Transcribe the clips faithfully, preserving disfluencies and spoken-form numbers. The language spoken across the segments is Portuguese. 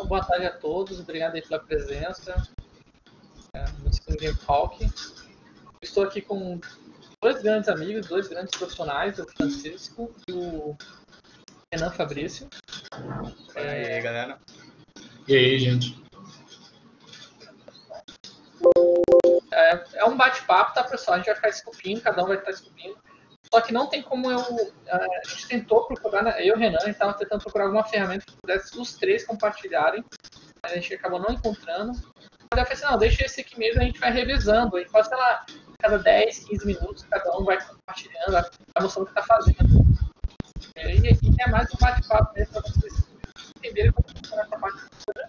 boa tarde a todos, obrigado aí pela presença é, no segundo Game Talk. Estou aqui com dois grandes amigos, dois grandes profissionais, o Francisco e o Renan Fabrício. E aí, é... galera? E aí, gente? É, é um bate-papo, tá, pessoal? A gente vai ficar esculpindo, cada um vai estar esculpindo. Só que não tem como eu... A gente tentou procurar, né? Eu e o Renan, a gente estava tentando procurar alguma ferramenta que pudesse os três compartilharem, mas a gente acabou não encontrando. Mas eu falei assim, não, deixa esse aqui mesmo, a gente vai revisando. A gente pode, sei lá, cada dez, quinze minutos, cada um vai compartilhando, vai mostrando o que está fazendo. E aqui é mais um bate-papo mesmo, para vocês entenderem como funciona essa parte.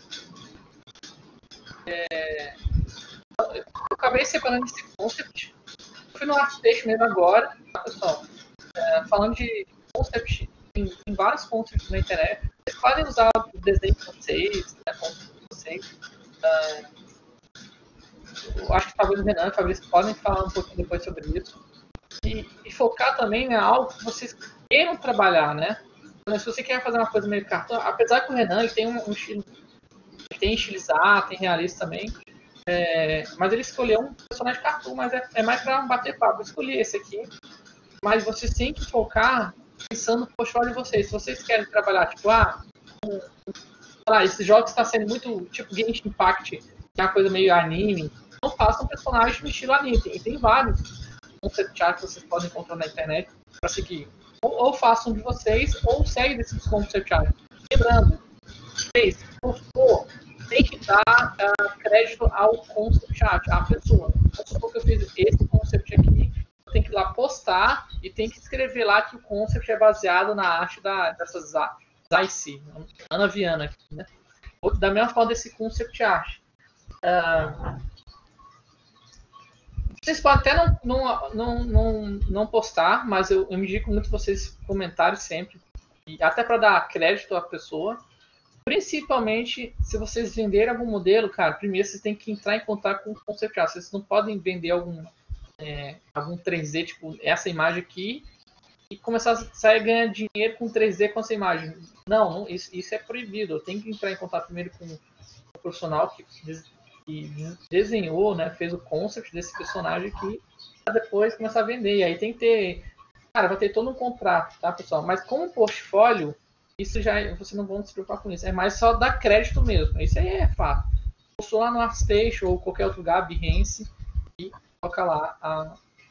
É... Eu acabei separando esse concept. Eu fui no ArtStation mesmo agora, tá, pessoal? É, falando de concept, tem, tem vários concepts na internet. Vocês podem usar o desenho de vocês, né, concept de vocês. Uh, eu acho que talvez o Renan e o Fabrício podem falar um pouquinho depois sobre isso. E, e focar também em algo que vocês queiram trabalhar, né? Então, se você quer fazer uma coisa meio cartão, apesar que o Renan ele tem um, um estilo, ele tem estilizado, tem realista também. É, mas ele escolheu um personagem cartoon, mas é, é mais para bater papo. Eu escolhi esse aqui, mas vocês têm que focar pensando no portfólio de vocês. Se vocês querem trabalhar, tipo, ah, um, um, sei lá, esses jogos está sendo muito, tipo, Genshin Impact, que é uma coisa meio anime, não façam um personagem no estilo anime. E tem vários concept art que vocês podem encontrar na internet para seguir. Ou, ou façam de vocês, ou seguem desses concept art. Lembrando, vocês, por favor, tem que dar uh, crédito ao concept art, à pessoa. Vamos supor que eu fiz esse concept aqui, eu tenho que ir lá postar e tem que escrever lá que o concept é baseado na arte da, dessas Zaici, Ana Viana aqui, né? Da mesma forma desse concept art. Uh, vocês podem até não, não, não, não, não postar, mas eu, eu me indico muito vocês comentarem sempre, e até para dar crédito à pessoa. Principalmente, se vocês venderem algum modelo, cara, primeiro vocês têm que entrar em contato com o concept art. Vocês não podem vender algum, é, algum três D, tipo essa imagem aqui, e começar a sair ganhar dinheiro com três D com essa imagem. Não, não isso, isso é proibido. Eu tenho que entrar em contato primeiro com o profissional que, que desenhou, né, fez o concept desse personagem aqui, para depois começar a vender. E aí tem que ter... Cara, vai ter todo um contrato, tá, pessoal? Mas como portfólio, isso já, vocês não vão se preocupar com isso. É mais só dar crédito mesmo. Isso aí é fato. Postou lá no ArtStation ou qualquer outro lugar, Behance, e coloca lá, a,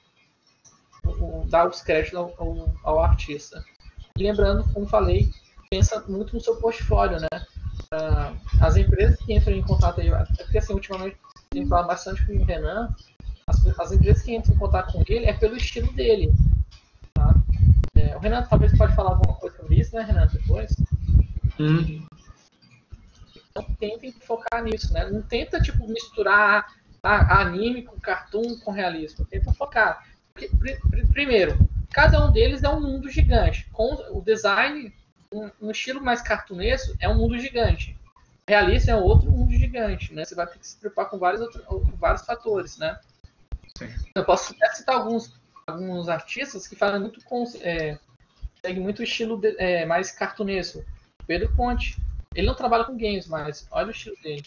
o, o, dá os créditos ao, ao, ao artista. E lembrando, como falei, pensa muito no seu portfólio, né? Uh, as empresas que entram em contato aí, porque assim, ultimamente tem falado bastante com o Renan, as, as empresas que entram em contato com ele é pelo estilo dele. Tá? É, o Renan talvez pode falar alguma coisa sobre isso, né, Renan, depois? Hum. Então tentem focar nisso, né? Não tenta tipo misturar a, anime com cartoon com realismo. Tenta focar. Porque, pr pr primeiro, cada um deles é um mundo gigante. Com o design, um, um estilo mais cartunesco é um mundo gigante. Realista é outro mundo gigante, né? Você vai ter que se preocupar com vários, outros, com vários fatores, né? Sim. Eu posso até citar alguns, alguns artistas que fazem muito com, é, segue muito estilo de, é, mais cartunesco. Pedro Conte. Ele não trabalha com games, mas olha o estilo dele.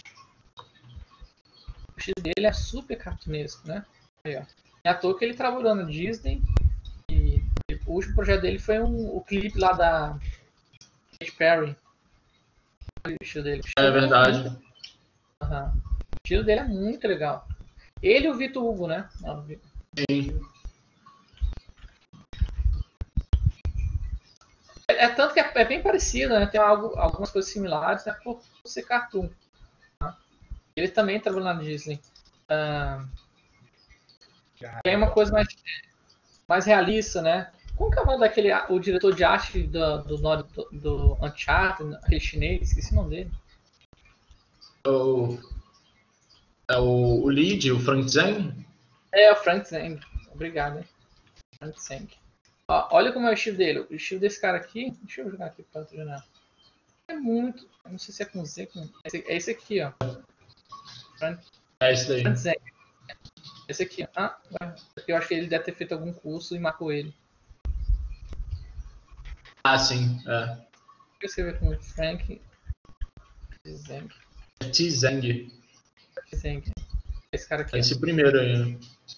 O estilo dele é super cartunesco, né? Aí, ó. É à toa que ele trabalhou na Disney e o último projeto dele foi um, o clipe lá da Katy Perry. Olha o estilo dele. O estilo É verdade. dele é muito... uhum. O estilo dele é muito legal. Ele e o Vitor Hugo, né? Não, Sim. É, é tanto que é, é bem parecido, né? Tem algo, algumas coisas similares, né? Por ser cartoon. Tá? Ele também trabalhou na Disney. Uh, é uma coisa mais, mais realista, né? Como que é o nome daquele, o diretor de arte do, do, do, do Uncharted, aquele chinês? Esqueci o nome dele. O, é o, o lead, o Frank Zeng? É, o Frank Zeng. Obrigado, hein? Frank Zeng. Ó, olha como é o estilo dele. O estilo desse cara aqui... Deixa eu jogar aqui para outro jornal. É muito... Eu não sei se é com Z. Com... É esse aqui, ó. Frank, É esse daí. Frank Zeng. Esse aqui. Ah, eu acho que ele deve ter feito algum curso e marcou ele. Ah, sim. É. Deixa eu escrever como Frank Zeng. T-Zeng. Zeng. Esse cara aqui. Esse primeiro aí.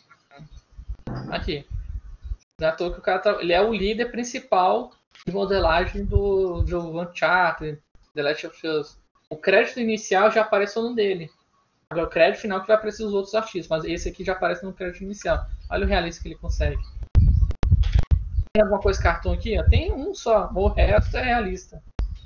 Aqui. Não é à toa que o cara tá, ele é o líder principal de modelagem do jogo Uncharted, The Last of Us. O crédito inicial já aparece no dele. Agora o crédito final que vai aparecer os outros artistas, mas esse aqui já aparece no crédito inicial. Olha o realismo que ele consegue. Tem alguma coisa cartão aqui? Ó? Tem um só, o resto é realista.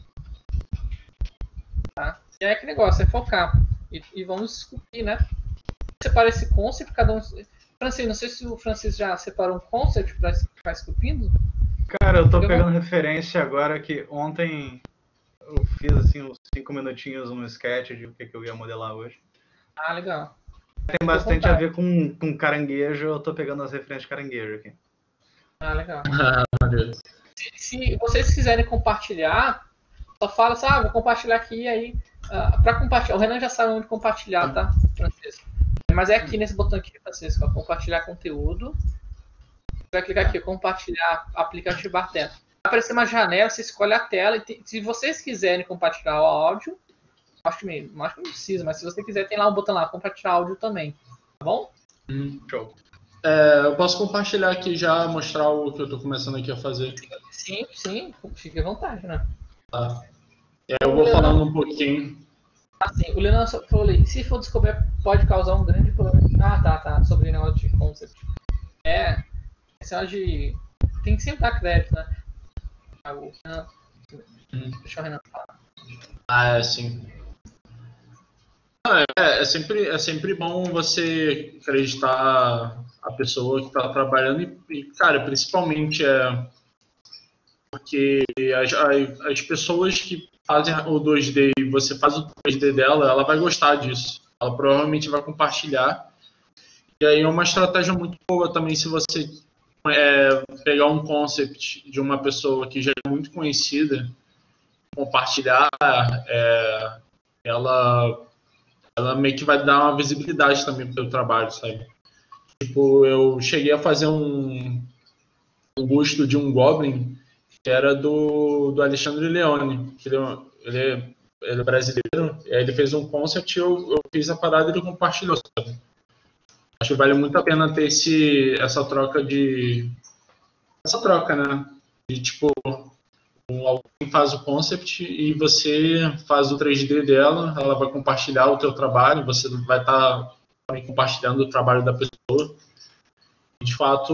Tá? E é aquele negócio, é focar. E, e vamos esculpir, né? Separar esse concept, cada um. Francisco, não sei se o Francisco já separou um concept para ficar esculpindo. Cara, eu tô eu pegando vou... referência agora que ontem eu fiz assim uns cinco minutinhos um sketch de o que, que eu ia modelar hoje. Ah, legal. Tem bastante a ver com, com caranguejo, eu tô pegando as referências de caranguejo aqui. Ah, legal. se, se vocês quiserem compartilhar, só fala assim, ah, vou compartilhar aqui e aí. Uh, para compartilhar, o Renan já sabe onde compartilhar, tá, Francisco? Mas é aqui nesse botão aqui, Francisco, ó, compartilhar conteúdo. Você vai clicar aqui, compartilhar aplicativo Bartender. Vai aparecer uma janela, você escolhe a tela. E tem, se vocês quiserem compartilhar o áudio, acho que, mesmo, acho que não precisa, mas se você quiser, tem lá um botão lá, compartilhar áudio também. Tá bom? Hum, show. É, eu posso compartilhar aqui já, mostrar o que eu tô começando aqui a fazer. Sim, sim, fique à vontade, né? Tá. E aí eu vou falando um pouquinho. Assim, o Leonardo falou ali, se for descoberto, pode causar um grande problema. Ah, tá, tá, sobre o negócio de concept. É, esse negócio de... Tem que sempre dar crédito, né? Ah, o Renan... hum. Deixa o Renan falar. Ah, é, sim. É, é, sempre, é sempre bom você acreditar a pessoa que está trabalhando e, e, cara, principalmente é porque as, as, as pessoas que fazem o dois D e você faz o três D dela, ela vai gostar disso. Ela provavelmente vai compartilhar. E aí é uma estratégia muito boa também se você é, pegar um concept de uma pessoa que já é muito conhecida, compartilhar, é, ela, ela meio que vai dar uma visibilidade também pro teu trabalho, sabe? Tipo, eu cheguei a fazer um, um busto de um Goblin que era do, do Alexandre Leone, que ele, ele, é, ele é brasileiro, e aí ele fez um concept e eu, eu fiz a parada e ele compartilhou, sabe? Acho que vale muito a pena ter esse, essa troca de... Essa troca, né? De, tipo, um, alguém faz o concept e você faz o três D dela, ela vai compartilhar o teu trabalho, você vai estar tá compartilhando o trabalho da pessoa. De fato...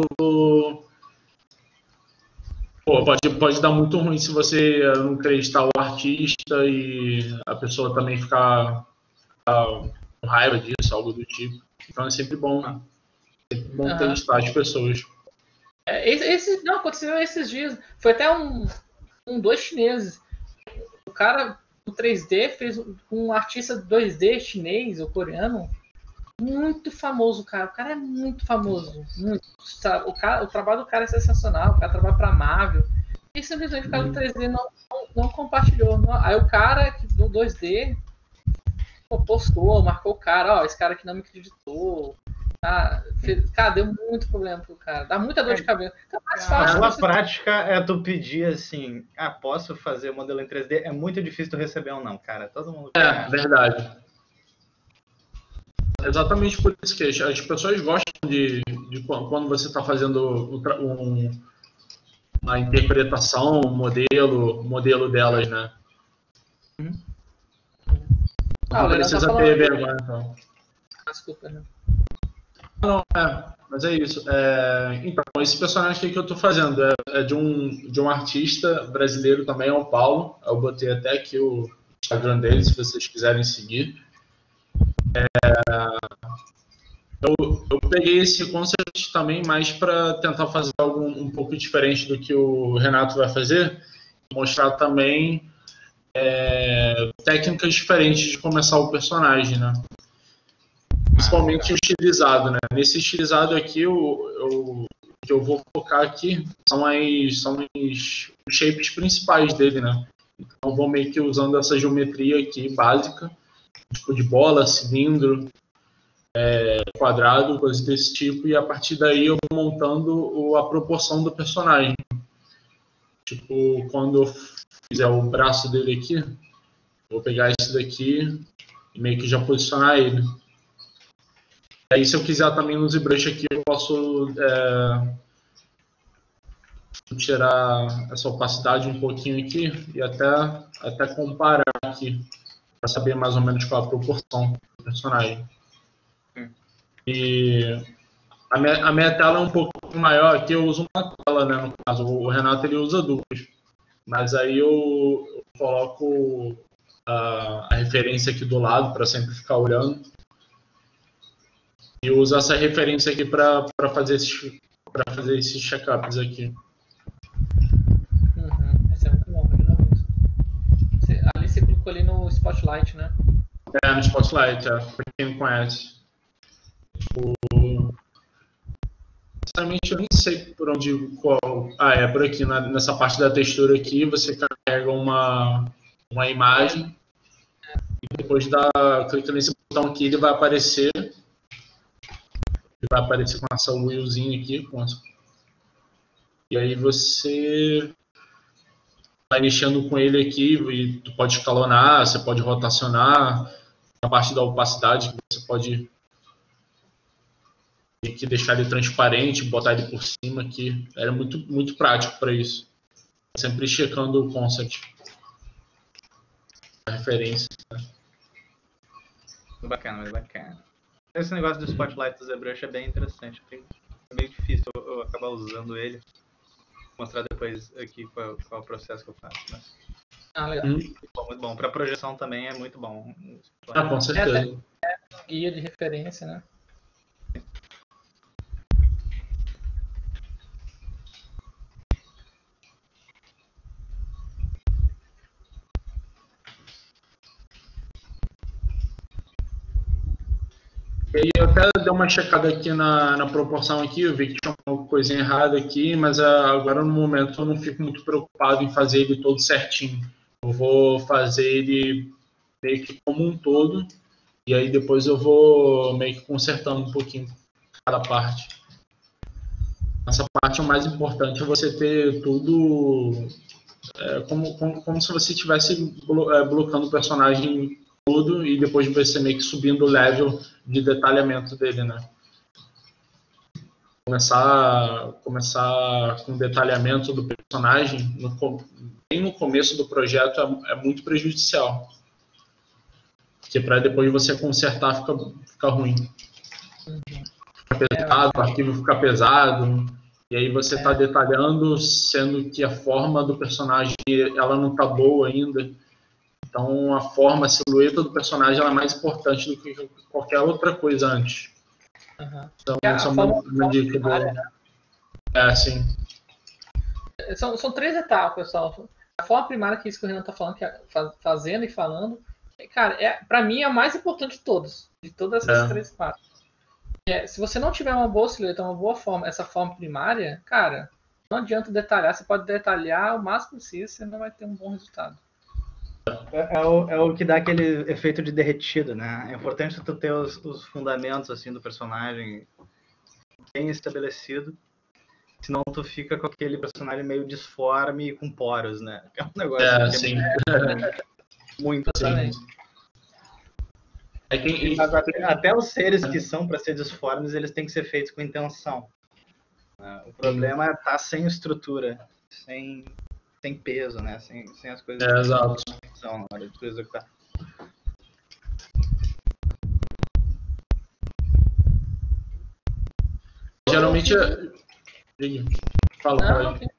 Pô, pode, pode dar muito ruim se você não acreditar o artista e a pessoa também ficar, ficar com raiva disso, algo do tipo. Então é sempre bom, sempre bom acreditar as pessoas. É, esse, esse, não, aconteceu esses dias. Foi até um, um dois chineses. O cara, no três D, fez um artista dois D chinês ou coreano muito famoso, cara. O cara é muito famoso. Muito. O, cara, o trabalho do cara é sensacional. O cara trabalha pra Marvel. E simplesmente o cara do três D não, não, não compartilhou. Não. Aí o cara do dois D pô, postou, marcou o cara. Ó, esse cara aqui não me acreditou. Tá? Fez, cara, deu muito problema pro cara. Dá muita dor de cabeça. Tá mais fácil. A você... prática é tu pedir assim, ah, posso fazer o modelo em três D? É muito difícil tu receber um não, cara. Todo mundo quer. É, verdade. Exatamente por isso que as pessoas gostam de, de quando você está fazendo um, uma interpretação, um modelo, modelo delas, né? Hum? Não ah, precisa ter falando... vergonha, então. Desculpa, né? Não, é, mas é isso. É, então, esse personagem aqui que eu estou fazendo é, é de, um, de um artista brasileiro também, é o Paulo. Eu botei até aqui o Instagram dele, se vocês quiserem seguir. É, eu, eu peguei esse concept também mais para tentar fazer algo um pouco diferente do que o Renato vai fazer, mostrar também é, técnicas diferentes de começar o personagem, né? Principalmente o estilizado, né? Nesse estilizado aqui, o eu, que eu vou focar aqui são as são os shapes principais dele, né? Então eu vou meio que usando essa geometria aqui básica, tipo de bola, cilindro, é, quadrado, coisas desse tipo, e a partir daí eu vou montando o, a proporção do personagem. Tipo, quando eu fizer o braço dele aqui, Vou pegar esse daqui e meio que já posicionar ele. Aí se eu quiser também no ZBrush aqui, eu posso é, tirar essa opacidade um pouquinho aqui e até, até comparar aqui, para saber mais ou menos qual a proporção do personagem. Hum. E a minha, a minha tela é um pouco maior aqui, eu uso uma tela, né, no caso. O Renato ele usa duas, mas aí eu, eu coloco a, a referência aqui do lado para sempre ficar olhando. E uso essa referência aqui para fazer esses, para fazer esses check-ups aqui. Uhum, isso é muito bom, ajuda muito. Você, ali você clicou ali no Spotlight, né? É, no Spotlight, é, para quem não conhece. O... Sinceramente, eu nem sei por onde, qual... Ah, é por aqui, na, nessa parte da textura aqui, você carrega uma, uma imagem e depois dá, clica nesse botão aqui, ele vai aparecer. Ele vai aparecer com essa wheelzinha aqui. Com essa... E aí você vai mexendo com ele aqui e tu pode escalonar, você pode rotacionar. A parte da opacidade, você pode aqui deixar ele transparente, botar ele por cima aqui. Era muito, muito prático para isso. Sempre checando o concept. A referência. Né? Muito bacana, muito bacana. Esse negócio do Spotlight do ZBrush é bem interessante. É meio difícil eu, eu acabar usando ele. Vou mostrar depois aqui qual, qual é o processo que eu faço. Mas... Ah, legal. Hum. Muito bom, muito bom. Para projeção também é muito bom. Ah, com certeza. É, é um guia de referência, né? E aí eu até dei uma checada aqui na, na proporção aqui, eu vi que tinha uma coisinha errada aqui, mas uh, agora no momento eu não fico muito preocupado em fazer ele todo certinho. Eu vou fazer ele meio que como um todo, e aí depois eu vou meio que consertando um pouquinho cada parte. Essa parte é o mais importante, é você ter tudo é, como, como, como se você estivesse blo é, bloqueando o personagem todo e depois você meio que subindo o level de detalhamento dele, né? Começar, começar com detalhamento do personagem no, bem no começo do projeto é, é muito prejudicial. Porque para depois você consertar fica, fica ruim. Fica pesado, o arquivo fica pesado. E aí você está detalhando, sendo que a forma do personagem ela não está boa ainda. Então, a forma, a silhueta do personagem ela é mais importante do que qualquer outra coisa antes. Uhum. Então, é essa é uma, uma, uma dica boa. Né? É, sim. São, são três etapas, pessoal. A forma primária, que é isso que o Renan está falando, que é fazendo e falando, cara, é, para mim é a mais importante de todos, de todas essas é. três partes. É, se você não tiver uma boa silhueta, uma boa forma, essa forma primária, cara, não adianta detalhar. Você pode detalhar o máximo possível, você não vai ter um bom resultado. É, é, o, é o que dá aquele efeito de derretido, né? É importante tu ter os, os fundamentos assim do personagem bem estabelecido, senão tu fica com aquele personagem meio disforme e com poros, né? É um negócio é, que sim. é muito sim. É que, Mas até, até os seres que são para ser disformes, eles têm que ser feitos com intenção. O problema é estar sem estrutura, sem sem peso, né? Sem, sem as coisas é, exato. São na hora de executar. Geralmente fala não, okay.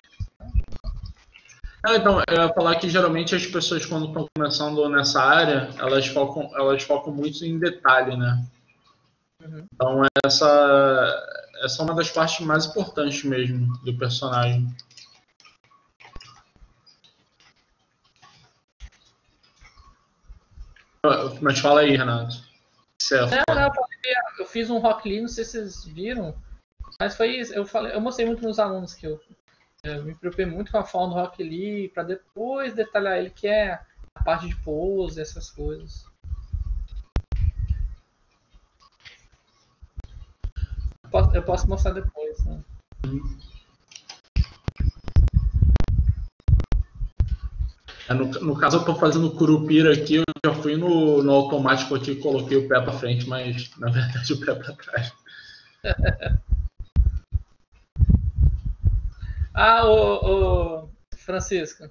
ah, então, eu ia falar que geralmente as pessoas quando estão começando nessa área, elas focam, elas focam muito em detalhe, né? Uhum. Então essa, essa é uma das partes mais importantes mesmo do personagem. Mas fala aí, Renato. Certo. Não, não, eu fiz um Rock Lee, não sei se vocês viram, mas foi isso. Eu, falei, eu mostrei muito nos alunos que eu, eu me preocupei muito com a forma do Rock Lee, para depois detalhar ele, que é a parte de pose, essas coisas. Eu posso, eu posso mostrar depois, né? É, no, no caso, eu tô fazendo curupira aqui, eu já fui no, no automático aqui e coloquei o pé pra frente, mas na verdade o pé pra trás. Ah, ô, ô Francisco.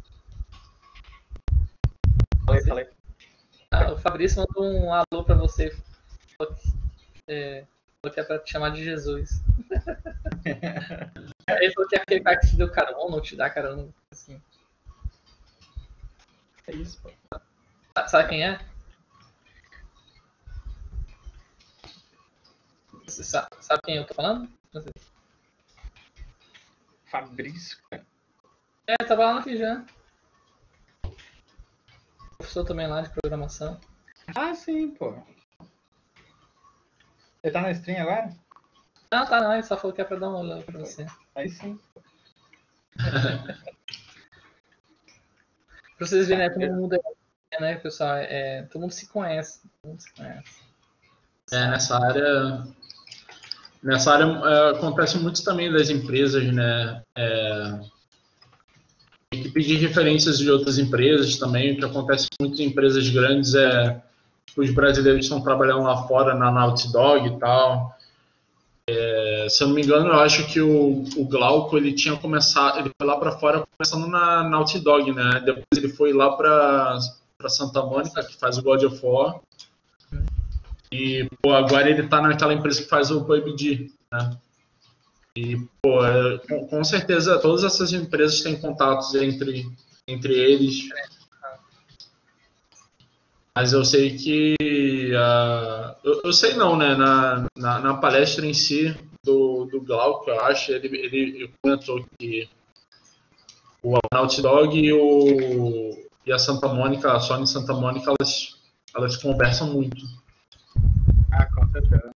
Falei, falei. Ah, o Fabrício mandou um alô pra você. Falou que, é, falou que é pra te chamar de Jesus. Ele falou que é aquele cara que te deu carona, ou te dá carona, assim. É isso, pô. Sabe quem é? Você sabe, sabe quem eu tô falando? Fabrício, cara. É, tava lá no Fijan. Professor também lá de programação. Ah, sim, pô. Ele tá na stream agora? Não, tá não, ele só falou que é pra dar uma olhada pra você. Aí sim. Pra vocês verem, né, todo mundo é, né, pessoal, é, todo mundo se conhece. Todo mundo se conhece. É, nessa área, nessa área é, acontece muito também das empresas, né? É, tem que pedir referências de outras empresas também. O que acontece muito em empresas grandes é que os brasileiros estão trabalhando lá fora na Naughty Dog e tal. É, se eu não me engano, eu acho que o, o Glauco ele tinha começado, ele foi lá para fora começando na Naughty Dog, né? Depois ele foi lá para para Santa Mônica, que faz o God of War. E pô, agora ele tá naquela empresa que faz o P U B G, né? E pô, é, com, com certeza todas essas empresas têm contatos entre entre eles. Mas eu sei que uh, eu, eu sei não, né? Na, na, na palestra em si do, do Glauco, eu acho, ele, ele, ele comentou que o Naughty Dog e, o, e a Santa Mônica, a Sony Santa Mônica, elas, elas conversam muito. Ah, com certeza.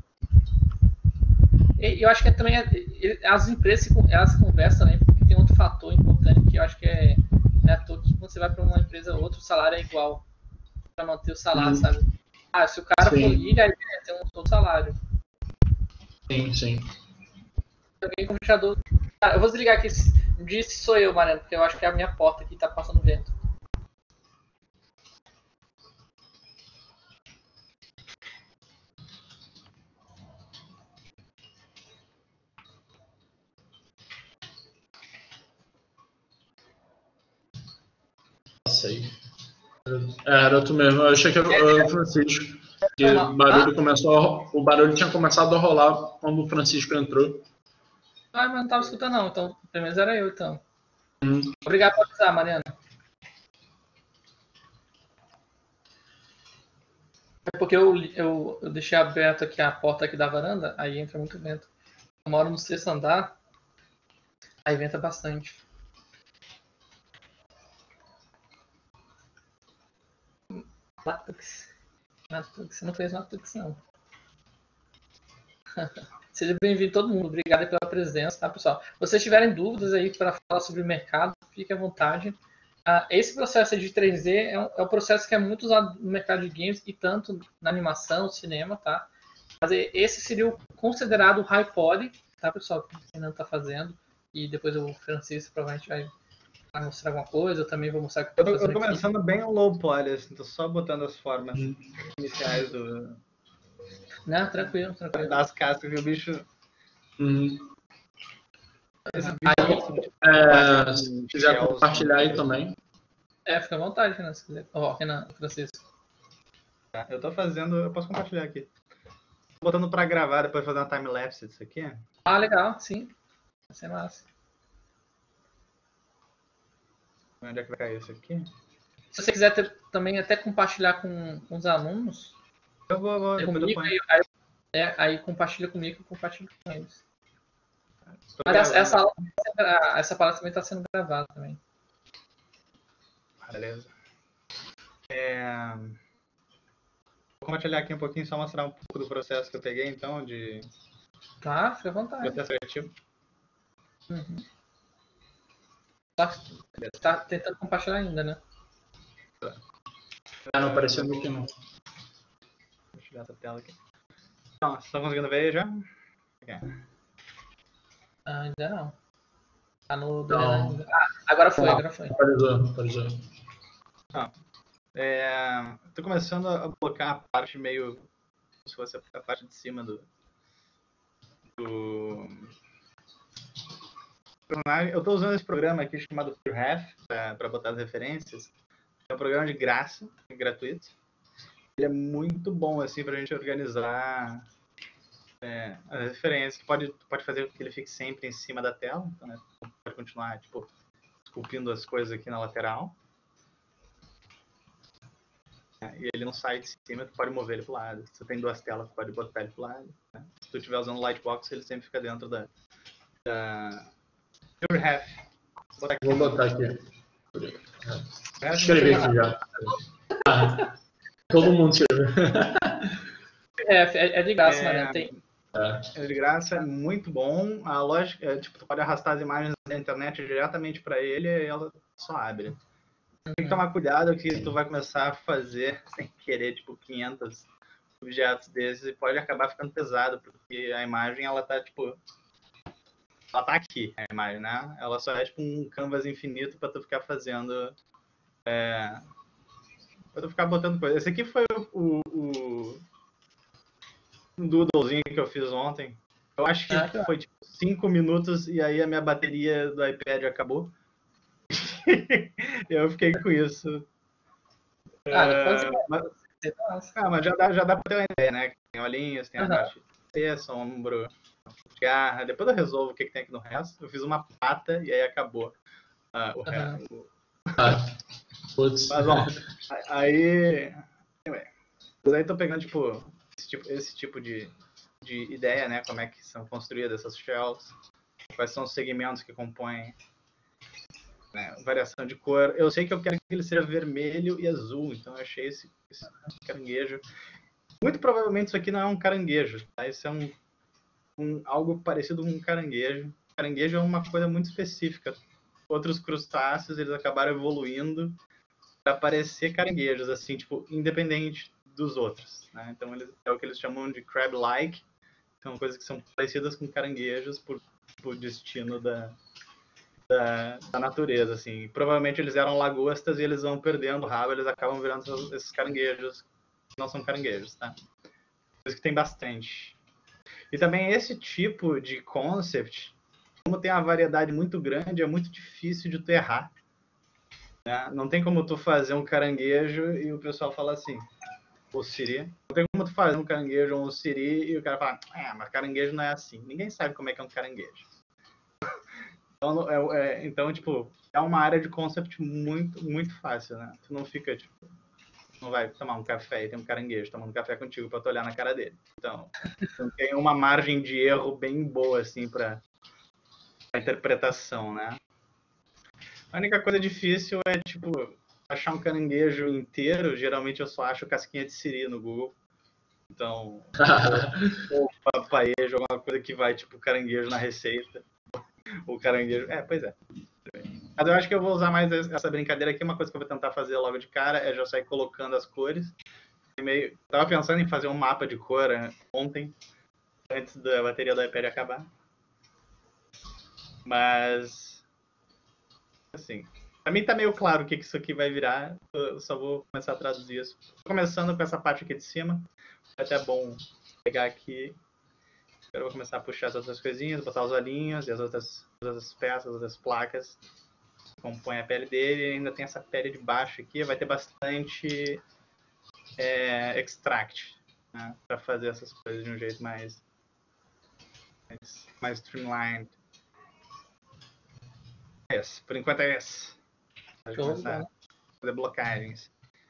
E eu acho que é também as empresas elas conversam também, porque tem outro fator importante que eu acho que é, é à toa que quando você vai para uma empresa, outro salário é igual para manter o salário, hum. sabe? Ah, se o cara sim. for líder, aí tem um outro salário. Sim, sim. Alguém com fechador. Ah, eu vou desligar aqui. Disse sou eu, Mariano, porque eu acho que é a minha porta aqui tá passando vento. Nossa aí. É, era tu mesmo. Eu achei que era o Francisco. Porque o barulho começou a, o barulho tinha começado a rolar quando o Francisco entrou. Ah, mas não tava escutando não, então pelo menos era eu então. Hum. Obrigado por avisar, Mariana. É porque eu, eu, eu deixei aberto aqui a porta aqui da varanda, aí entra muito vento. Eu moro no sexto andar, aí venta bastante. Natux. Natux, você não fez Natux não. Seja bem-vindo todo mundo, obrigado pela presença, tá, pessoal? Se vocês tiverem dúvidas aí para falar sobre o mercado, fique à vontade. Uh, esse processo de três D é um, é um processo que é muito usado no mercado de games e tanto na animação, cinema, tá? Mas esse seria o considerado o high poly, tá, pessoal? Que o Renan tá fazendo. E depois o Francisco provavelmente vai, vai mostrar alguma coisa, eu também vou mostrar o que eu tô, eu tô começando bem o low poly, assim, tô só botando as formas hum. iniciais do... Não, tranquilo, tranquilo. Das cascas que o bicho... Hum. Esse bicho aí, é, se quiser compartilhar aí também. É, fica à vontade, Renan, se quiser. Ó, oh, Renan, Francisco. Tá, eu tô fazendo, eu posso compartilhar aqui. Tô botando pra gravar, depois fazer uma time-lapse disso aqui. Ah, legal, sim. Vai ser massa. Onde é que vai cair isso aqui? Se você quiser ter, também até compartilhar com, com os alunos. Eu vou, vou depois comigo, eu ponho. Aí, aí, é, aí compartilha comigo e compartilha com eles. Mas essa, essa, essa palestra também está sendo gravada também. Beleza. É... Vou compartilhar aqui um pouquinho, só mostrar um pouco do processo que eu peguei, então, de... Tá, fica à vontade. Processo criativo. Uhum. Tá, tá tentando compartilhar ainda, né? Ah, não apareceu aqui não. Vou tirar essa tela aqui. Não, vocês estão conseguindo ver aí já? Okay. Ah, ainda não. Tá no não. ainda. Ah, Agora foi, agora foi. Atualizou, atualizou. Ah, é, tô começando a bloquear a parte meio, como se fosse a parte de cima do, do personagem. Eu tô usando esse programa aqui chamado PureHalf para botar as referências. É um programa de graça, gratuito. Ele é muito bom assim pra gente organizar é, as referências. Pode, pode fazer com que ele fique sempre em cima da tela, então, né, pode continuar tipo, esculpindo as coisas aqui na lateral. É, e ele não sai de cima, tu pode mover ele pro lado. Se tu tem duas telas, tu pode botar ele pro lado. Né? Se tu estiver usando o Lightbox, ele sempre fica dentro da, da PureHalf. Vou botar aqui. Escrevi aqui já. Ah, todo mundo escreveu. É, é de graça, é, né? Tem. É de graça, é muito bom. A lógica, é, tipo, tu pode arrastar as imagens da internet diretamente para ele e ela só abre. Tem que tomar cuidado que tu vai começar a fazer sem querer, tipo, quinhentos objetos desses e pode acabar ficando pesado, porque a imagem, ela tá, tipo... Ela tá aqui, a imagem, né? Ela só é, tipo, um canvas infinito pra tu ficar fazendo... É... Pra tu ficar botando coisa. Esse aqui foi o... o... um doodlezinho que eu fiz ontem. Eu acho que Ah, tá. foi, tipo, cinco minutos e aí a minha bateria do iPad acabou. Eu fiquei com isso. Ah, depois Uh, mas, você... ah, mas já dá, já dá pra ter uma ideia, né? Tem olhinhos, tem a Uhum. parte de sombro, garra. Depois eu resolvo o que, que tem aqui no resto. Eu fiz uma pata e aí acabou uh, o Uhum. resto. Ah, putz. Mas, bom, aí... Mas aí tô pegando, tipo, esse tipo, esse tipo de, de ideia, né? Como é que são construídas essas shells. Quais são os segmentos que compõem, né, variação de cor. Eu sei que eu quero que ele seja vermelho e azul, então eu achei esse, esse caranguejo. Muito provavelmente isso aqui não é um caranguejo, tá? Isso é um, um, algo parecido com um caranguejo. Caranguejo é uma coisa muito específica. Outros crustáceos, eles acabaram evoluindo para parecer caranguejos, assim, tipo, independente dos outros, né? Então eles, é o que eles chamam de crab-like, são coisas que são parecidas com caranguejos por, por destino da Da, da natureza, assim. Provavelmente eles eram lagostas e eles vão perdendo o rabo, eles acabam virando esses, esses caranguejos que não são caranguejos, tá? Por isso que tem bastante. E também esse tipo de concept, como tem uma variedade muito grande, é muito difícil de tu errar. Né? Não tem como tu fazer um caranguejo e o pessoal fala assim, o siri. Não tem como tu fazer um caranguejo ou um siri e o cara fala, é, mas caranguejo não é assim. Ninguém sabe como é que é um caranguejo. Então, é, é, então, tipo, é uma área de concept muito, muito fácil, né? Tu não fica, tipo, não vai tomar um café e tem um caranguejo tomando café contigo pra tu olhar na cara dele. Então, então tem uma margem de erro bem boa, assim, pra, pra interpretação, né? A única coisa difícil é, tipo, achar um caranguejo inteiro. Geralmente eu só acho casquinha de siri no Google. Então, ou, ou papaejo, alguma coisa que vai, tipo, caranguejo na receita. O caranguejo. É, pois é. Mas eu acho que eu vou usar mais essa brincadeira aqui. Uma coisa que eu vou tentar fazer logo de cara é já sair colocando as cores. Meio... Tava pensando em fazer um mapa de cor ontem, antes da bateria do iPad acabar. Mas, assim, pra mim tá meio claro o que isso aqui vai virar. Eu só vou começar a traduzir isso. Tô começando com essa parte aqui de cima. É até bom pegar aqui. Eu vou começar a puxar as outras coisinhas, botar os olhinhos e as outras, as outras peças, as outras placas que compõem a pele dele. E ainda tem essa pele de baixo aqui, vai ter bastante é, extract, né, para fazer essas coisas de um jeito mais, mais, mais streamlined. Esse, por enquanto é esse. Pode começar a fazer blocagens.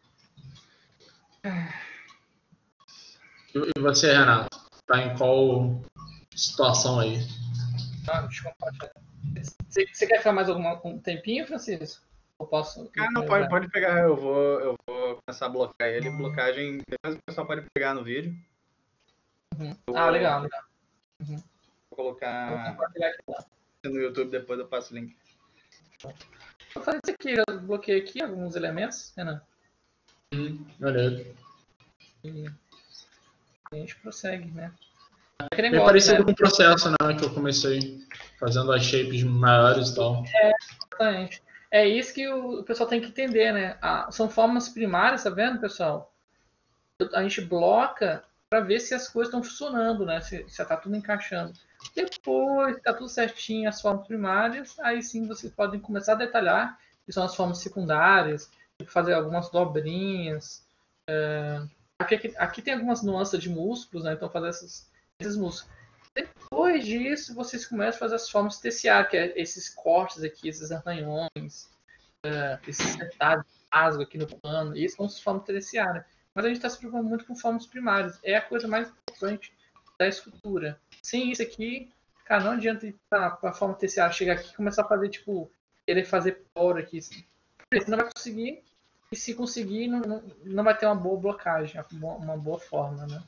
E você, Renato? Tá em qual situação aí? Ah, deixa eu compartilhar. Você, você quer ficar mais algum um tempinho, Francisco? Eu posso? Ah, não, pode, pode pegar. Eu vou, eu vou começar a bloquear ele. Blocagem, depois o pessoal pode pegar no vídeo. Uhum. Vou, ah, legal, legal. Uhum. Vou colocar vou compartilhar aqui, tá? no YouTube, depois eu passo o link. Vou fazer isso aqui. Eu bloqueei aqui alguns elementos, Renan. Hum, olha. E a gente prossegue, né? É bem gosto, parecido né? com o processo, né, que eu comecei fazendo as shapes maiores e tal. É, exatamente. é isso que o, o pessoal tem que entender, né? Ah, são formas primárias, tá vendo, pessoal? A gente bloca para ver se as coisas estão funcionando, né? Se, se tá tudo encaixando. Depois, tá tudo certinho, as formas primárias, aí sim vocês podem começar a detalhar, que são as formas secundárias, fazer algumas dobrinhas. É... Aqui, aqui, aqui tem algumas nuances de músculos, né? Então fazer essas, esses músculos. Depois disso, vocês começam a fazer as formas terciárias, que é esses cortes aqui, esses arranhões, é, esses detalhes, rasgo aqui no pano. Isso são as formas terciárias. Mas a gente está se preocupando muito com formas primárias. É a coisa mais importante da escultura. Sem isso aqui, cara, não adianta ir para a forma terciária, chegar aqui e começar a fazer, tipo, querer fazer poro aqui. Assim. Você não vai conseguir. E se conseguir, não, não, não vai ter uma boa blocagem, uma boa forma, né?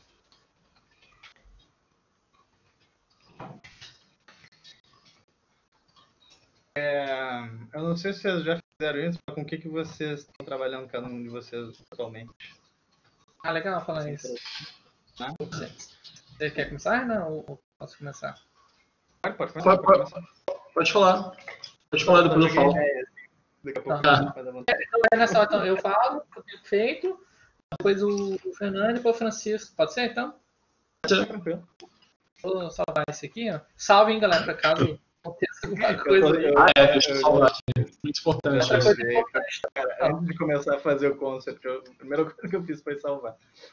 É, eu não sei se vocês já fizeram isso, mas com o que, que vocês estão trabalhando cada um de vocês atualmente? Ah, legal falar isso. Ah? Você, você quer começar? Não, ou posso começar? Pode, pode começar. Pode, pode, pode, pode falar. Pode falar, depois eu falo. Daqui a pouco tá. Então, nessa hora, então, eu falo, eu tenho feito, depois o Fernando e depois o Francisco. Pode ser, então? Pode ser, tranquilo. Vou salvar esse aqui, ó. Salve, hein, galera, por caso aconteça alguma coisa aí. Ah, é, deixa eu salvar aqui. Muito importante eu, isso. eu, eu, cara, antes de começar a fazer o concept, eu, a primeira coisa que eu fiz foi salvar.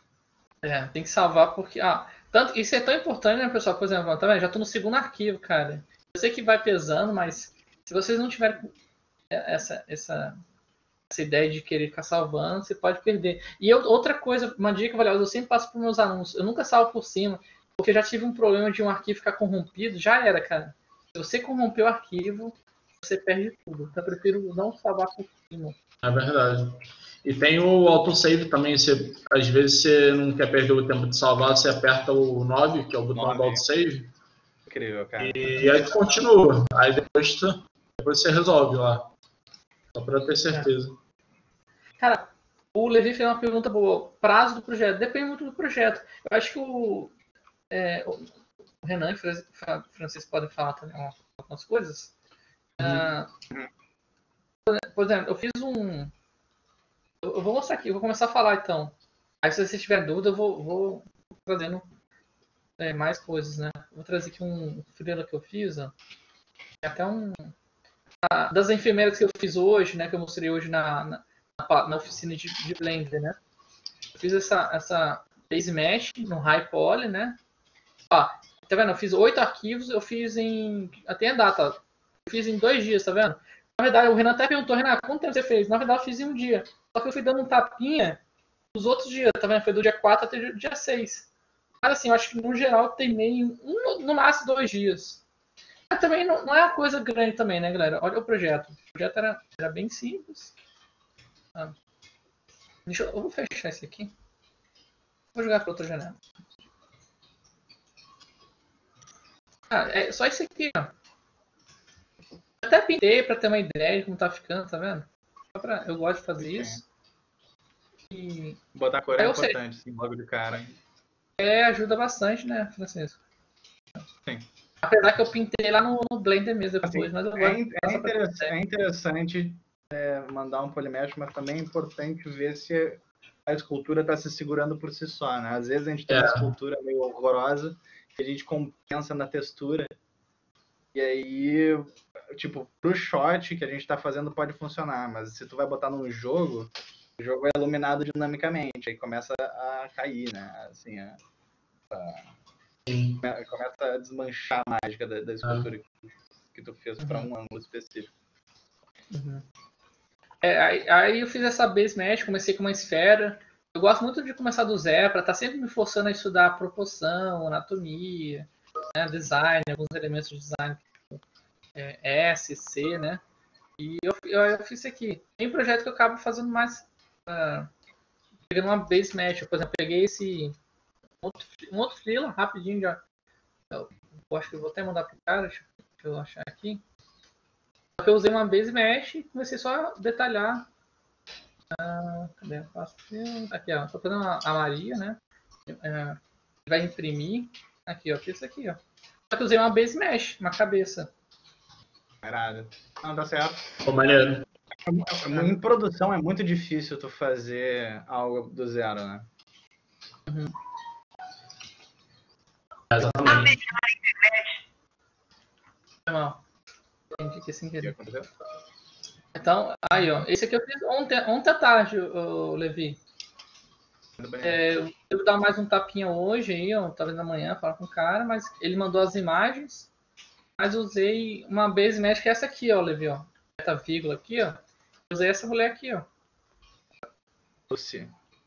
É, tem que salvar porque... Ah, tanto, isso é tão importante, né, pessoal? Por exemplo, tá vendo? Já tô no segundo arquivo, cara. Eu sei que vai pesando, mas se vocês não tiverem essa, essa, essa ideia de querer ficar salvando, você pode perder. E eu, outra coisa, uma dica valiosa, eu sempre passo para meus alunos. Eu nunca salvo por cima, porque eu já tive um problema de um arquivo ficar corrompido. Já era, cara. Se você corromper o arquivo, você perde tudo. Então eu prefiro não salvar por cima. É verdade. E tem o autosave também. Você, às vezes você não quer perder o tempo de salvar, você aperta o nove, que é o botão nove. do autosave. Incrível, cara. E aí tu continua. Aí depois, tu, depois você resolve lá. Só pra ter certeza. É. Cara, o Levi fez uma pergunta boa. Prazo do projeto. Depende muito do projeto. Eu acho que o, é, o Renan e o Francisco podem falar também algumas coisas. Uhum. Uh, por exemplo, eu fiz um... Eu vou mostrar aqui, eu vou começar a falar então. Aí se vocês tiverem dúvida, eu vou, vou trazendo é, mais coisas, né? Vou trazer aqui um freela que eu fiz, ó. Até um... Das enfermeiras que eu fiz hoje, né? Que eu mostrei hoje na, na, na oficina de, de Blender, né? Eu fiz essa, essa base mesh no high poly, né? Ó, tá vendo? Eu fiz oito arquivos, eu fiz em... Até a data, eu fiz em dois dias, tá vendo? Na verdade, o Renan até perguntou, Renan, quanto tempo você fez? Na verdade, eu fiz em um dia. Só que eu fui dando um tapinha nos outros dias, tá vendo? Foi do dia quatro até o dia seis. Mas assim, eu acho que no geral eu terminei em um, no máximo dois dias. Mas também não, não é uma coisa grande também, né, galera? Olha o projeto. O projeto era, era bem simples. Ah. Deixa eu, eu vou fechar esse aqui. Vou jogar para outra janela. Ah, é só esse aqui, ó. Até pintei para ter uma ideia de como tá ficando, tá vendo? Só pra, eu gosto de fazer okay. isso. E... Botar cor é importante, sim, logo de cara. Hein? É, ajuda bastante, né, Francisco? Sim. Apesar que eu pintei lá no, no Blender mesmo depois, assim, mas eu é, gosto. É, interess é interessante é, mandar um polymesh, mas também é importante ver se a escultura está se segurando por si só, né? Às vezes a gente tem é. uma escultura meio horrorosa que a gente compensa na textura. E aí, tipo, pro shot que a gente tá fazendo pode funcionar, mas se tu vai botar num jogo, o jogo é iluminado dinamicamente, aí começa a cair, né? Assim, a, a, começa a desmanchar a mágica da, da escultura ah. que, que tu fez uhum. para um ângulo específico. Uhum. É, aí, aí eu fiz essa base mesh, comecei com uma esfera. Eu gosto muito de começar do zero, para estar tá sempre me forçando a estudar a proporção, anatomia, né, design, alguns elementos de design, é, S, C, né? E eu, eu, eu fiz isso aqui. Tem projeto que eu acabo fazendo mais, uh, pegando uma base mesh. Por exemplo, peguei esse um outro, um outro freela, rapidinho já. Eu, eu acho que eu vou até mandar pro cara, deixa eu achar aqui. Eu usei uma base mesh e comecei só a detalhar. Uh, cadê? Eu faço aqui, ó. Tô fazendo a, a Maria, né? Uh, vai imprimir. Aqui, ó. Isso aqui, ó. Só que eu usei uma base mesh, uma cabeça. Irado. Não, tá certo. Ficou maneiro. Em produção é muito difícil tu fazer algo do zero, né? Uhum. Exatamente. Não. Entendi que sem querer. Então, aí, ó. Esse aqui eu fiz ontem, ontem à tarde, o Levi. É, eu vou dar mais um tapinha hoje aí, ó. Talvez amanhã, falar com o cara, mas ele mandou as imagens. Mas usei uma base mesh que é essa aqui, ó, Levi, ó. Essa vírgula aqui, ó. Usei essa mulher aqui, ó. Lucy.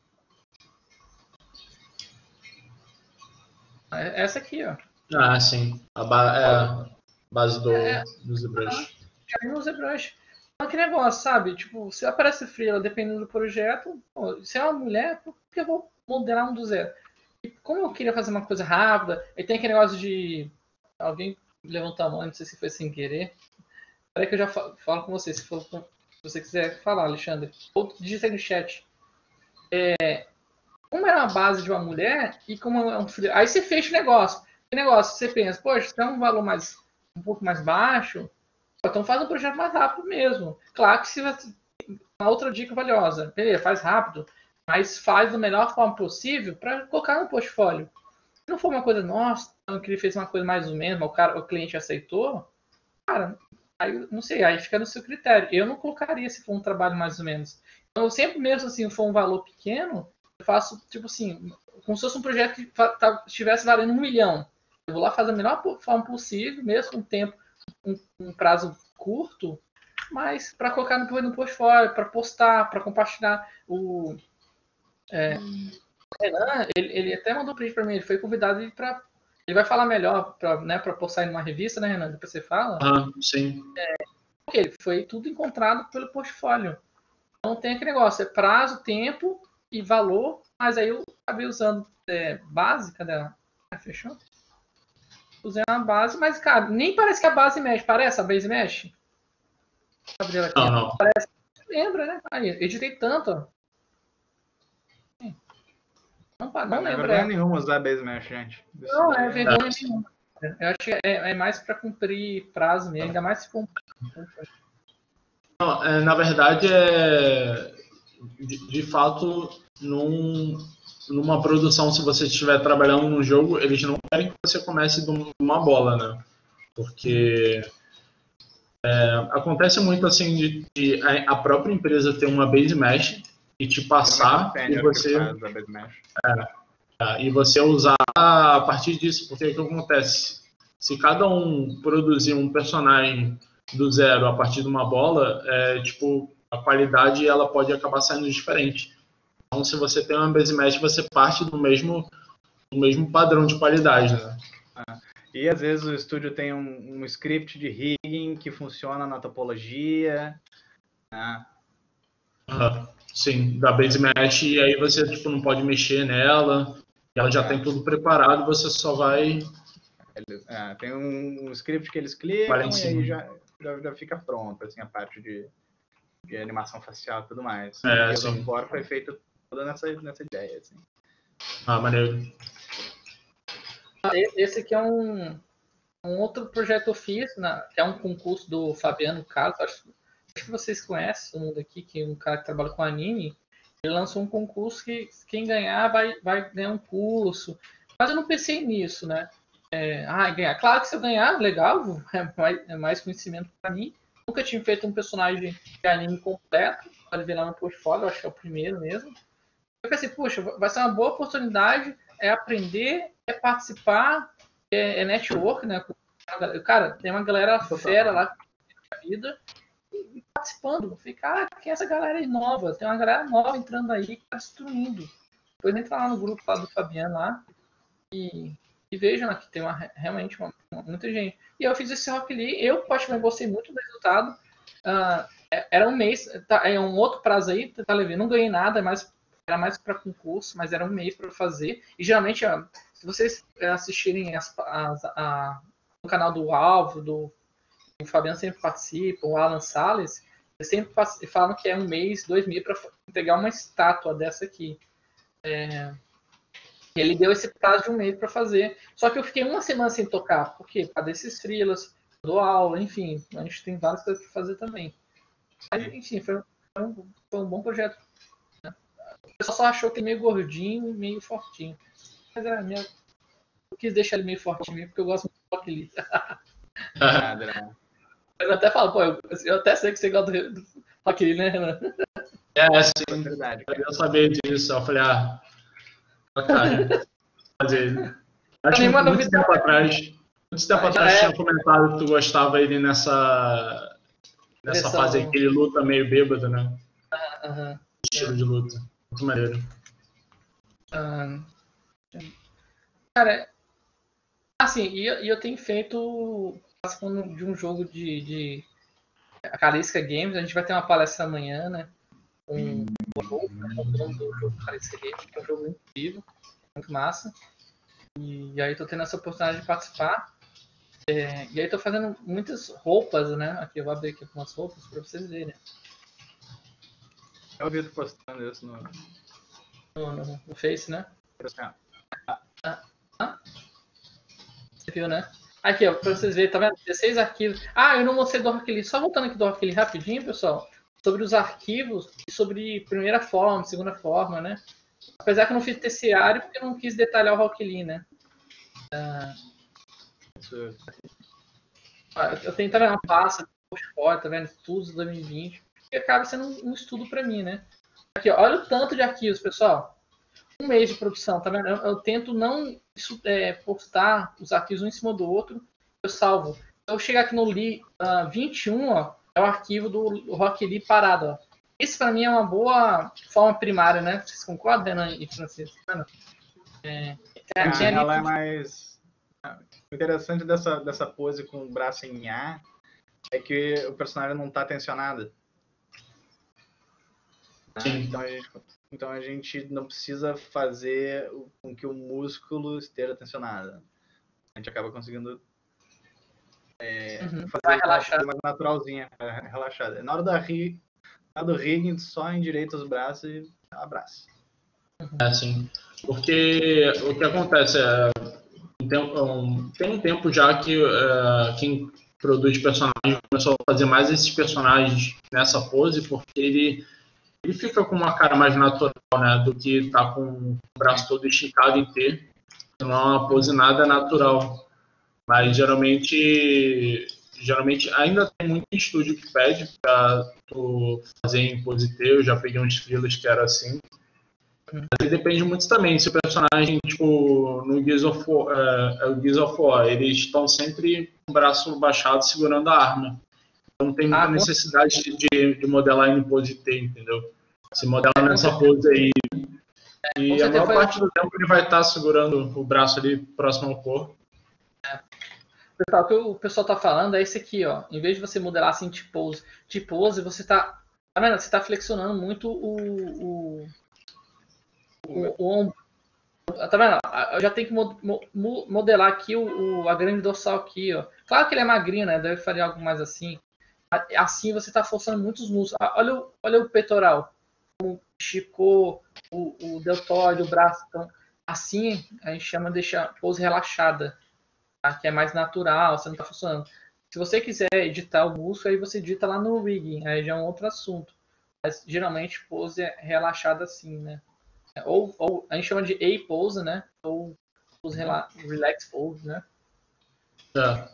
Essa aqui, ó. Ah, sim. A ba é a base do, É, do ZBrush. Já no ZBrush. Então, que negócio, sabe? Tipo, se aparece freela, dependendo do projeto, pô, se é uma mulher, por que eu vou modelar um do zero? E como eu queria fazer uma coisa rápida, aí tem aquele negócio de... Alguém levantou a mão, não sei se foi sem querer. Peraí que eu já falo, falo com você, se, for, se você quiser falar, Alexandre. Ou digita aí no chat. É, como era uma base de uma mulher e como é um freela... Aí você fecha o negócio. Que negócio, você pensa, poxa, se é um valor mais, um pouco mais baixo, então faz um projeto mais rápido mesmo. Claro que se uma outra dica valiosa, beleza, faz rápido, mas faz da melhor forma possível para colocar no portfólio. Se não for uma coisa, nossa, que ele fez uma coisa mais ou menos, o, cara, o cliente aceitou, cara, aí não sei, aí fica no seu critério. Eu não colocaria se for um trabalho mais ou menos. Então, eu sempre mesmo assim, se for um valor pequeno, eu faço, tipo assim, como se fosse um projeto que estivesse valendo um milhão. Eu vou lá fazer da melhor forma possível, mesmo com um tempo, um, um prazo curto, mas para colocar no, no portfólio, para postar, para compartilhar. O, é, o Renan, ele, ele até mandou um print para mim, ele foi convidado para. Ele vai falar melhor para né, postar em uma revista, né, Renan? Depois você fala. Ah, sim. É, porque ele foi tudo encontrado pelo portfólio. Então tem aquele negócio, é prazo, tempo e valor, mas aí eu acabei usando é, básica dela. Ah, fechou? Usei uma base, mas, cara, nem parece que a base mexe. Parece a base mexe? Aqui, não, não. Parece. Lembra, né? Aí, editei tanto, ó. Não, não, não lembra. Não é nenhuma usar base mesh, gente. Isso não, é é vergonha é. nenhuma. Eu acho que é, é mais para cumprir prazo mesmo, ainda mais se for. Não, é, na verdade, é de, de fato, num, numa produção, se você estiver trabalhando num jogo, eles não querem que você comece de uma bola, né? Porque é, acontece muito assim de, de a própria empresa ter uma base mesh e te passar e você é, e você usar a partir disso, porque o que acontece? Se cada um produzir um personagem do zero a partir de uma bola, é, tipo, a qualidade ela pode acabar saindo diferente. Então, se você tem uma base mesh, você parte do mesmo, do mesmo padrão de qualidade, né? Ah, e às vezes o estúdio tem um, um script de rigging que funciona na topologia. Né? Ah, sim, da base mesh, e aí você tipo, não pode mexer nela, ela já é. tem tudo preparado, você só vai... É, tem um, um script que eles clicam e aí já, já, já fica pronto, assim, a parte de, de animação facial e tudo mais. É, e o sim. software foi feito toda nessa, nessa ideia, assim. Ah, maneiro. Esse aqui é um, um outro projeto que eu fiz, né, que é um concurso do Fabiano Carlos, acho, acho que vocês conhecem, um daqui, que é um cara que trabalha com anime. Ele lançou um concurso que quem ganhar vai, vai ganhar um curso. Mas eu não pensei nisso, né? É, ah, ganhar. Claro que se eu ganhar, legal, é mais, é mais conhecimento para mim. Nunca tinha feito um personagem de anime completo, para ver lá no portfólio, acho que é o primeiro mesmo. Eu pensei, puxa, vai ser uma boa oportunidade, é aprender, é participar, é, é network, né? Cara, tem uma galera fera lá na vida e participando. Eu falei, cara, quem é essa galera aí nova? Tem uma galera nova entrando aí que tá destruindo. Depois entra lá no grupo lá do Fabiano lá e E vejam aqui, tem uma, realmente uma, uma, muita gente. E eu fiz esse Rock Lee, eu particularmente gostei muito do resultado. Uh, era um mês, tá, é um outro prazo aí, tá levando. Não ganhei nada, mas era mais para concurso, mas era um mês para fazer. E geralmente, ó, se vocês assistirem as, as, a, no canal do Alvo, do o Fabiano sempre participa, o Alan Salles, eles sempre falam que é um mês, dois meses para entregar uma estátua dessa aqui. É, ele deu esse prazo de um mês para fazer. Só que eu fiquei uma semana sem tocar. Por quê? Por causa desses freelas, dou aula, enfim. A gente tem várias coisas para fazer também. Mas, enfim, foi um, foi um bom projeto. Né? O pessoal só achou que ele meio gordinho e meio fortinho. Mas é, minha... eu quis deixar ele meio fortinho porque eu gosto muito do Rock Lee. Eu até falo, pô, eu, eu até sei que você gosta do, do Rock Lee, né, Renan? É, sim, é verdade. Eu sabia disso, eu falei, ah, cara, fazer. Acho que muito, muito tempo atrás, muito tempo ah, atrás é. tinha comentado que tu gostava ele nessa, nessa Versão... fase aí que ele luta meio bêbado, né? Uh -huh. Estilo é. de luta. Muito maneiro. Uh, cara, assim, e eu, eu tenho feito de um jogo de, de a Calisca Games, a gente vai ter uma palestra amanhã, né? Um, um jogo, né? O nome do jogo Calisca Games, que é um jogo incrível, muito massa. E aí tô tendo essa oportunidade de participar. É, e aí tô fazendo muitas roupas, né? Aqui eu vou abrir aqui algumas roupas para vocês verem. Eu vi tu postando isso no... No, no, no Face, né? Ah, ah? Você viu, né? Aqui, ó, pra vocês verem, tá vendo? dezesseis arquivos. Ah, eu não mostrei do Rock Lee. Só voltando aqui do Rock Lee rapidinho, pessoal. Sobre os arquivos e sobre primeira forma, segunda forma, né? Apesar que eu não fiz terciário porque eu não quis detalhar o Rock Lee, né? Ah, eu tenho também uma pasta, portfólio, tá vendo? Estudos dois mil e vinte. Que acaba sendo um, um estudo para mim, né? Aqui, ó, olha o tanto de arquivos, pessoal. Um mês de produção, tá vendo? Eu, eu tento não é, postar os arquivos um em cima do outro. Eu salvo. Eu chegar aqui no Lee uh, vinte e um, ó, é o arquivo do Rock Lee parado, ó. Isso para mim é uma boa forma primária, né? Vocês concordam, Renan e Francisco? É, ah, tem ali... Ela é mais... O interessante dessa, dessa pose com o braço em A é que o personagem não está tensionado. Então a, gente, então a gente não precisa fazer com que o músculo esteja tensionado. A gente acaba conseguindo é, uhum. fazer uma mais naturalzinha, relaxada. Na hora da ri, na hora do rigging, só endireita os braços e abraça. É assim, porque o que acontece é tem um, tem um tempo já que uh, quem produz personagens começou a fazer mais esses personagens nessa pose, porque ele ele fica com uma cara mais natural, né, do que tá com o braço todo esticado em T. Não é uma pose nada natural. Mas geralmente, geralmente ainda tem muito estúdio que pede para tu fazer em pose T. Eu já peguei uns filas que era assim. Mas depende muito também. Se o personagem, tipo, no Gears of War, é, o Gears of War, eles estão sempre com o braço baixado segurando a arma. Então não tem muita ah, necessidade de, de modelar em pose T, entendeu? Se modela nessa pose aí. E a maior parte do tempo ele vai estar segurando o braço ali próximo ao corpo. É. Pessoal, o que o pessoal tá falando é esse aqui, ó. Em vez de você modelar assim de pose, de pose, você tá. Tá vendo? Você tá flexionando muito o. o, o, o ombro. Tá vendo? Eu já tenho que modelar aqui o, o, a grande dorsal aqui, ó. Claro que ele é magrinho, né? Deve fazer algo mais assim. Assim você tá forçando muitos músculos. Olha o, olha o peitoral. Esticou o, o deltóide, o braço. Então, assim a gente chama de deixar pose relaxada, tá? Que é mais natural, você não está funcionando. Se você quiser editar o músculo, aí você edita lá no rigging, aí já é um outro assunto. Mas geralmente pose é relaxada assim, né? Ou, ou a gente chama de A pose, né? Ou pose rela relax pose, né? É.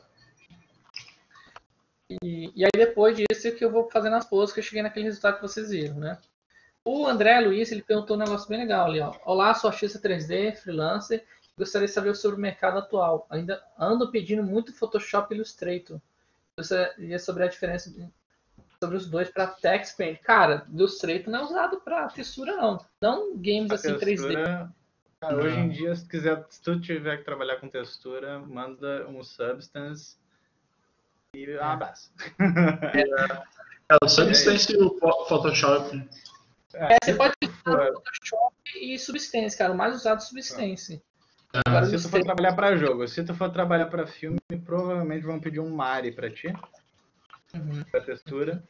E, e aí depois disso é que eu vou fazendo as poses que eu cheguei naquele resultado que vocês viram, né? O André Luiz, ele perguntou um negócio bem legal ali, ó. Olá, sou artista três D, freelancer. Gostaria de saber sobre o mercado atual. Ainda ando pedindo muito Photoshop e Illustrator. Gostaria sobre a diferença de, sobre os dois para text paint. Cara, Illustrator não é usado para textura, não. Não games a assim textura, três D. Cara, hoje em dia, se quiser, se tu tiver que trabalhar com textura, manda um Substance e um abraço. É, é o Substance e o Photoshop. É, você pode usar Photoshop e Substance, cara. O mais usado é Substance. Agora, se tu for trabalhar para jogo, se tu for trabalhar para filme, provavelmente vão pedir um Mari para ti. Uhum. Para textura.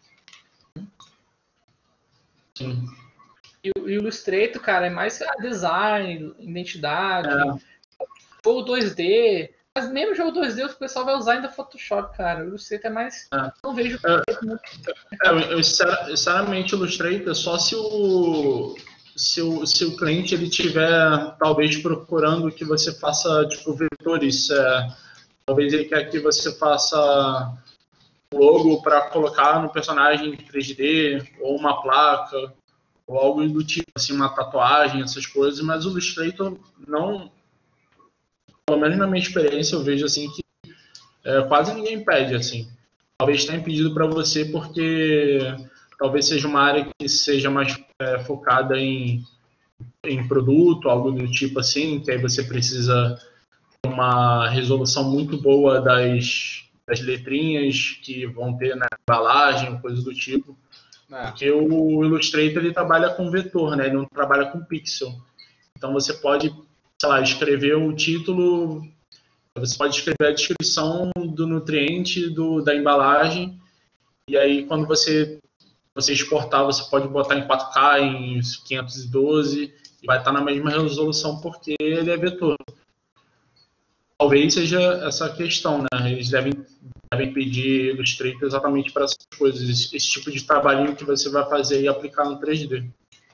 Sim. E o Illustrator, cara, é mais design, identidade. É. Ou dois D. Mas mesmo jogo dois D, o pessoal vai usar ainda Photoshop, cara. O Illustrator é mais... É. Não vejo... É, muito... é, eu, sinceramente, o Illustrator, só se o, se o, se o cliente ele tiver, talvez, procurando que você faça, tipo, vetores. É, talvez ele quer que você faça um logo para colocar no personagem em três D, ou uma placa, ou algo do tipo, assim, uma tatuagem, essas coisas. Mas o Illustrator não... Pelo menos na minha experiência, eu vejo assim que é, quase ninguém pede, assim. Talvez tenha pedido para você porque talvez seja uma área que seja mais é, focada em, em produto, algo do tipo assim, que aí você precisa ter uma resolução muito boa das, das letrinhas que vão ter na embalagem, coisa do tipo. É. Porque o Illustrator ele trabalha com vetor, né? Ele não trabalha com pixel. Então você pode, sei lá, escrever o título, você pode escrever a descrição do nutriente do, da embalagem, e aí quando você, você exportar, você pode botar em quatro K, em quinhentos e doze, e vai estar na mesma resolução porque ele é vetor. Talvez seja essa questão, né? Eles devem, devem pedir Illustrator exatamente para essas coisas, esse, esse tipo de trabalhinho que você vai fazer e aplicar no três D.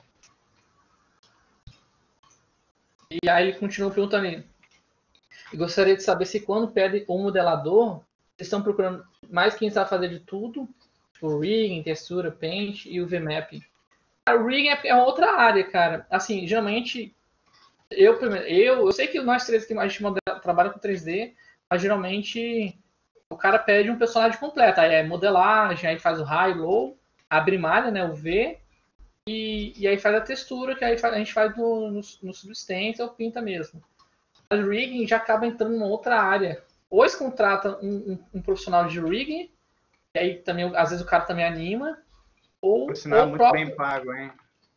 E aí ele continua perguntando aí. E gostaria de saber se quando pede um modelador, eles estão procurando mais quem sabe fazer de tudo, tipo rigging, textura, paint e o V MAP. A rigging é uma outra área, cara. Assim, geralmente, eu, eu, eu sei que nós três aqui, a gente modela, trabalha com três D, mas geralmente o cara pede um personagem completo. Aí é modelagem, aí faz o high, low, abre malha, né, o V, e, e aí faz a textura, que aí a gente faz no, no, no substance ou pinta mesmo. A rigging já acaba entrando numa outra área. Ou eles contratam um, um, um profissional de rigging, e aí também, às vezes o cara também anima, ou, Por sinal, ou muito próprio... bem pago, hein?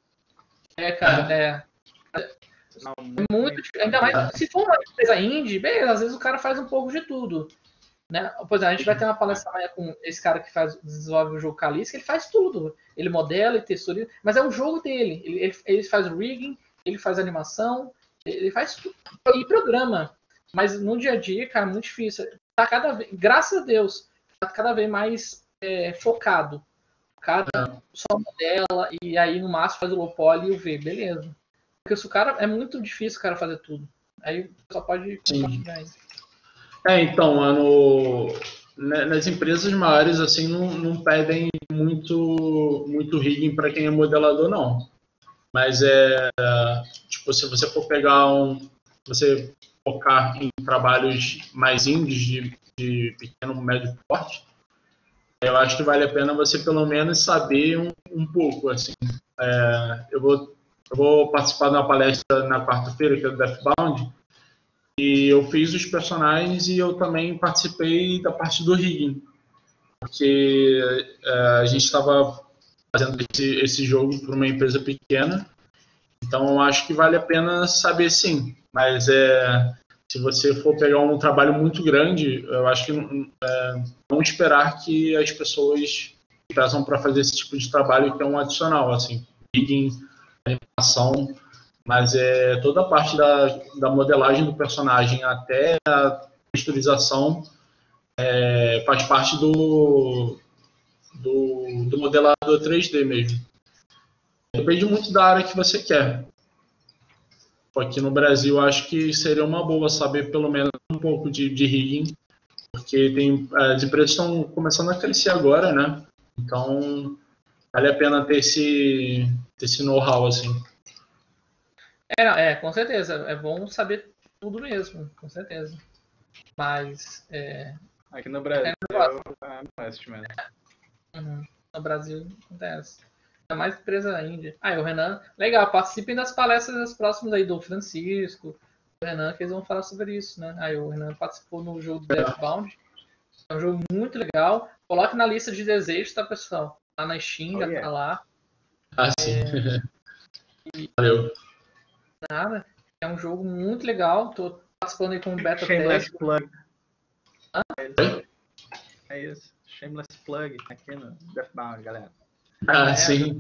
É, cara, é. Não, muito, muito ainda mais, se for uma empresa indie, beleza, às vezes o cara faz um pouco de tudo. Né? Por exemplo, a gente vai ter uma palestra amanhã com esse cara que faz, desenvolve o jogo Callisto, que ele faz tudo. Ele modela e textura, mas é um jogo dele. Ele, ele, ele faz rigging, ele faz animação, ele faz tudo e programa. Mas no dia a dia, cara, é muito difícil. Tá cada vez, graças a Deus, tá cada vez mais é, focado. O cara só modela e aí no máximo faz o low poly e o V, beleza. Porque se o cara é muito difícil o cara fazer tudo. Aí só pode compartilhar isso. É, então, no, nas empresas maiores, assim, não, não pedem muito, muito rigging para quem é modelador, não. Mas é, tipo, se você for pegar um, você focar em trabalhos mais indies, de, de pequeno, médio porte, eu acho que vale a pena você pelo menos saber um, um pouco, assim. É, eu, vou, eu vou participar de uma palestra na quarta-feira, que é do Deathbound, e eu fiz os personagens e eu também participei da parte do rigging, porque é, a gente estava fazendo esse, esse jogo para uma empresa pequena, então eu acho que vale a pena saber sim, mas é, se você for pegar um trabalho muito grande, eu acho que é, não esperar que as pessoas peçam para fazer esse tipo de trabalho que é um adicional, assim, rigging, animação, mas é toda a parte da, da modelagem do personagem até a texturização é, faz parte do, do, do modelador três D mesmo. Depende muito da área que você quer. Aqui no Brasil, acho que seria uma boa saber pelo menos um pouco de, de rigging, porque tem, as empresas estão começando a crescer agora, né? Então, vale a pena ter esse, ter esse know-how, assim. É, é, com certeza. É bom saber tudo mesmo, com certeza. Mas, é... Aqui no Brasil, é é investimento. Uhum. No Brasil, acontece. Ainda mais empresa índia. Ah, e o Renan, legal, participem das palestras das próximas aí do Francisco, do Renan, que eles vão falar sobre isso, né? Aí o Renan participou no jogo do Deathbound. É um jogo muito legal. Coloque na lista de desejos, tá, pessoal? Lá na Steam, oh, já yeah. tá lá. Ah, sim. É... E... Valeu. Nada. É um jogo muito legal. Tô participando aí com o beta Shameless test. Plug. Hã? É isso. Shameless Plug aqui no Deathbound, galera. Ah, é. Sim.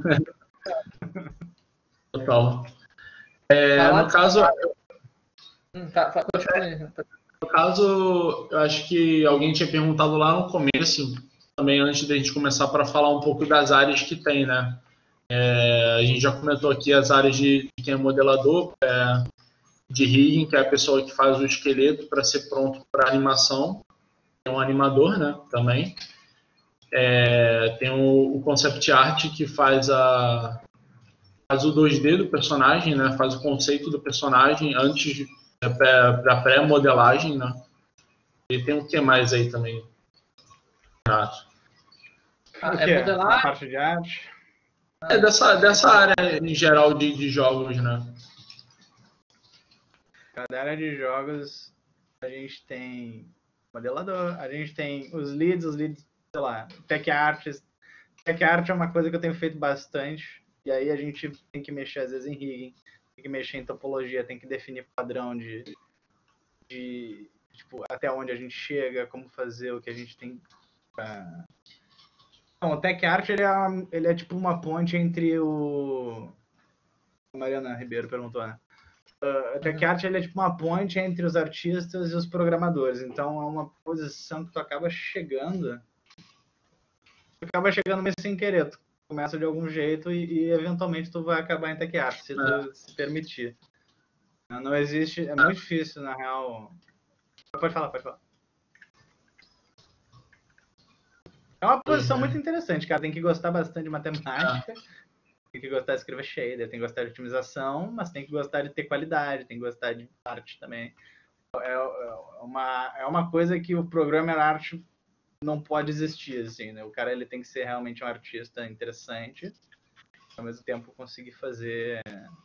Total. É, no caso... Hum, tá, pode No caso, eu acho que alguém tinha perguntado lá no começo, também antes da gente começar, para falar um pouco das áreas que tem, né? É, a gente já comentou aqui as áreas de, de quem é modelador, é, de rigging, que é a pessoa que faz o esqueleto para ser pronto para animação. Tem um animador, né, também. É, tem o, o concept art, que faz, a, faz o dois D do personagem, né, faz o conceito do personagem antes da pré-modelagem, né. E tem o que mais aí também, Renato? O É quê? modelar. A parte de arte? É dessa, dessa área em geral de, de jogos, né? Cada área de jogos a gente tem modelador, a gente tem os leads, os leads, sei lá, tech artist. Tech art é uma coisa que eu tenho feito bastante, e aí a gente tem que mexer às vezes em rigging, tem que mexer em topologia, tem que definir padrão de, de tipo, até onde a gente chega, como fazer o que a gente tem pra... Então, o tech art ele é, uma, ele é tipo uma ponte entre o... A Mariana Ribeiro perguntou, né? A tech art ele é tipo uma ponte entre os artistas e os programadores. Então é uma posição que tu acaba chegando, tu acaba chegando meio sem querer. Tu começa de algum jeito e, e eventualmente tu vai acabar em tech art, se tu É. se permitir. Não existe, é muito difícil na real. Pode falar, pode falar. É uma posição muito interessante, cara. Tem que gostar bastante de matemática. Tem que gostar de escrever shader, tem que gostar de otimização, mas tem que gostar de ter qualidade, tem que gostar de arte também. É, uma, é uma coisa que o programmer art não pode existir, assim, né? O cara ele tem que ser realmente um artista interessante, ao mesmo tempo conseguir fazer...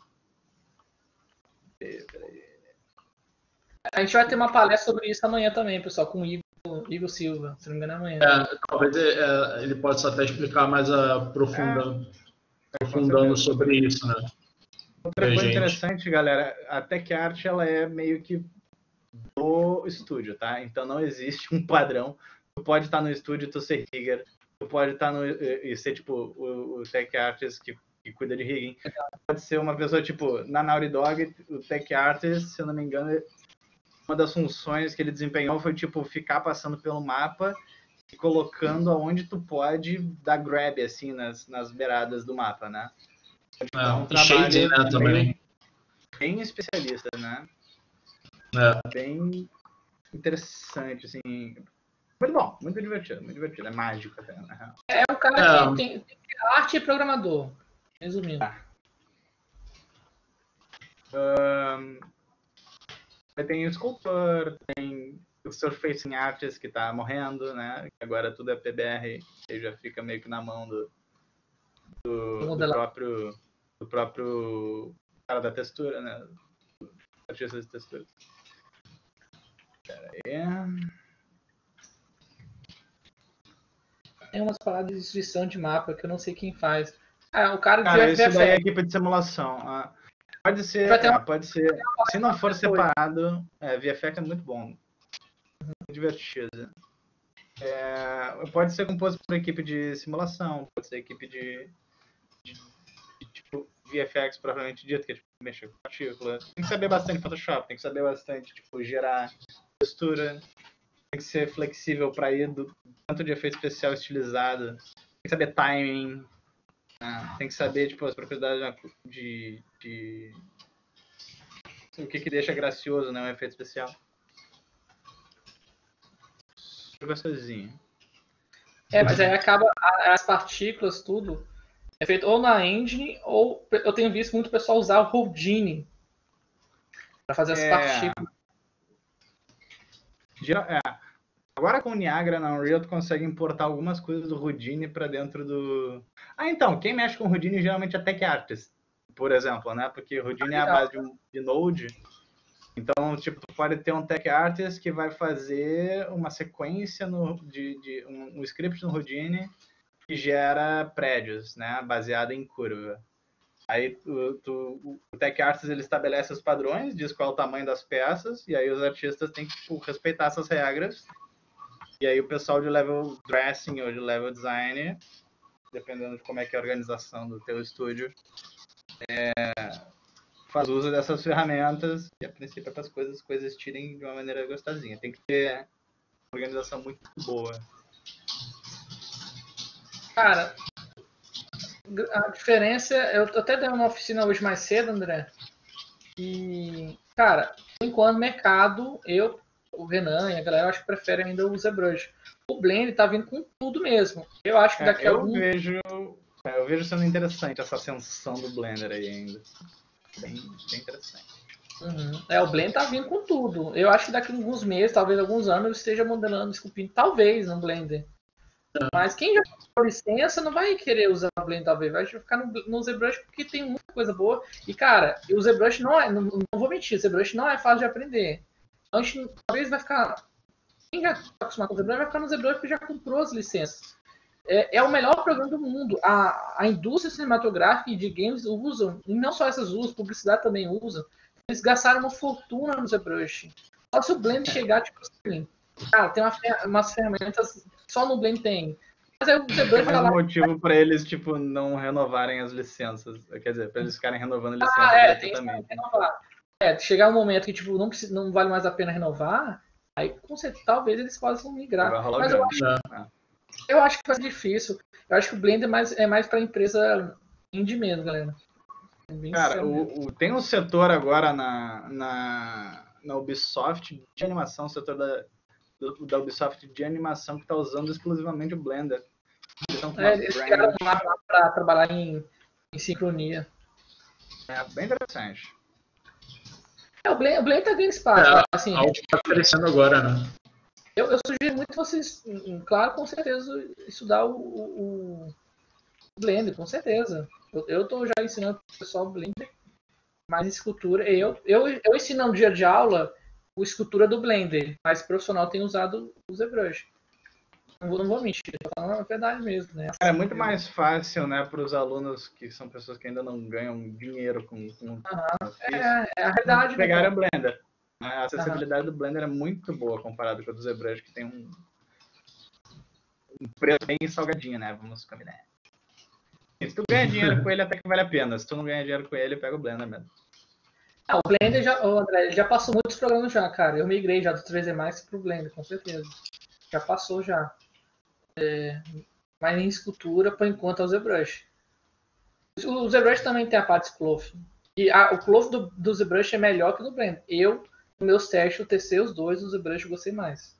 A gente vai ter uma palestra sobre isso amanhã também, pessoal, com o Igor, Igor Silva, se não me engano é amanhã. É, talvez é, ele possa até explicar mais aprofundando, É, aprofundando sobre isso, né? Outra coisa interessante, galera, a tech art ela é meio que do estúdio, tá? Então não existe um padrão. Tu pode estar no estúdio e tu ser rigger, tu pode estar no e ser tipo o, o tech artist que, que cuida de rigging. Pode ser uma pessoa tipo na Naughty Dog, o tech artist, se eu não me engano, uma das funções que ele desempenhou foi tipo ficar passando pelo mapa e colocando aonde tu pode dar grab assim nas, nas beiradas do mapa, né? É, é um e trabalho shading, né, também. bem especialista, né? É. Bem interessante, assim. Muito bom, muito divertido, muito divertido. É mágico até, na real. É um cara É. que tem, tem arte e programador, resumindo. Tá. Um, tem o escultor, tem o surfacing artist que tá morrendo, né? Agora tudo é P B R e já fica meio que na mão do, do, do próprio do próprio cara da textura, né? Do artista de textura. Pera aí. Tem umas paradas de destruição de mapa que eu não sei quem faz. Ah, o cara, cara de isso daí é equipe de simulação. Ah, pode ser, é, uma... pode ser. Se não for separado, é, V F X é muito bom. Muito divertido. É, pode ser composto por equipe de simulação, pode ser equipe de, de, de tipo V F X propriamente dito, que é tipo, mexer com partícula. Tem que saber bastante Photoshop, tem que saber bastante tipo, gerar textura, tem que ser flexível para ir do tanto de efeito especial estilizado, tem que saber timing, né? Tem que saber tipo, as propriedades de, de... o que, que deixa gracioso, né, um efeito especial. Gostosinho. É, mas aí acaba as partículas, tudo é feito ou na engine, ou eu tenho visto muito pessoal usar o Houdini para fazer as é... partículas. É. Agora com o Niagara na Unreal, tu consegue importar algumas coisas do Houdini para dentro do... Ah, então, quem mexe com o Houdini geralmente é Tech Artist, por exemplo, né? Porque o Houdini é a base de, um, de Node. Então, tipo, tu pode ter um Tech Artist que vai fazer uma sequência no, de, de um, um script no Houdini que gera prédios, né? Baseado em curva. Aí tu, tu, o Tech Artist ele estabelece os padrões, diz qual é o tamanho das peças, e aí os artistas têm que tipo, respeitar essas regras. E aí o pessoal de level dressing ou de level design, dependendo de como é que é a organização do teu estúdio, é, faz uso dessas ferramentas e a princípio é para as coisas coexistirem de uma maneira gostosinha. Tem que ter uma organização muito boa. Cara, a diferença, eu até dei uma oficina hoje mais cedo, André, e, cara, enquanto mercado, eu, o Renan e a galera, eu acho que preferem ainda o ZBrush. O Blend tá vindo com tudo mesmo. Eu acho que daqui é, a eu algum... vejo é, eu vejo sendo interessante essa ascensão do Blender aí ainda. Bem, bem interessante. Uhum. É, o Blend tá vindo com tudo. Eu acho que daqui a alguns meses, talvez alguns anos, eu esteja modelando, esculpindo, talvez, no Blender. Mas quem já tem licença não vai querer usar o Blend, talvez. Vai ficar no, no ZBrush porque tem muita coisa boa. E, cara, o ZBrush não é, não, não vou mentir, o ZBrush não é fácil de aprender. Então, a gente talvez vai ficar... Quem já está acostumado com o ZBrush vai ficar no ZBrush porque já comprou as licenças. É, é o melhor programa do mundo. A, a indústria cinematográfica e de games usam, e não só essas usam, publicidade também usa. Eles gastaram uma fortuna no ZBrush. Só se o Blend chegar, tipo assim, cara, tem uma, umas ferramentas que só no Blend tem. Mas aí o ZBrush tem mais vai lá... um motivo para eles, tipo, não renovarem as licenças. Quer dizer, para eles ficarem renovando licenças ah, é, gratuitamente. tem que renovar. É, chegar um momento que tipo, não, precisa, não vale mais a pena renovar, aí com certeza, talvez eles possam migrar. Mas eu acho, É. eu acho que vai ser difícil. Eu acho que o Blender é mais, é mais para empresa indie mesmo, galera. Bem Cara, sincero mesmo. o, o- tem um setor agora na, na, na Ubisoft de animação, o setor da, do- da Ubisoft de animação que está usando exclusivamente o Blender. Eles estão com É, uma eles branch, chegaram lá para trabalhar em, em sincronia. é bem interessante. É, o Blender, o Blender tá ganhando espaço. É, Assim, algo que tá crescendo agora, né? eu, eu sugiro muito vocês, claro, com certeza, estudar o, o, o Blender, com certeza. Eu, eu tô já ensinando o pessoal o Blender, mais escultura. Eu, eu, eu ensino no dia de aula o escultura do Blender, mas o profissional tem usado o ZBrush. Não vou, não vou mentir, tô falando a verdade mesmo, né? Cara, é muito mais fácil, né, para os alunos que são pessoas que ainda não ganham dinheiro com, com Aham, isso, é, é a verdade, né, pegarem cara? o Blender. Né? A acessibilidade do Blender é muito boa comparado com a do ZBrush, que tem um, um preço bem salgadinho, né? Vamos combinar. Se tu ganha dinheiro com ele, até que vale a pena. Se tu não ganha dinheiro com ele, pega o Blender mesmo. Ah, o Blender já, ô, André, ele já passou muitos programas já, cara. Eu migrei já do três D Max pro Blender, com certeza. Já passou já. É, mas em escultura, por enquanto, é o ZBrush. O ZBrush também tem a parte de Cloth. E a, o Cloth do, do ZBrush é melhor que o do Blender. Eu, nos meus testes, eu testei os dois, o ZBrush eu gostei mais.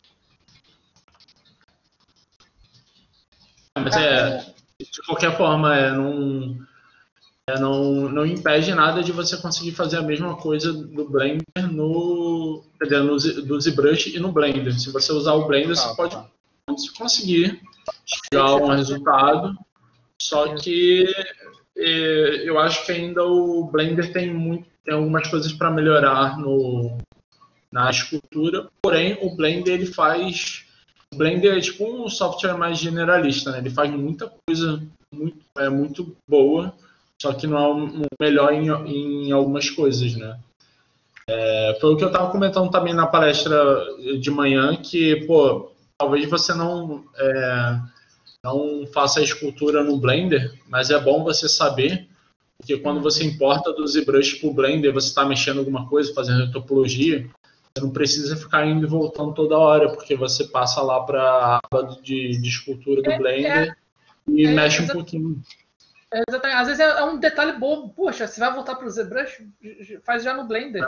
Mas é, de qualquer forma, é, não, é, não, não impede nada de você conseguir fazer a mesma coisa do Blender no, quer dizer, no Z- do ZBrush e no Blender. Se você usar o Blender, você pode conseguir chegar a um resultado, só que é, eu acho que ainda o Blender tem, muito, tem algumas coisas para melhorar no, na escultura, porém o Blender ele faz o Blender é tipo um software mais generalista, né? Ele faz muita coisa muito, é, muito boa, só que não é o melhor em, em algumas coisas, né? É, foi o que eu estava comentando também na palestra de manhã, que, pô, talvez você não, é, não faça a escultura no Blender, mas é bom você saber, porque quando você importa do ZBrush para o Blender, você está mexendo alguma coisa, fazendo topologia, você não precisa ficar indo e voltando toda hora, porque você passa lá para a aba de, de escultura do Blender É, e é, mexe um exa- pouquinho. é exatamente. Às vezes é, é um detalhe bobo. Poxa, você vai voltar pro ZBrush? Faz já no Blender.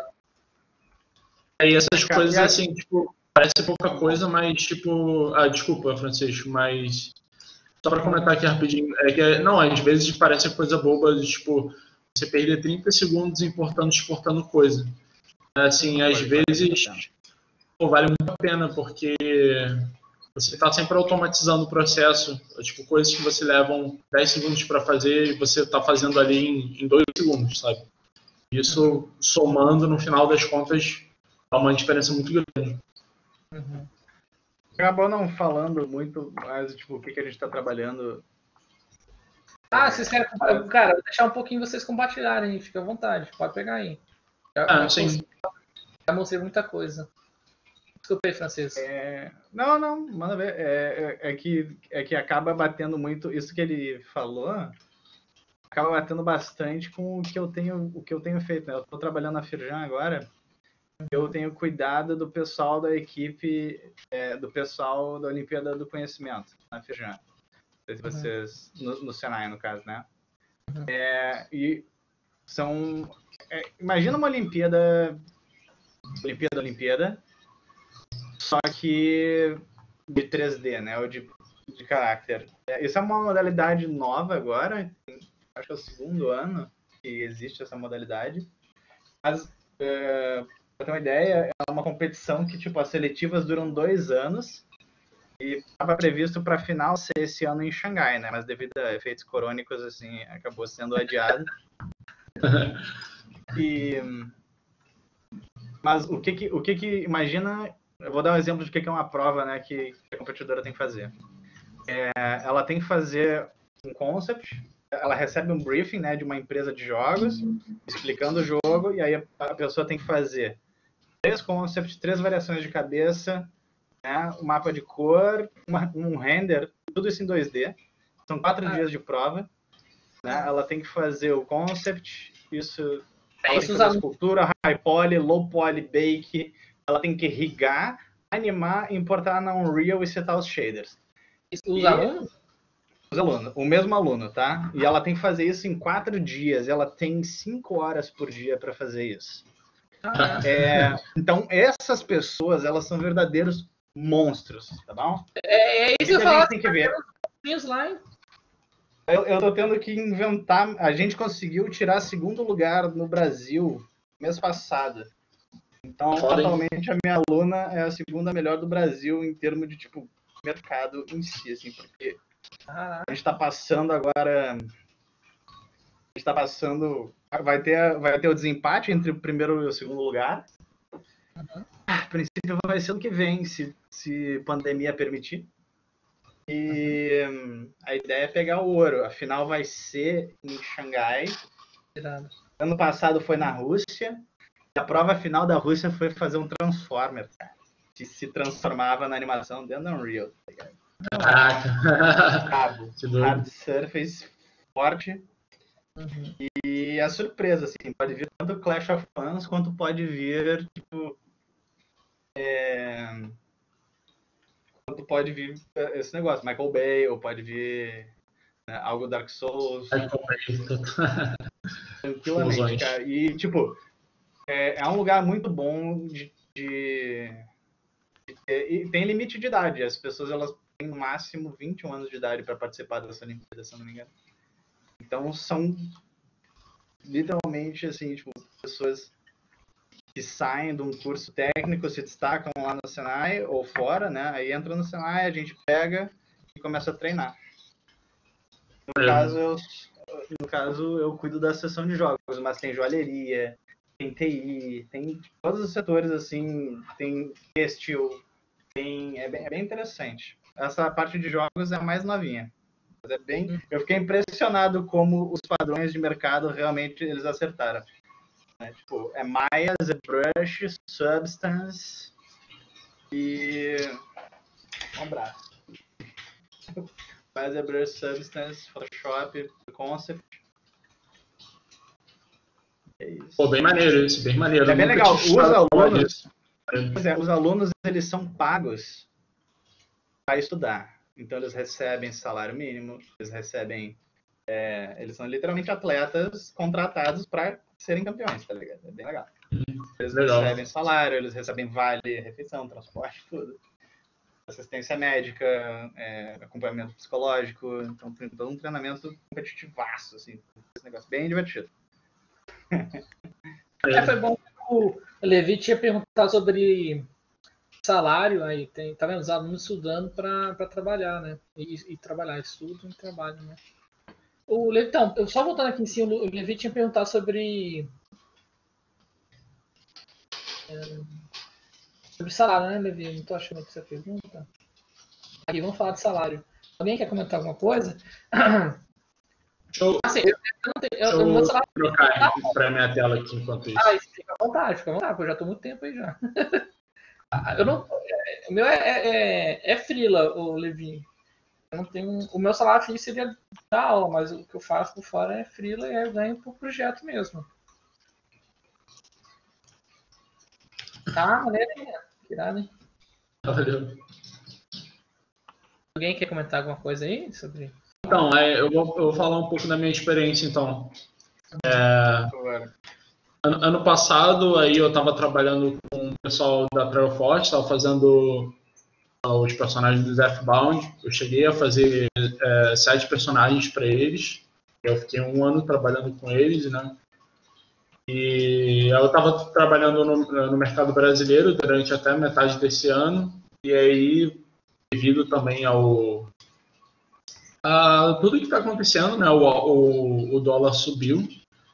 Aí essas Cara, coisas e a- assim, tipo, parece pouca coisa, mas tipo. Ah, desculpa, Francisco, mas. Só para comentar aqui rapidinho, é que, não, às vezes parece coisa boba, de, tipo, você perder trinta segundos importando, exportando coisa. Assim, às Pode valer muito a vezes, pena. pô, vale muito a pena, porque você está sempre automatizando o processo. Tipo, coisas que você levam dez segundos para fazer e você está fazendo ali em, em dois segundos, sabe? Isso, somando, no final das contas, dá uma diferença muito grande. Uhum. Acabou não falando muito mais, tipo, o que, que a gente está trabalhando. Ah, É, vocês querem. parece- Cara, vou deixar um pouquinho vocês compartilharem, fica à vontade, pode pegar aí. Já, Ah, já, sim. mostrei, já mostrei muita coisa. Desculpa aí, Francisco. É, não, não, manda ver. É, é, é que, é que acaba batendo muito. Isso que ele falou acaba batendo bastante com o que eu tenho, o que eu tenho feito, né? Eu estou trabalhando na Firjan agora, eu tenho cuidado do pessoal da equipe, é, do pessoal da Olimpíada do Conhecimento, na Firjan. Não sei se vocês, no, no Senai, no caso, né? É, e são... É, imagina uma Olimpíada, Olimpíada, Olimpíada, só que de três D, né? Ou de, de caráter. É, isso é uma modalidade nova agora, acho que é o segundo ano que existe essa modalidade. Mas, é, pra ter uma ideia, é uma competição que, tipo, as seletivas duram dois anos e estava previsto para a final ser esse ano em Xangai, né? Mas devido a efeitos corônicos, assim, acabou sendo adiado. E... Mas o que que, o que que, imagina, eu vou dar um exemplo de que que é uma prova, né, que a competidora tem que fazer. É, ela tem que fazer um concept, ela recebe um briefing, né, de uma empresa de jogos, explicando o jogo, e aí a pessoa tem que fazer três concepts, três variações de cabeça, né, um mapa de cor, uma, um render, tudo isso em dois D. São quatro ah. dias de prova, né, ela tem que fazer o concept, isso... Ela tem que fazer escultura, high poly, low poly, bake. Ela tem que rigar, animar, importar na Unreal e setar os shaders. Os alunos? Os alunos, o mesmo aluno, tá? E ela tem que fazer isso em quatro dias. Ela tem cinco horas por dia para fazer isso. Ah, é, então, essas pessoas, elas são verdadeiros monstros, tá bom? É, é isso que eu falo. Tem que ver. Eu, eu tô tendo que inventar. A gente conseguiu tirar segundo lugar no Brasil mês passado. Então, Foda, atualmente, hein? A minha aluna é a segunda melhor do Brasil em termos de, tipo, mercado em si, assim, porque ah. a gente tá passando agora. A gente tá passando. Vai ter, vai ter o desempate entre o primeiro e o segundo lugar. Uhum. A princípio vai ser ano que vem, se, se pandemia permitir. E a ideia é pegar o ouro. A final vai ser em Xangai. Ano passado foi na Rússia. A prova final da Rússia foi fazer um Transformer, cara, que se transformava na animação dentro da Unreal. Caraca! Cabo. Hard surface forte. Uhum. E a surpresa, assim, pode vir tanto Clash of Clans quanto pode vir, tipo... É... pode vir esse negócio, Michael Bay, ou pode vir, né, algo Dark Souls. Tranquilamente, cara. E, tipo, é, é um lugar muito bom de, de, de ter, e tem limite de idade. As pessoas, elas têm no máximo vinte e um anos de idade para participar dessa Olimpíada, se eu não me engano. Então, são literalmente, assim, tipo, pessoas que saem de um curso técnico, se destacam lá no Senai ou fora, né? Aí entra no Senai, a gente pega e começa a treinar. No é. caso, eu, no caso, eu cuido da seção de jogos, mas tem joalheria, tem T I, tem todos os setores, assim, tem textil, tem... É bem, é bem interessante. Essa parte de jogos é a mais novinha. Mas é bem... Eu fiquei impressionado como os padrões de mercado realmente eles acertaram. É, tipo, é Maya, ZBrush, Substance e... Um abraço. Maya, ZBrush, Substance, Photoshop, Concept. É isso. Pô, bem maneiro isso, bem maneiro. É bem legal. Os alunos, pois é, os alunos, eles são pagos para estudar. Então, eles recebem salário mínimo, eles recebem... É, eles são literalmente atletas contratados para serem campeões, tá ligado? É bem legal. Eles legal. recebem salário, eles recebem vale, refeição, transporte, tudo. Assistência médica, é, acompanhamento psicológico, então tem todo um treinamento competitivaço, assim, esse negócio bem divertido. É, foi bom que o Levi tinha perguntado sobre salário, aí tem, tá vendo, os alunos estudando para trabalhar, né? E, e trabalhar, estudo e trabalho, né? O Levi, então, só voltando aqui em cima, o Levi tinha perguntado sobre é, sobre salário, né, Levi? Não tô achando aqui essa pergunta. Aqui, vamos falar de salário. Alguém quer comentar alguma coisa? Deixa eu, assim, eu, eu, não tenho, eu, eu salário, trocar para minha tela aqui enquanto isso. Ah, fica à vontade, fica à vontade, porque eu já tô muito tempo aí já. eu não, o meu é, é, é, é freela, o Levi. Eu não tenho, o meu salário fixo seria dar aula, mas o que eu faço por fora é freela e eu ganho por projeto mesmo. Tá, maneiro, hein? Irado, hein? Valeu. Alguém quer comentar alguma coisa aí sobre? Então, é, eu, vou, eu vou falar um pouco da minha experiência, então. É, ano, ano passado, aí eu estava trabalhando com o pessoal da Trailforce, estava fazendo os personagens do Deathbound. Eu cheguei a fazer é, sete personagens para eles. Eu fiquei um ano trabalhando com eles, né? E eu estava trabalhando no, no mercado brasileiro durante até metade desse ano. E aí, devido também ao a tudo que está acontecendo, né? O, o, o dólar subiu.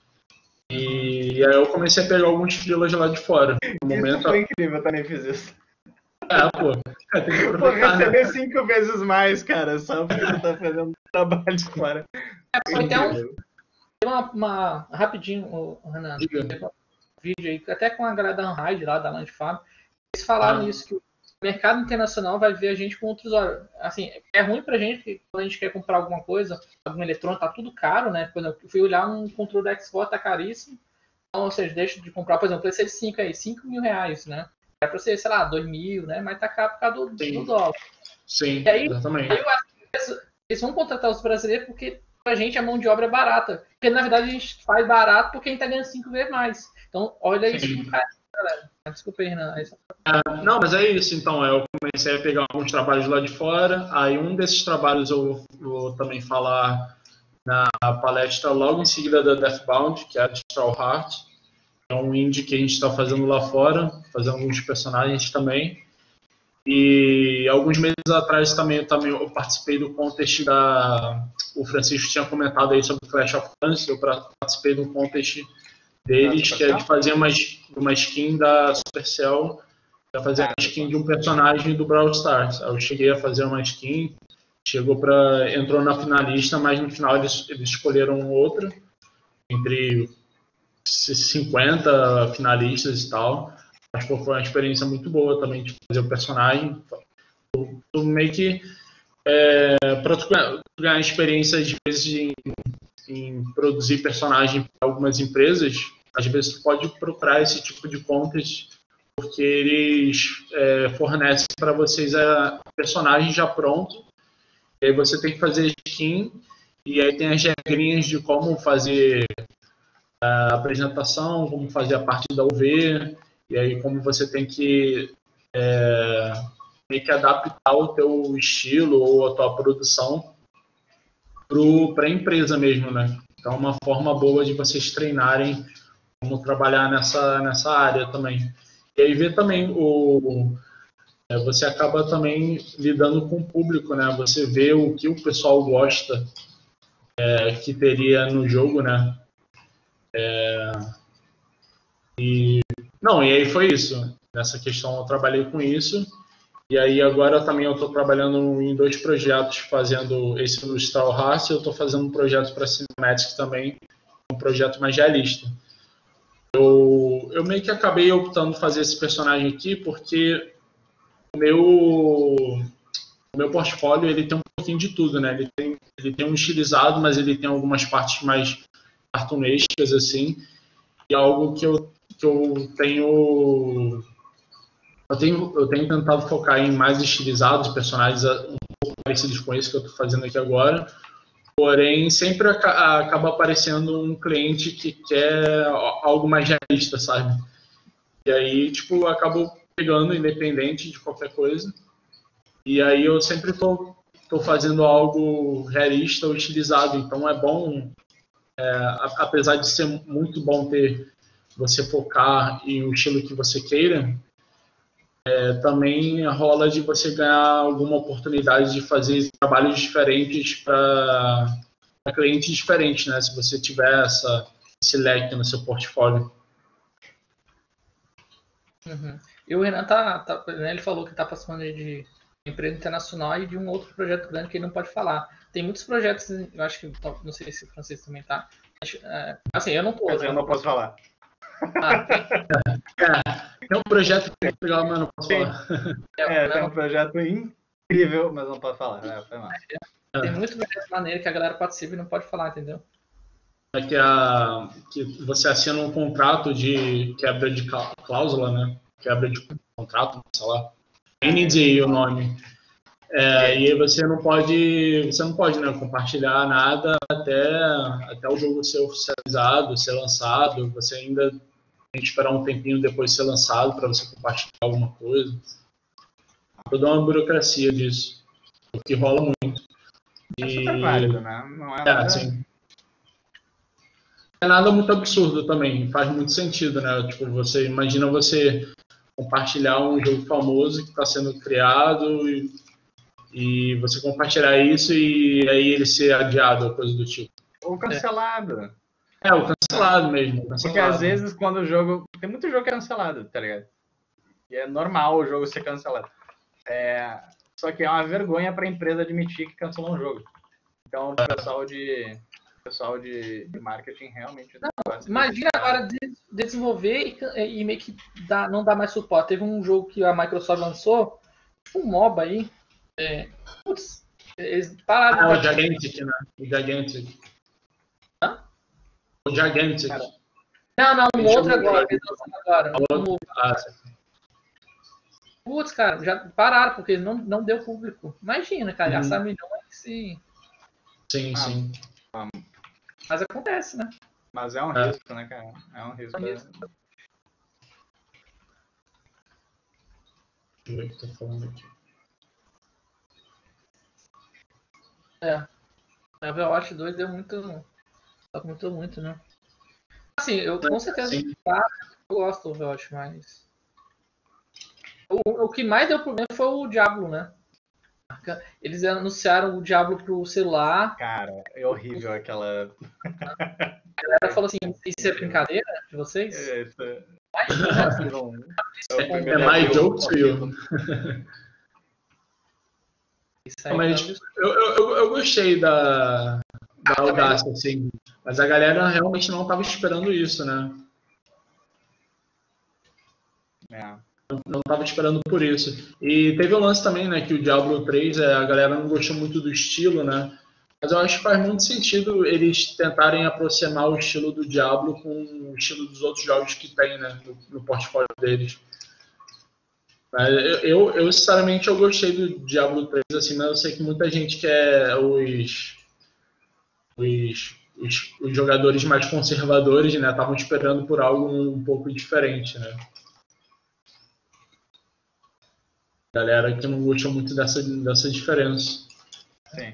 E aí eu comecei a pegar alguns freelas lá de fora. No Isso momento, foi incrível, eu também fiz isso. É, pô. É, tem que Pô, aproveitar, né? receber cinco vezes mais, cara, só porque tu tá fazendo trabalho de fora. É, foi até um, tem uma, uma rapidinho, o Renan, Diga. teve um vídeo aí, até com a galera da Unride lá, da Land Farm, eles falaram Ah. isso, que o mercado internacional vai ver a gente com outros olhos. Assim, é ruim pra gente, que quando a gente quer comprar alguma coisa, algum eletrônico, tá tudo caro, né? Por exemplo, eu fui olhar um controle da Xbox, tá caríssimo. Então, ou seja, deixa de comprar, por exemplo, o PlayStation cinco aí, cinco mil reais, né? É pra ser, sei lá, dois mil, né? Mas tá caro por causa do, do dólar. Sim, E aí, exatamente. aí eu acho que eles vão contratar os brasileiros porque pra gente a mão de obra é barata. Porque na verdade a gente faz barato porque a gente tá ganhando cinco vezes mais. Então, olha isso Sim. com cara, galera. Desculpa aí, Renan. Aí só- Não, mas é isso, então. Eu comecei a pegar alguns trabalhos lá de fora. Aí um desses trabalhos eu vou, vou também falar na palestra logo em seguida da Deathbound, que é a de Straw Heart. É um indie que a gente está fazendo lá fora, fazendo alguns personagens também. E alguns meses atrás também, eu, também eu participei do contest da... O Francisco tinha comentado aí sobre Clash of Clans, eu participei do contest deles, que é de fazer uma, uma skin da Supercell, para fazer a skin de um personagem do Brawl Stars. Eu cheguei a fazer uma skin, chegou para entrou na finalista, mas no final eles, eles escolheram outra, entre cinquenta finalistas e tal. Acho que foi uma experiência muito boa também de fazer o personagem. Tu, tu meio que é, para tu ganhar experiência às vezes em, em produzir personagem para algumas empresas, às vezes tu pode procurar esse tipo de contest porque eles é, fornecem para vocês a personagem já pronto. E aí você tem que fazer skin e aí tem as regrinhas de como fazer a apresentação, como fazer a parte da U V, e aí como você tem que é, tem que adaptar o teu estilo ou a tua produção para a empresa mesmo, né? Então é uma forma boa de vocês treinarem como trabalhar nessa, nessa área também. E aí ver também o é, você acaba também lidando com o público, né? Você vê o que o pessoal gosta é, que teria no jogo, né? É, e não, e aí foi isso. Nessa questão eu trabalhei com isso. E aí agora também eu estou trabalhando em dois projetos, fazendo esse no Star Wars, e eu estou fazendo um projeto para Cinematic também, um projeto mais realista. Eu, eu meio que acabei optando fazer esse personagem aqui porque o meu, o meu portfólio ele tem um pouquinho de tudo, né? Ele tem, ele tem um estilizado, mas ele tem algumas partes mais cartunescas, assim, e algo que eu, que eu tenho... Eu tenho, eu tenho tentado focar em mais estilizados, personagens um pouco parecidos com esse que eu estou fazendo aqui agora, porém sempre acaba aparecendo um cliente que quer algo mais realista, sabe? E aí, tipo, eu acabo pegando independente de qualquer coisa, e aí eu sempre estou tô, tô fazendo algo realista ou estilizado, então é bom, é, apesar de ser muito bom ter você focar em um estilo que você queira, É, também rola de você ganhar alguma oportunidade de fazer trabalhos diferentes para clientes diferentes, né? Se você tiver essa, esse leque no seu portfólio. Uhum. E o Renan tá, tá né, ele falou que está participando de empresa internacional e de um outro projeto grande que ele não pode falar. Tem muitos projetos, eu acho que, não sei se o Francisco também tá. Assim, eu não tô. Eu não posso falar. Ah, tem. É, tem um projeto que é legal, mas não posso falar. É, tem um projeto em incrível, mas não pode falar. É, foi mal. Tem muito maneira que a galera participa e não pode falar, entendeu? É que, a, que você assina um contrato de quebra de cláusula, né? Quebra de contrato, sei lá. Nem nem dizer o nome. É, e aí você não pode, você não pode, né, compartilhar nada até, até o jogo ser oficializado, ser lançado. Você ainda tem que esperar um tempinho depois de ser lançado para você compartilhar alguma coisa. Toda uma burocracia disso, o que rola muito. É E, super válido, né? Não é é, nada... assim, é nada muito absurdo também, faz muito sentido, né? Tipo, você imagina você compartilhar um jogo famoso que está sendo criado e, e você compartilhar isso e aí ele ser adiado ou coisa do tipo. Ou cancelado. É, o cancelado mesmo. O cancelado. Porque às vezes quando o jogo... Tem muito jogo que é cancelado, tá ligado? E é normal o jogo ser cancelado. É... Só que é uma vergonha pra empresa admitir que cancelou um jogo. Então o pessoal de... O pessoal de, de marketing realmente não gosta. Imagina agora de, de desenvolver e, e meio que dá, não dá mais suporte. Teve um jogo que a Microsoft lançou, tipo um MOBA aí. É, putz, eles pararam. Ah, o Gigantic, né? O Gigantic. Hã? O Gigantic. Não, não, um Eles outro chamam agora. de- Eles lançaram agora. Outro- Um- Ah, sim. Putz, cara, já pararam, porque não, não deu público. Imagina, cara, Uhum. gastar milhões e. Sim, Ah. sim. Mas acontece, né? Mas é um É. risco, né, cara? É um risco. É um risco. Deixa eu ver o que tá falando aqui. É. A Overwatch dois deu muito. Aumentou muito, né? Assim, eu com certeza Sim. tá, eu gosto do Overwatch, mas. O, o que mais deu problema foi o Diablo, né? Eles anunciaram o Diablo pro celular. Cara, é horrível aquela. A galera falou assim: isso é brincadeira de vocês? Isso, Imagina, assim, não. É mais joke to you. isso aí Mas não- eu, eu, eu, eu gostei da, da audácia, assim. Mas a galera realmente não estava esperando isso, né? É. Não estava esperando por isso. E teve o lance também, né? Que o Diablo três, é, a galera não gostou muito do estilo, né? Mas eu acho que faz muito sentido eles tentarem aproximar o estilo do Diablo com o estilo dos outros jogos que tem, né? No, no portfólio deles. Mas eu, eu, eu, sinceramente, eu gostei do Diablo três, assim, mas eu sei que muita gente quer os, os, os, os jogadores mais conservadores, né? Estavam esperando por algo um pouco diferente, né? Galera que não gosta muito dessa, dessa diferença. Sim.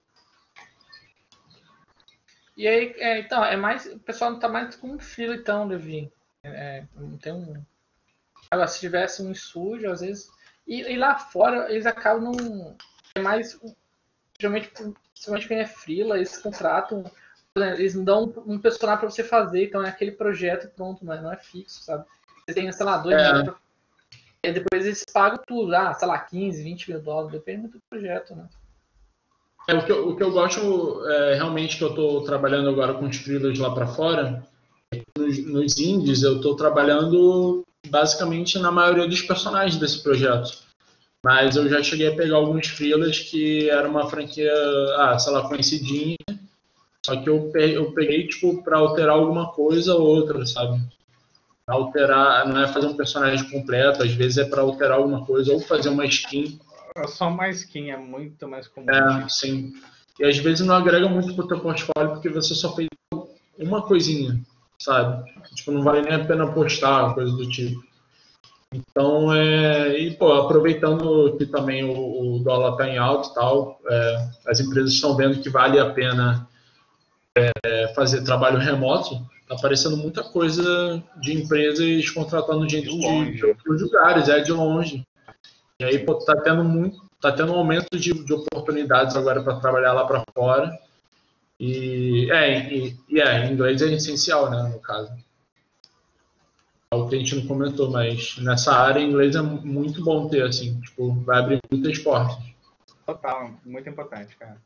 E aí, é, então, é mais. O pessoal não tá mais com um filo, então, Levi. É, não tem um. Agora, se tivesse um estúdio, às vezes. E, e lá fora, eles acabam não. É mais. Geralmente, principalmente quem é freela, eles contratam. Por exemplo, eles não dão um, um personagem pra você fazer, então é aquele projeto e pronto, mas não é fixo, sabe? Você tem, sei lá, dois É. meses pra. E depois eles pagam tudo, ah, sei lá, quinze, vinte mil dólares, depende muito do projeto, né? É, o, que eu, o que eu gosto é, realmente que eu estou trabalhando agora com os freelas lá para fora, nos, nos indies eu estou trabalhando basicamente na maioria dos personagens desse projeto. Mas eu já cheguei a pegar alguns freelas que era uma franquia, ah, sei lá, conhecidinha, só que eu, pe- eu peguei tipo para alterar alguma coisa ou outra, sabe? Pra alterar, não é fazer um personagem completo, às vezes é para alterar alguma coisa ou fazer uma skin. Só uma skin é muito mais comum. É, sim. E às vezes não agrega muito pro teu portfólio porque você só fez uma coisinha, sabe? Tipo, não vale nem a pena postar, coisa do tipo. Então, é... E, pô, aproveitando que também o, o dólar tá em alta e tal, é, as empresas estão vendo que vale a pena é, fazer trabalho remoto, tá aparecendo muita coisa de empresas contratando gente De de, longe. de outros lugares, é, de longe. E aí, pô, tá tendo muito, tá tendo um aumento de, de oportunidades agora para trabalhar lá para fora. E é, e, e é, inglês é essencial, né, no caso. É o que a gente não comentou, mas nessa área inglês é muito bom ter, assim, tipo, vai abrir muitas portas. Total, muito importante, cara.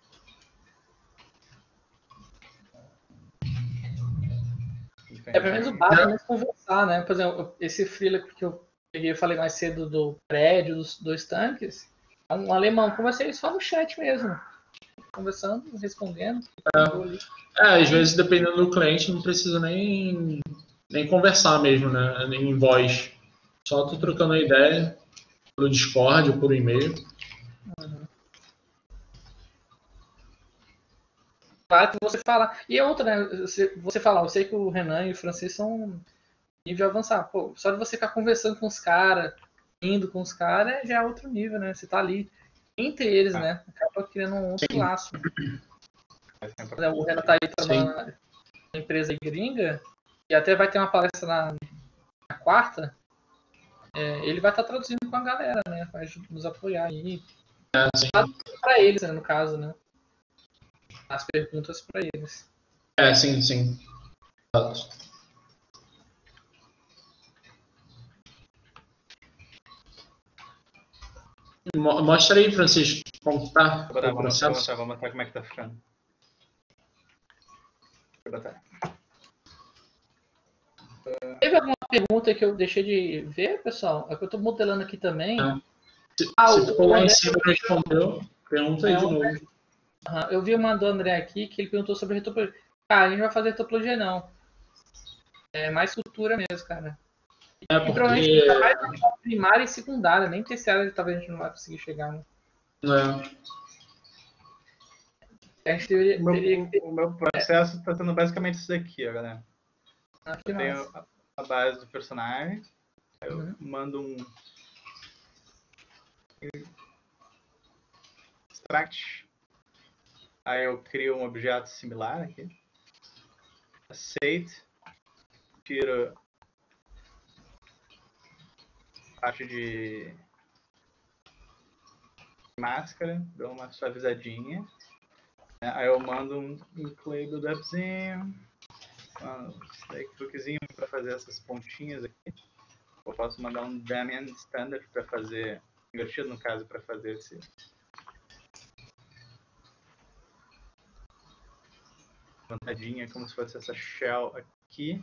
É pelo menos o básico mesmo conversar, né? Por exemplo, esse freela que eu peguei, eu falei mais cedo do prédio, dos dois tanques, Um alemão, conversei só no chat mesmo. Conversando, respondendo. É, é, às vezes, dependendo do cliente, não precisa nem, nem conversar mesmo, né? Nem em voz. Só tô trocando a ideia pelo Discord ou por e-mail. Uhum. Claro que você fala. E é outra, né? Você, você fala, eu sei que o Renan e o Francisco são nível avançado. Pô, só de você ficar conversando com os caras, indo com os caras, já é outro nível, né? Você tá ali entre eles, ah. né? Acaba criando um outro Sim. laço. O Renan tá aí trabalhando na empresa gringa e até vai ter uma palestra na, na quarta. É, ele vai estar tá traduzindo com a galera, né? Vai nos apoiar aí. É, para eles, né, no caso, né? As perguntas para eles. É, sim, sim. Mostra aí, Francisco, como tá. Vou botar, vou mostrar, vou mostrar, vou mostrar como é que tá ficando. Vou botar. Teve alguma pergunta que eu deixei de ver, pessoal? É que eu tô modelando aqui também. É. Se, ah, se ficou lá em cima e respondeu, pergunta aí é, de novo. Uhum. Eu vi uma do André aqui que ele perguntou sobre retopologia. Cara, a gente não vai fazer retopologia, não. É mais cultura mesmo, cara. É e porque... provavelmente vai na primária e secundária, nem terciária talvez a gente não vai conseguir chegar, né? É. A gente teria, o, meu, teria que ter... o meu processo está é. sendo basicamente isso daqui, ó, galera. Ah, eu tenho a, a base do personagem, eu uhum. mando um extract, aí eu crio um objeto similar aqui, aceito, tiro parte de máscara, dou uma suavizadinha, né? Aí eu mando um include buildupzinho, um snakehookzinho para fazer essas pontinhas aqui. Eu posso mandar um Damian standard para fazer, invertido no caso, para fazer esse levantadinha, como se fosse essa shell aqui.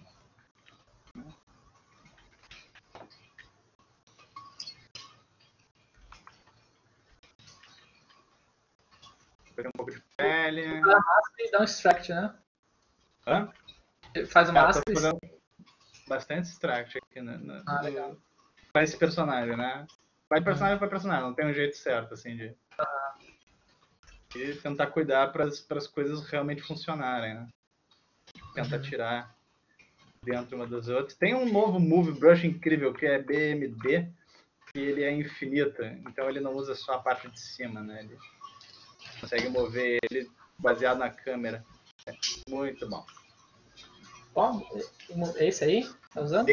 Um pouco de pele. Faz a máscara e dá um extract, né? Hã? Faz uma é, máscara e... bastante extract aqui no, no, ah, no, para esse personagem, né? Vai de personagem para personagem, não tem um jeito certo, assim, de... Ah. E tentar cuidar para as coisas realmente funcionarem, né? Tentar uhum. tirar dentro uma das outras. Tem um novo Move Brush incrível, que é B M D, e ele é infinito, então ele não usa só a parte de cima, né? Ele consegue mover ele baseado na câmera. É muito bom. Qual? É esse aí? Tá usando?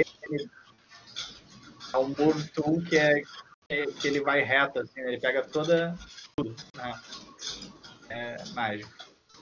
É um Move Tool que, é, que ele vai reto, assim, ele pega toda tudo, né? É mágico.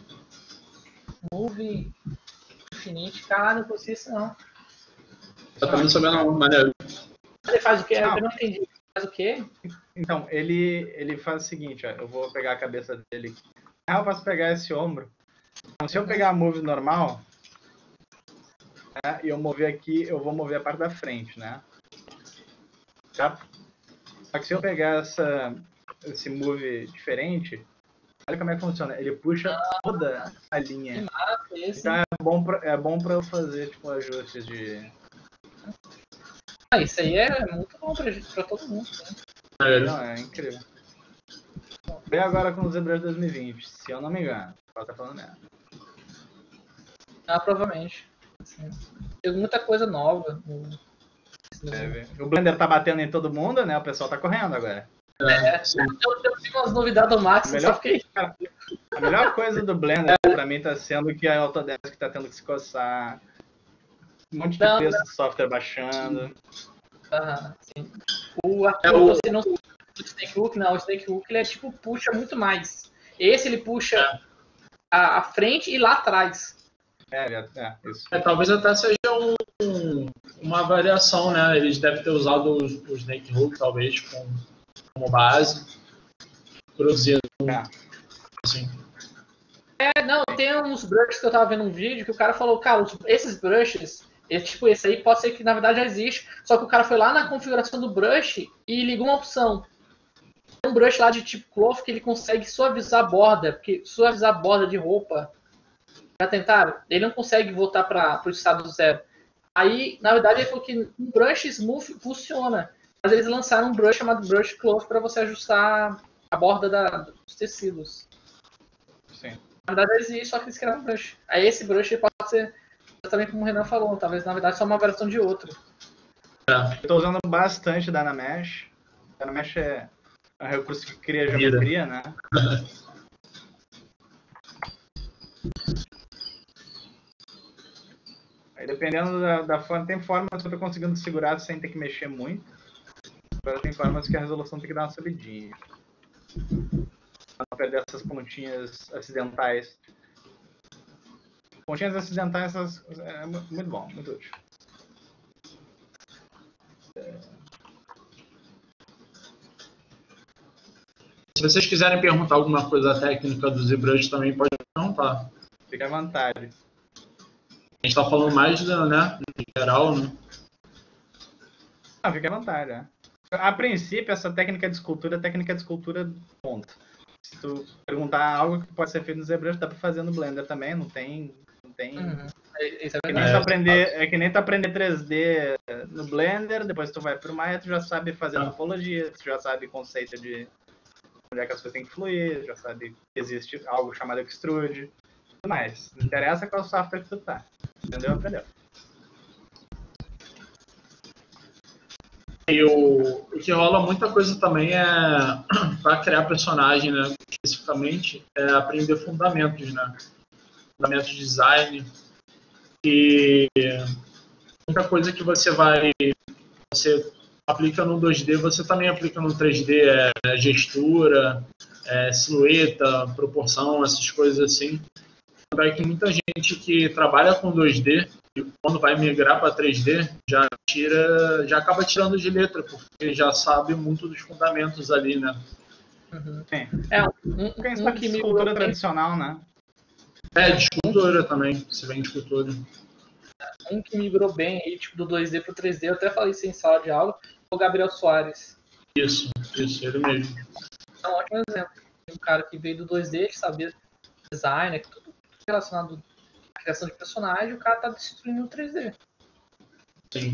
Move Infinite, caralho, não conhecia isso não. Eu também não sabia não, maneiro. Ele faz o quê? Não. Eu não entendi. Faz o quê? Então, ele, ele faz o seguinte, ó, eu vou pegar a cabeça dele. Ah, eu posso pegar esse ombro. Então, se eu pegar a move normal, né, e eu mover aqui, eu vou mover a parte da frente, né? Tá? Só que se eu pegar essa, esse move diferente, olha como é que funciona. Ele puxa ah, toda a linha. Massa, então é bom pra, é bom pra eu fazer tipo, ajustes de... Ah, isso aí é muito bom pra, pra todo mundo. Né? É, não, é incrível. Vem agora com o ZBrush dois mil e vinte, se eu não me engano. Pode estar falando merda. Ah, provavelmente. Assim, tem muita coisa nova. É, o Blender tá batendo em todo mundo, né? O pessoal tá correndo agora. É, eu, eu vi umas novidades do Max, melhor, só fiquei... cara, a melhor coisa do Blender pra mim tá sendo que a Autodesk tá tendo que se coçar. Um monte de preço de software baixando. Aham, sim. O Arthur, você não sabe o Snake Hook, não. O Snake Hook, ele é tipo, puxa muito mais. Esse, ele puxa é. a, a frente e lá atrás. É, é, é isso. É, talvez até seja um, uma variação, né? Eles devem ter usado o, o Snake Hook, talvez, como, como base. Produzido. É. Assim. É, não, tem uns brushes que eu tava vendo um vídeo que o cara falou, cara, esses brushes, esse, tipo, esse aí pode ser que na verdade já existe, só que o cara foi lá na configuração do brush e ligou uma opção. Tem um brush lá de tipo cloth que ele consegue suavizar a borda, porque suavizar a borda de roupa. Já tentaram? Ele não consegue voltar para o estado zero. Aí, na verdade, ele falou que um brush smooth funciona. Mas eles lançaram um brush chamado brush cloth para você ajustar a borda da, dos tecidos. Sim. Na verdade, eles iam só que eles criaram um brush. Aí esse brush pode ser, também como o Renan falou, talvez na verdade só uma versão de outro. Eu estou usando bastante Dynamesh. Dynamesh é um recurso que cria geometria, né? Aí dependendo da, da forma, tem formas que eu tô conseguindo segurar sem ter que mexer muito. Agora tem formas que a resolução tem que dar uma subidinha. Pra não perder essas pontinhas acidentais. Pontinhas acidentais é muito bom, muito útil. É... Se vocês quiserem perguntar alguma coisa técnica do ZBrush também pode perguntar. Fica à vontade. A gente está falando mais da, né, em geral, né? Ah, fica à vontade, né? A princípio, essa técnica de escultura é técnica de escultura ponto. Se tu perguntar algo que pode ser feito no ZBrush, dá pra fazer no Blender também, não tem... Não tem... Uhum. Isso é que nem tu aprender, é que nem tu aprender três D no Blender, depois tu vai pro Maya, tu já sabe fazer Ah. topologia, tu já sabe conceito de onde é que as coisas têm que fluir, já sabe que existe algo chamado Extrude, tudo mais. Não interessa qual software que tu tá. Entendeu? Aprendeu. E o, o que rola muita coisa também é, para criar personagem, né, especificamente, é aprender fundamentos, né? Fundamentos de design. E muita coisa que você vai, você aplica no dois D, você também aplica no três D, é, gestura, é, silhueta, proporção, essas coisas assim. É que muita gente que trabalha com dois D e quando vai migrar para três D já tira, já acaba tirando de letra, porque já sabe muito dos fundamentos ali, né? Uhum. Sim. É, um, Quem um sabe que de me escultura tradicional, né? É, de escultura também, se vem de escultura. Um que migrou bem aí, tipo, do dois D pro três D, eu até falei isso em sala de aula, foi o Gabriel Soares. Isso, isso, ele mesmo. É um ótimo exemplo. Um cara que veio do dois D, que sabia design, tudo relacionado à criação de personagem, o cara tá destruindo o três D. Sim.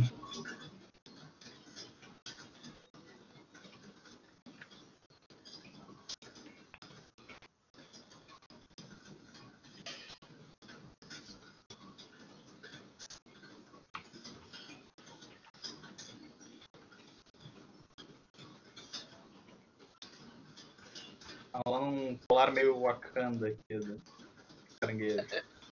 Tá rolando um colar meio Wakanda aqui do caranguejo.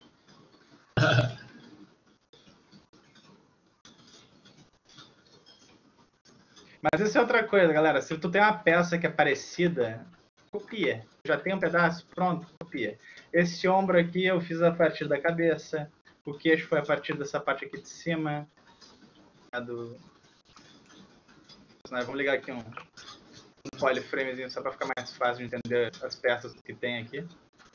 Mas isso é outra coisa, galera. Se tu tem uma peça que é parecida, copia. Já tem um pedaço, pronto, copia. Esse ombro aqui eu fiz a partir da cabeça. O queixo foi a partir dessa parte aqui de cima. A do... Vamos ligar aqui um, um polyframezinho só para ficar mais fácil de entender as peças que tem aqui.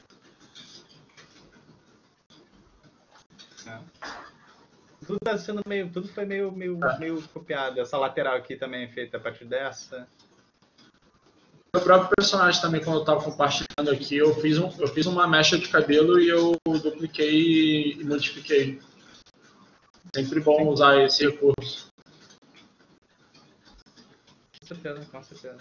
É. Tudo tá sendo meio, tudo foi meio, meio, meio copiado. Essa lateral aqui também é feita a partir dessa. O próprio personagem também, quando eu estava compartilhando aqui, eu fiz, um, eu fiz uma mecha de cabelo e eu dupliquei e modifiquei. Sempre bom Sim. usar esse recurso. Com certeza, com certeza.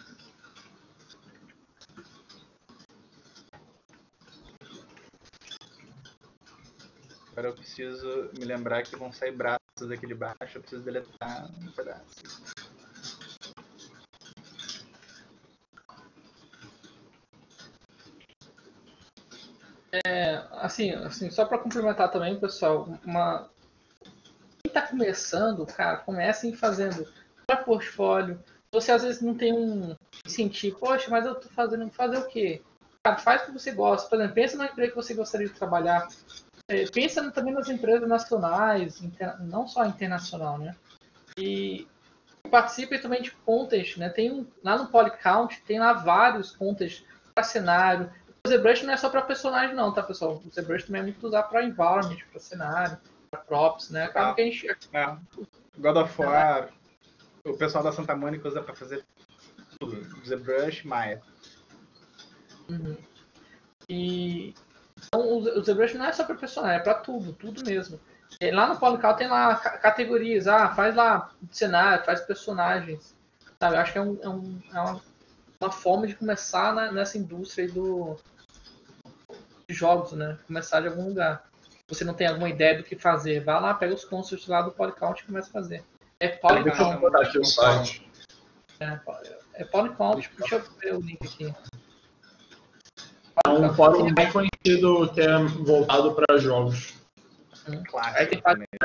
Agora eu preciso me lembrar que vão sair braços daqui de baixo, eu preciso deletar um pedaço. É, assim, assim, só para complementar também, pessoal, uma... quem está começando, cara, comecem fazendo para portfólio. Você às vezes não tem um incentivo, poxa, mas eu tô fazendo, fazer o quê? Cara, faz o que você gosta. Por exemplo, pensa na empresa que você gostaria de trabalhar. É, pensa também nas empresas nacionais, inter... não só internacional, né? E participe também de contest, né? Tem um, lá no Polycount tem lá vários contests para cenário. O ZBrush não é só para personagem não, tá, pessoal? O ZBrush também é muito usado para environment, para cenário, para props, né? Acaba que a gente... É. God of War, o pessoal da Santa Mônica usa para fazer tudo. ZBrush, Maya. Uhum. E então, o, o ZBrush não é só para personagem, é para tudo, tudo mesmo. E lá no Polycal tem lá categorias, ah, faz lá cenário, faz personagens. Sabe? Eu acho que é, um, é, um, é uma, uma forma de começar na, nessa indústria aí do, de jogos, né? Começar de algum lugar. Você não tem alguma ideia do que fazer, vá lá, pega os concerts lá do Polycount e começa a fazer. É Polycount. Deixa eu botar aqui o site. É, é Polycount, deixa eu ver o link aqui. É um fórum bem conhecido que é voltado para jogos. Hum. Clássico. Aí tem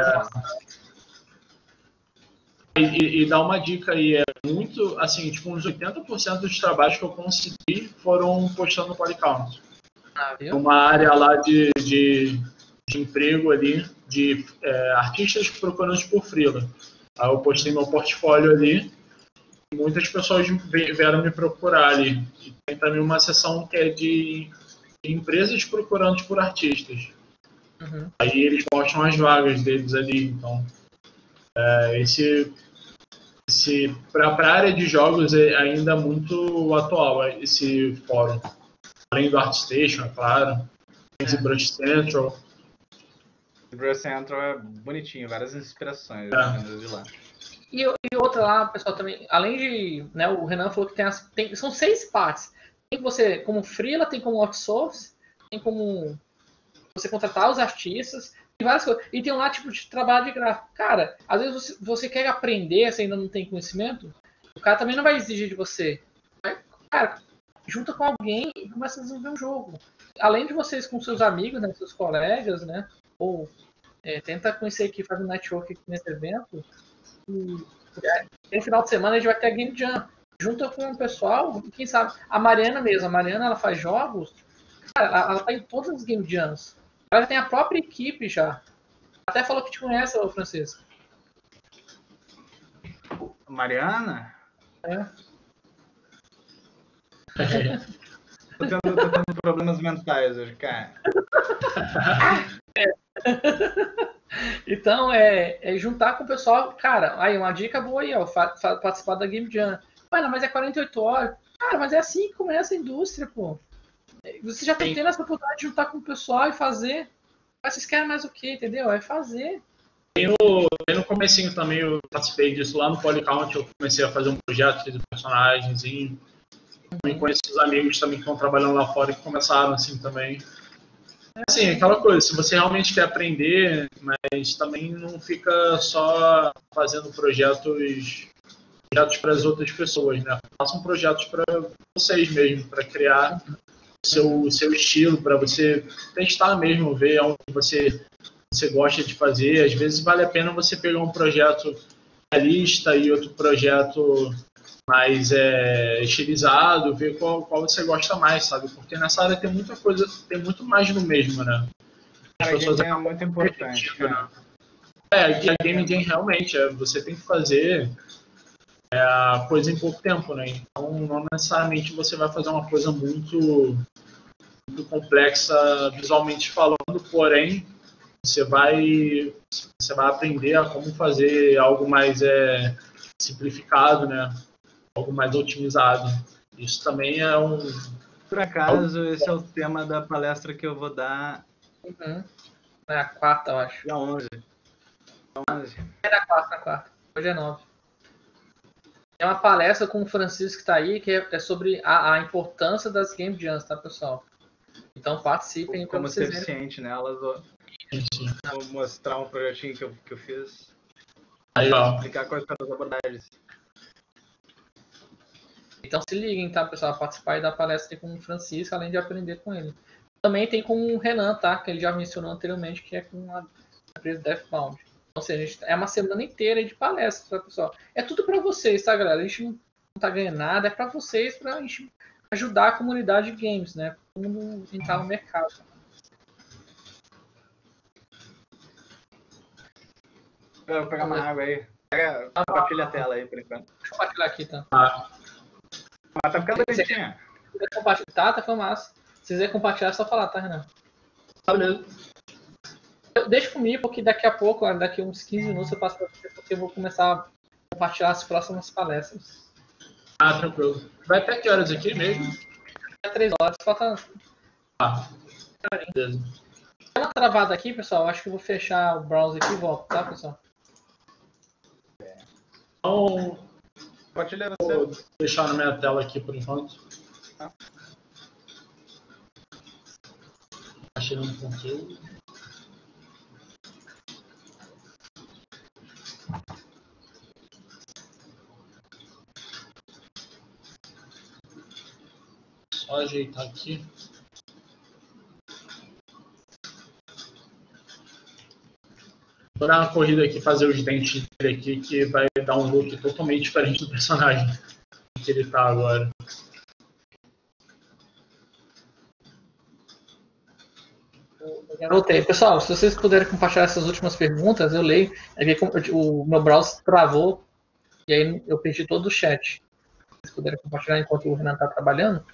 E, e, e dá uma dica aí, é muito, assim, tipo, uns oitenta por cento dos trabalhos que eu consegui foram postando no Polycount. Ah, viu? Uma área lá de, de, de emprego ali, de é, artistas procurando por freela. Aí eu postei meu portfólio ali, e muitas pessoas vieram me procurar ali. E tem também uma seção que é de, de empresas procurando por artistas. Uhum. Aí eles postam as vagas deles ali, então... É, esse, esse para a área de jogos é ainda muito atual esse fórum, além do ArtStation, é claro, tem esse Brush Central. O Brush Central é bonitinho, várias inspirações É. de lá. E, e outra lá, pessoal, também, além de, né, o Renan falou que tem, as, tem são seis partes. Tem você como freela, tem como outsource, tem como você contratar os artistas, tem várias coisas. E tem lá tipo de trabalho de gráfico. Cara, às vezes você, você quer aprender, você ainda não tem conhecimento, o cara também não vai exigir de você. Vai, cara, junta com alguém e começa a desenvolver um jogo. Além de vocês com seus amigos, né, seus colegas, né, ou é, tenta conhecer aqui, fazer um network aqui nesse evento. E, no final de semana a gente vai ter a Game Jam. Junta com o pessoal, quem sabe. A Mariana mesmo, a Mariana ela faz jogos, cara, ela, ela tá em todas as Game Jams. Ela tem a própria equipe já. Até falou que te conhece, ô Francisco. Mariana? É. É. Tô tendo, tô tendo problemas mentais hoje, cara. É. Então, é, é juntar com o pessoal. Cara, aí uma dica boa aí, ó, fa, fa, participar da Game Jam. Mano, mas é quarenta e oito horas. Cara, mas é assim que começa a indústria, pô. Você já tá tendo essa oportunidade de juntar com o pessoal e fazer. Mas vocês querem mais o quê, entendeu? É fazer. Bem no comecinho também eu participei disso lá no Polycount, eu comecei a fazer um projeto de personagens e também conheci os amigos também que estão trabalhando lá fora que começaram assim também. É assim, aquela coisa, se você realmente quer aprender, mas também não fica só fazendo projetos projetos para as outras pessoas, né? Façam projetos para vocês mesmo, para criar o seu, seu estilo, para você testar mesmo, ver onde você, você gosta de fazer. Às vezes vale a pena você pegar um projeto realista e outro projeto mais é, estilizado, ver qual, qual você gosta mais, sabe? Porque nessa área tem muita coisa, tem muito mais no mesmo, né? As Cara, pessoas game é muito importante, cara. É, e a Game Jam realmente, é, você tem que fazer é, a coisa em pouco tempo, né? Então não necessariamente você vai fazer uma coisa muito, muito complexa visualmente falando, porém você vai, você vai aprender a como fazer algo mais é, simplificado, né? Algo mais otimizado. Isso também é um... Por acaso, esse é o tema da palestra que eu vou dar. Uhum. É a quarta, eu acho. Dia onze. onze. É na quarta, na quarta. Hoje é nove. É uma palestra com o Francisco que está aí, que é sobre a, a importância das Game Jams, tá, pessoal? Então participem. Como vocês ser eficiente nelas. Vou, vou mostrar um projetinho que eu, que eu fiz. Aí, ó. Explicar quais são as abordagens. Então se liguem, tá, pessoal? Participar da palestra com o Francisco, além de aprender com ele. Também tem com o Renan, tá? Que ele já mencionou anteriormente, que é com a empresa Deathbound. Ou seja, a gente, é uma semana inteira de palestra, tá, pessoal? É tudo para vocês, tá, galera? A gente não tá ganhando nada, é para vocês, pra gente ajudar a comunidade de games, né? Todo mundo entrar no mercado. Eu vou pegar uma água aí. Pega, compartilha a tela aí, por enquanto. Deixa eu compartilhar aqui, tá? Ah, Ah, tá ficando bonitinha. Se quiser compartilhar, tá, tá, foi massa. Se quiser compartilhar, é só falar, tá, Renan? beleza. Deixa comigo, porque daqui a pouco, daqui a uns quinze minutos, eu passo pra você, porque eu vou começar a compartilhar as próximas palestras. Ah, tranquilo. Vai até que horas aqui mesmo? É três horas, falta. Ah, beleza. Dá uma travada aqui, pessoal. Acho que eu vou fechar o browser aqui e volto, tá, pessoal? Então, Pode ler vou você. deixar na minha tela aqui por enquanto. Tá. Achei no conteúdo. Só ajeitar aqui. Vou dar uma corrida aqui, fazer os dentes dele aqui, que vai dar um look totalmente diferente do personagem que ele tá agora. Voltei. Pessoal, se vocês puderem compartilhar essas últimas perguntas, eu leio. É que o meu browser travou e aí eu perdi todo o chat. Se vocês puderem compartilhar enquanto o Renan está trabalhando.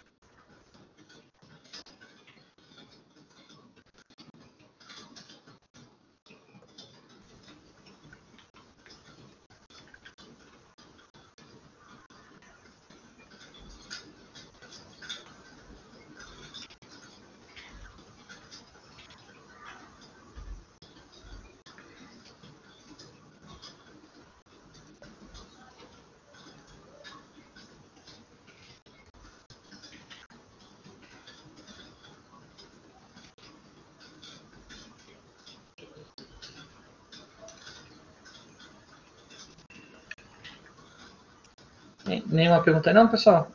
Nenhuma pergunta aí não, pessoal?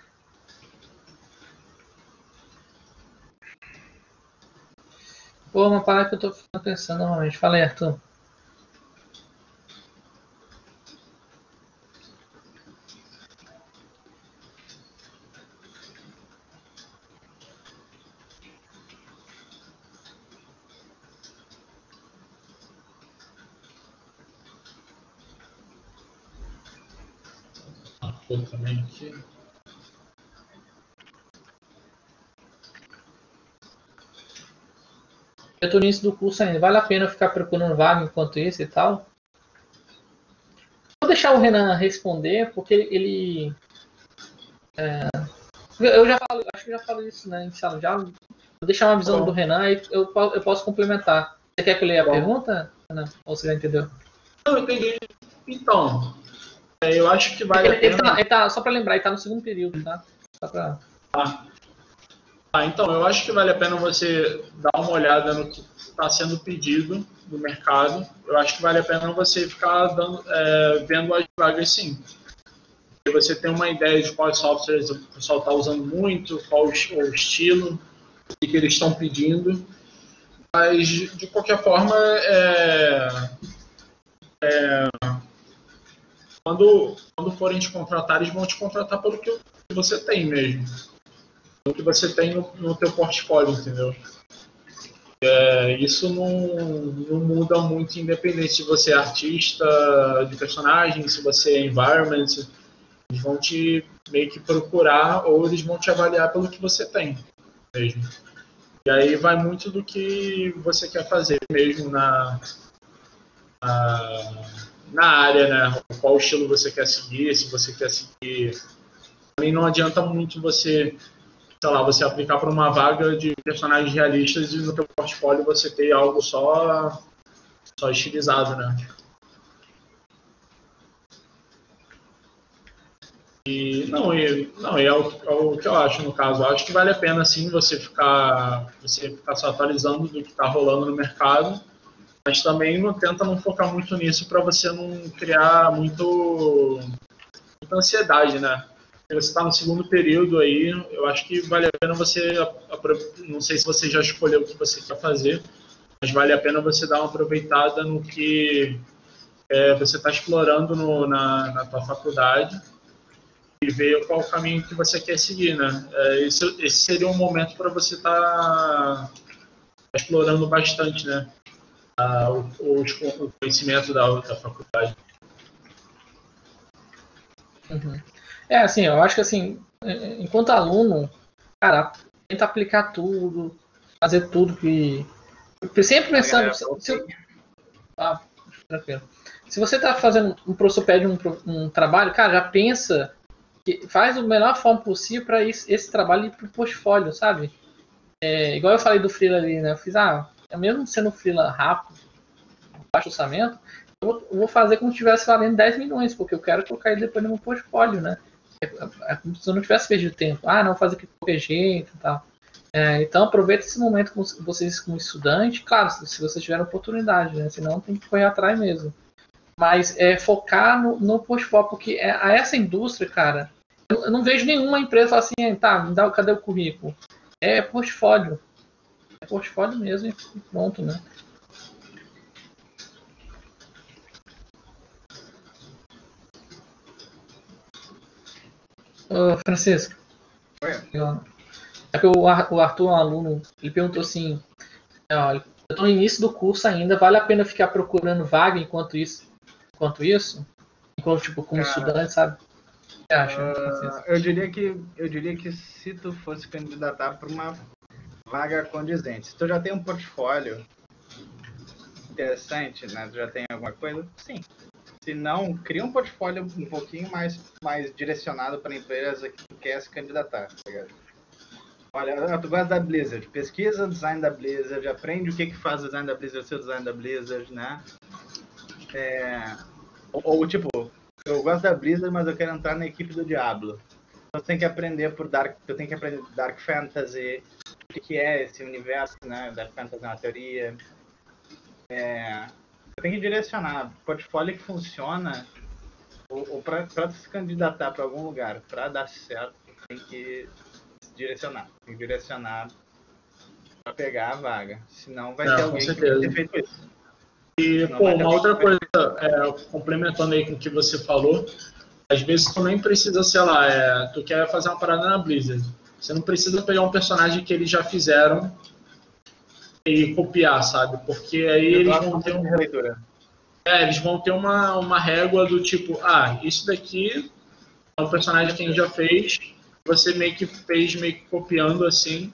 Pô, uma parada que eu tô pensando normalmente. Fala aí, Arthur. Eu também aqui. Eu tô no início do curso ainda. Vale a pena eu ficar procurando vaga enquanto isso e tal? Vou deixar o Renan responder, porque ele... É, eu já falo, acho que eu já falei isso, né, em sala de aula. Vou deixar uma visão Bom. do Renan e eu, eu posso complementar. Você quer que eu leia a Bom. pergunta, Renan? Ou você já entendeu? Não, eu entendi. Então, é, eu acho que vale Ele, a ele pena... tá, ele tá, só para lembrar, ele tá no segundo período, tá? Só pra... Ah. Ah, então, eu acho que vale a pena você dar uma olhada no que está sendo pedido do mercado. Eu acho que vale a pena você ficar dando, é, vendo as vagas, sim. E você tem uma ideia de quais softwares o pessoal está usando muito, qual o estilo, o que eles estão pedindo. Mas, de qualquer forma, é, é, quando, quando forem te contratar, eles vão te contratar pelo que você tem mesmo. O que você tem no, no teu portfólio, entendeu? É, isso não, não muda muito, independente se você é artista de personagem, se você é environment, eles vão te meio que procurar ou eles vão te avaliar pelo que você tem mesmo. E aí vai muito do que você quer fazer mesmo na, na, na área, né? Qual estilo você quer seguir, se você quer seguir... Também não adianta muito você... sei lá, você aplicar para uma vaga de personagens realistas e no teu portfólio você ter algo só, só estilizado, né? E não, e, não, é o, é o que eu acho no caso. Eu acho que vale a pena sim você ficar, você ficar se atualizando do que está rolando no mercado, mas também não tenta não focar muito nisso para você não criar muito, muita ansiedade, né? Você está no segundo período aí, eu acho que vale a pena você, não sei se você já escolheu o que você quer fazer, mas vale a pena você dar uma aproveitada no que é, você está explorando no, na, na tua faculdade e ver qual o caminho que você quer seguir, né? É, esse, esse seria um momento para você estar tá explorando bastante, né? A, o, o conhecimento da, da faculdade. Uhum. É, assim, eu acho que assim, enquanto aluno, cara, tenta aplicar tudo, fazer tudo que... Sempre pensando... Se, se, ah, tranquilo. Se você está fazendo, um professor pede um, um trabalho, cara, já pensa que faz da melhor forma possível para esse, esse trabalho ir pro portfólio, sabe? É, igual eu falei do freela ali, né? Eu fiz, ah, mesmo sendo freela rápido, baixo orçamento, eu vou, eu vou fazer como se estivesse valendo dez milhões, porque eu quero colocar ele depois no meu portfólio, né? É, é como se eu não tivesse perdido tempo. Ah, não, vou fazer aqui de qualquer jeito e tal. É, então aproveita esse momento com vocês como estudante, claro, se vocês tiverem oportunidade, né? Senão tem que correr atrás mesmo. Mas é focar no, no portfólio, porque é, a essa indústria, cara, eu, eu não vejo nenhuma empresa assim, tá, me dá, cadê o currículo? É portfólio. É portfólio mesmo e pronto, né? Ô, Francisco. Oi. É que o Arthur, um aluno, ele perguntou assim, ó, eu estou no início do curso ainda, vale a pena ficar procurando vaga enquanto isso? Enquanto isso? Enquanto, tipo, como Cara, estudante, sabe? O que você acha? Uh, eu diria que eu diria que se tu fosse candidatar para uma vaga condizente, se tu já tem um portfólio interessante, né? Tu já tem alguma coisa? Sim. Se não, cria um portfólio um pouquinho mais, mais direcionado para a empresa que tu quer se candidatar, tá ligado? Olha, tu gosta da Blizzard, pesquisa o design da Blizzard, aprende o que que faz o design da Blizzard, o seu design da Blizzard, né? É, ou, ou tipo, eu gosto da Blizzard, mas eu quero entrar na equipe do Diablo. Então, tu tem que aprender por Dark, tu tem que aprender Dark Fantasy, o que, que é esse universo, né? Dark Fantasy é uma teoria. É, tu tem que direcionar. Portfólio que funciona, ou, ou para tu se candidatar para algum lugar, para dar certo, tem que direcionar. Tem que direcionar para pegar a vaga. Senão vai É, ter com alguém certeza. que vai ter feito isso. E, Senão pô, vai ter uma alguém outra que vai coisa, é, complementando aí com o que você falou, às vezes tu nem precisa, sei lá, é, tu quer fazer uma parada na Blizzard. Você não precisa pegar um personagem que eles já fizeram e copiar, sabe? Porque aí Eu eles gosto vão muito ter de um, releitura. é, eles vão ter uma, uma régua do tipo, ah, isso daqui é um personagem que a gente já fez, você meio que fez, meio que copiando assim.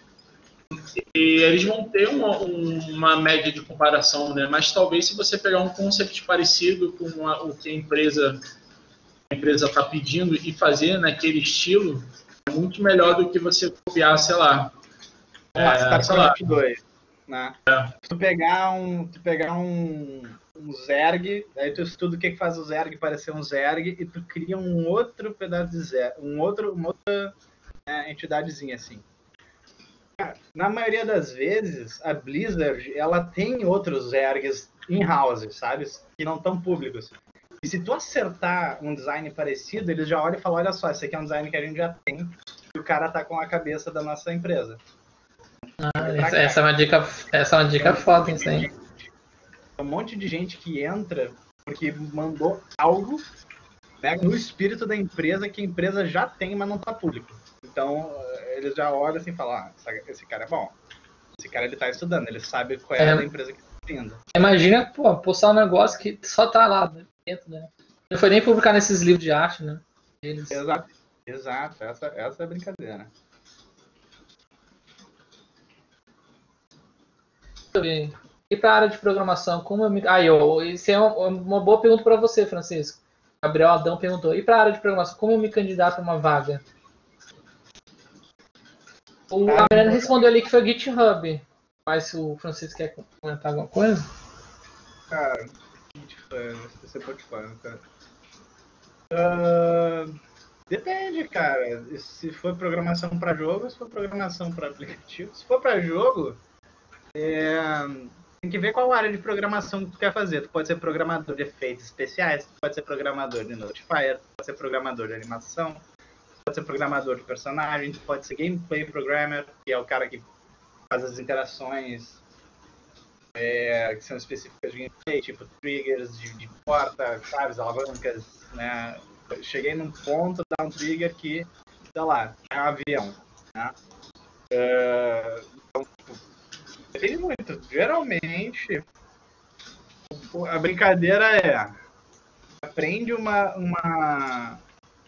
E eles vão ter uma, uma média de comparação, né? Mas talvez se você pegar um concept parecido com a, o que a empresa a empresa está pedindo e fazer naquele estilo, é muito melhor do que você copiar, sei lá. Vamos lá, É, sei lá. StarCraft dois, né? Se tu pegar um, tu pegar um, um Zerg, aí tu estuda o que, que faz o Zerg parecer um Zerg e tu cria um outro pedaço de Zerg, um outro, uma outra é, entidadezinha assim. Na maioria das vezes, a Blizzard, ela tem outros Zergs in-house, sabe? Que não estão públicos. E se tu acertar um design parecido, eles já olham e falam, olha só, esse aqui é um design que a gente já tem e o cara tá com a cabeça da nossa empresa. Ah, essa, essa é uma dica, essa é uma dica Então, foda, isso aí. um monte de gente que entra porque mandou algo, né, no espírito da empresa que a empresa já tem, mas não tá público. Então, eles já olham assim e falam, ah, esse cara é bom. Esse cara, ele tá estudando, ele sabe qual é, é a da empresa que tá vindo. Imagina, pô, postar um negócio que só tá lá dentro, né? Não foi nem publicar nesses livros de arte, né? Eles... Exato, exato. Essa, essa é a brincadeira. Deixa eu ver. E para a área de programação, como eu me... Ah, eu, isso é uma boa pergunta para você, Francisco. Gabriel Adão perguntou. E para a área de programação, como eu me candidato a uma vaga? O a Mariana respondeu ali que foi GitHub. Mas se o Francisco quer comentar alguma coisa? Cara, GitHub, você pode falar, cara. Uh, depende, cara. Se for programação para jogo, se for programação para aplicativo. Se for para jogo, é... tem que ver qual área de programação que tu quer fazer. Tu pode ser programador de efeitos especiais, tu pode ser programador de Notifier, tu pode ser programador de animação, tu pode ser programador de personagem, tu pode ser gameplay programmer, que é o cara que faz as interações é, que são específicas de gameplay, tipo triggers de, de porta, chaves, alavancas, né? Eu cheguei num ponto, dá um trigger que, sei lá, é um avião, né? Uh, então, depende muito. Geralmente, a brincadeira é aprende uma uma,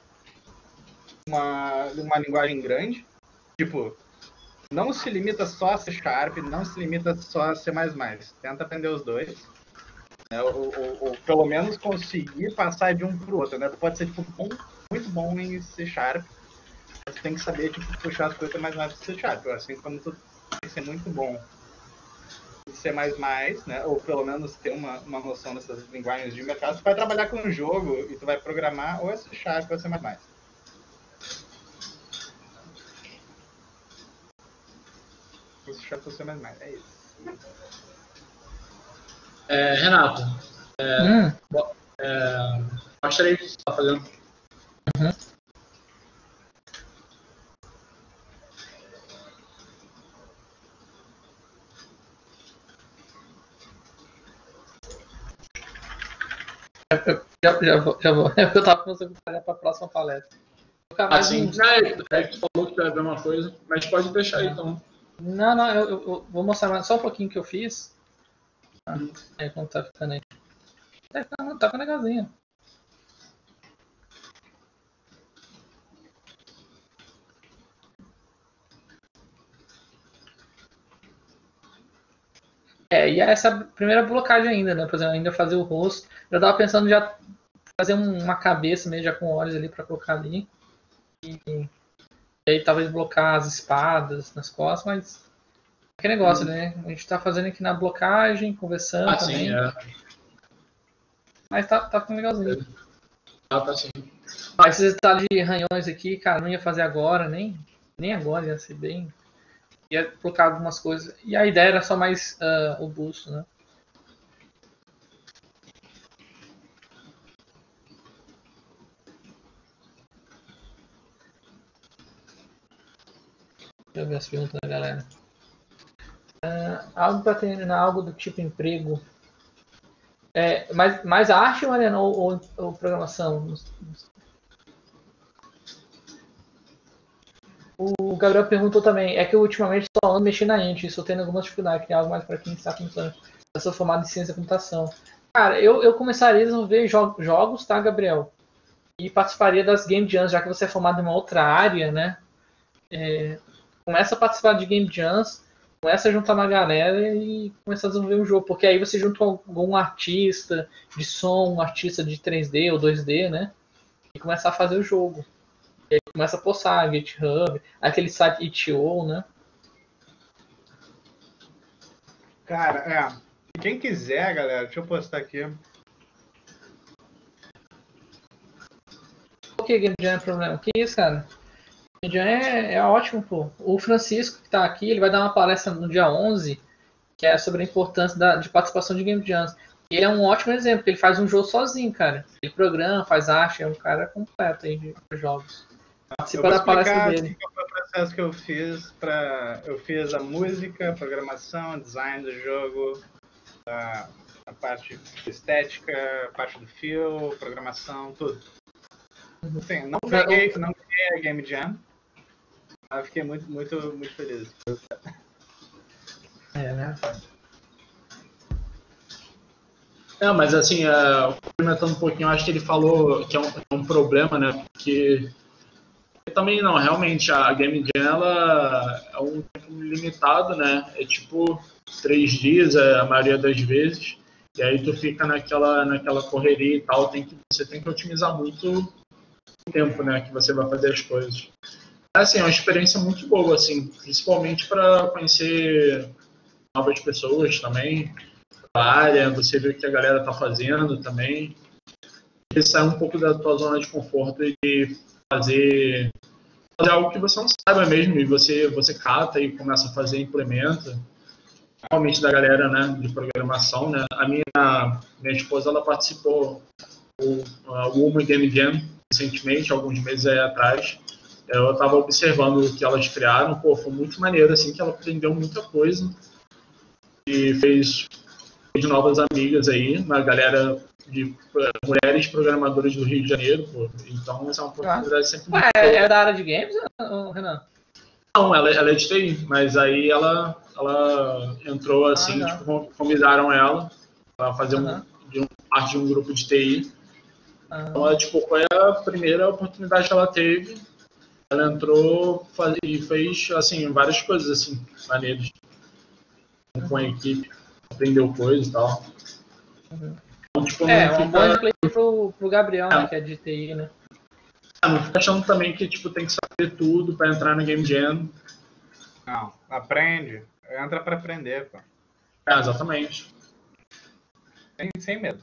uma, uma linguagem grande, tipo, não se limita só a C Sharp, não se limita só a C mais mais. Tenta aprender os dois. Né? Ou, ou, ou pelo menos conseguir passar de um pro outro, né? Tu pode ser tipo, bom, muito bom em C Sharp, mas tu tem que saber tipo, puxar as coisas mais rápido do C Sharp. Assim como tu tem que ser muito bom em C mais mais, né? Ou pelo menos ter uma, uma noção dessas linguagens de mercado, tu vai trabalhar com um jogo e tu vai programar ou é C Sharp ou é C mais mais. C Sharp ou C mais mais, é isso. É, Renato, é, Hum. bo- é, mostra aí o que você está fazendo. Uhum. Eu, já, já vou, já vou. É porque eu tava pensando que para a próxima palestra. Vou ficar mais Assim, uns- é, é que tu falou que vai ver uma coisa, mas pode deixar aí então. Não, não, eu, eu- eu vou mostrar mais- só um pouquinho que eu fiz. Ah, é, como tá ficando aí. Tá ficando, tá ficando legalzinho. É, e essa primeira blocagem ainda, né? Por exemplo, ainda fazer o rosto. Eu tava pensando já fazer um- uma cabeça mesmo, já com olhos ali pra colocar ali. E, e aí talvez blocar as espadas nas costas, mas. Que negócio, Hum. né? A gente tá fazendo aqui na blocagem, conversando Ah, também. sim, é. Mas tá, tá ficando legalzinho. Ah, tá sim. Mas esses detalhes de ranhões aqui, cara, não ia fazer agora, nem, nem agora, ia ser bem. Ia colocar algumas coisas. E a ideia era só mais uh, o busto, né? Deixa eu ver as perguntas da galera. Uh, algo para terminar, algo do tipo emprego. É, mais, mais arte, Mariana, ou, ou, ou programação? O Gabriel perguntou também, é que eu ultimamente estou ando mexendo na Int, estou tendo algumas dificuldades, tem algo mais para quem está começando. Eu sou formado em ciência da computação. Cara, eu, eu começaria a desenvolver jo jogos, tá, Gabriel? E participaria das Game Jams, já que você é formado em uma outra área, né? É, começa a participar de Game Jams, começa a juntar uma galera e começa a desenvolver um jogo, porque aí você junta com algum artista de som, um artista de três D ou dois D, né? E começa a fazer o jogo. E aí começa a postar, GitHub, aquele site itch ponto io, né? Cara, é. Quem quiser, galera, deixa eu postar aqui. Por que Game Jam é problema? Que isso, cara? Game Jam é, é ótimo, pô. O Francisco, que tá aqui, ele vai dar uma palestra no dia onze, que é sobre a importância da, de participação de Game Jams. E ele é um ótimo exemplo, porque ele faz um jogo sozinho, cara. Ele programa, faz arte, é um cara completo aí de jogos. Participa da palestra dele. Qual foi o processo que eu fiz para eu fiz a música, a programação, design do jogo, a, a parte estética, a parte do fio, programação, tudo. Assim, não ganhei, não ganhei a Game Jam, mas fiquei muito, muito, muito feliz. É, né? É, mas assim, é, comentando um pouquinho, eu acho que ele falou que é um, é um problema, né? Porque também não, realmente a Game Jam ela é um tempo limitado, né? É tipo três dias a maioria das vezes, e aí tu fica naquela, naquela correria e tal, tem que, você tem que otimizar muito o tempo, né? Que você vai fazer as coisas. Assim, é uma experiência muito boa, assim, principalmente para conhecer novas pessoas também, a área, você vê o que a galera tá fazendo também. E sair um pouco da tua zona de conforto e fazer, fazer algo que você não saiba mesmo, e você, você cata e começa a fazer, implementa. Realmente da galera, né, de programação, né. A minha, minha esposa, ela participou do Woman Game Jam recentemente, alguns meses aí atrás. Eu estava observando o que elas criaram, pô, foi muito maneiro, assim, que ela aprendeu muita coisa e fez de novas amigas aí, uma galera de uh, mulheres programadoras do Rio de Janeiro, pô. Então essa é uma oportunidade sempre muito Ué, boa. é da área de games, Renan? Não, ela, ela é de T I, mas aí ela, ela entrou assim, Ah, tipo, convidaram ela para fazer uhum. um, de um, parte de um grupo de T I. Ah. Então ela, tipo, foi a primeira oportunidade que ela teve. Ela entrou faz, e fez, assim, várias coisas, assim, maneiras com a equipe, aprendeu coisas e tal. Uhum. Então, tipo, É, não um fica, bom exemplo aí pro, pro Gabriel, É. né, que é de T I, né? não fica achando também que tipo, tem que saber tudo pra entrar no Game Jam. Não, aprende. Entra pra aprender, pô. É, exatamente. Sem, sem medo.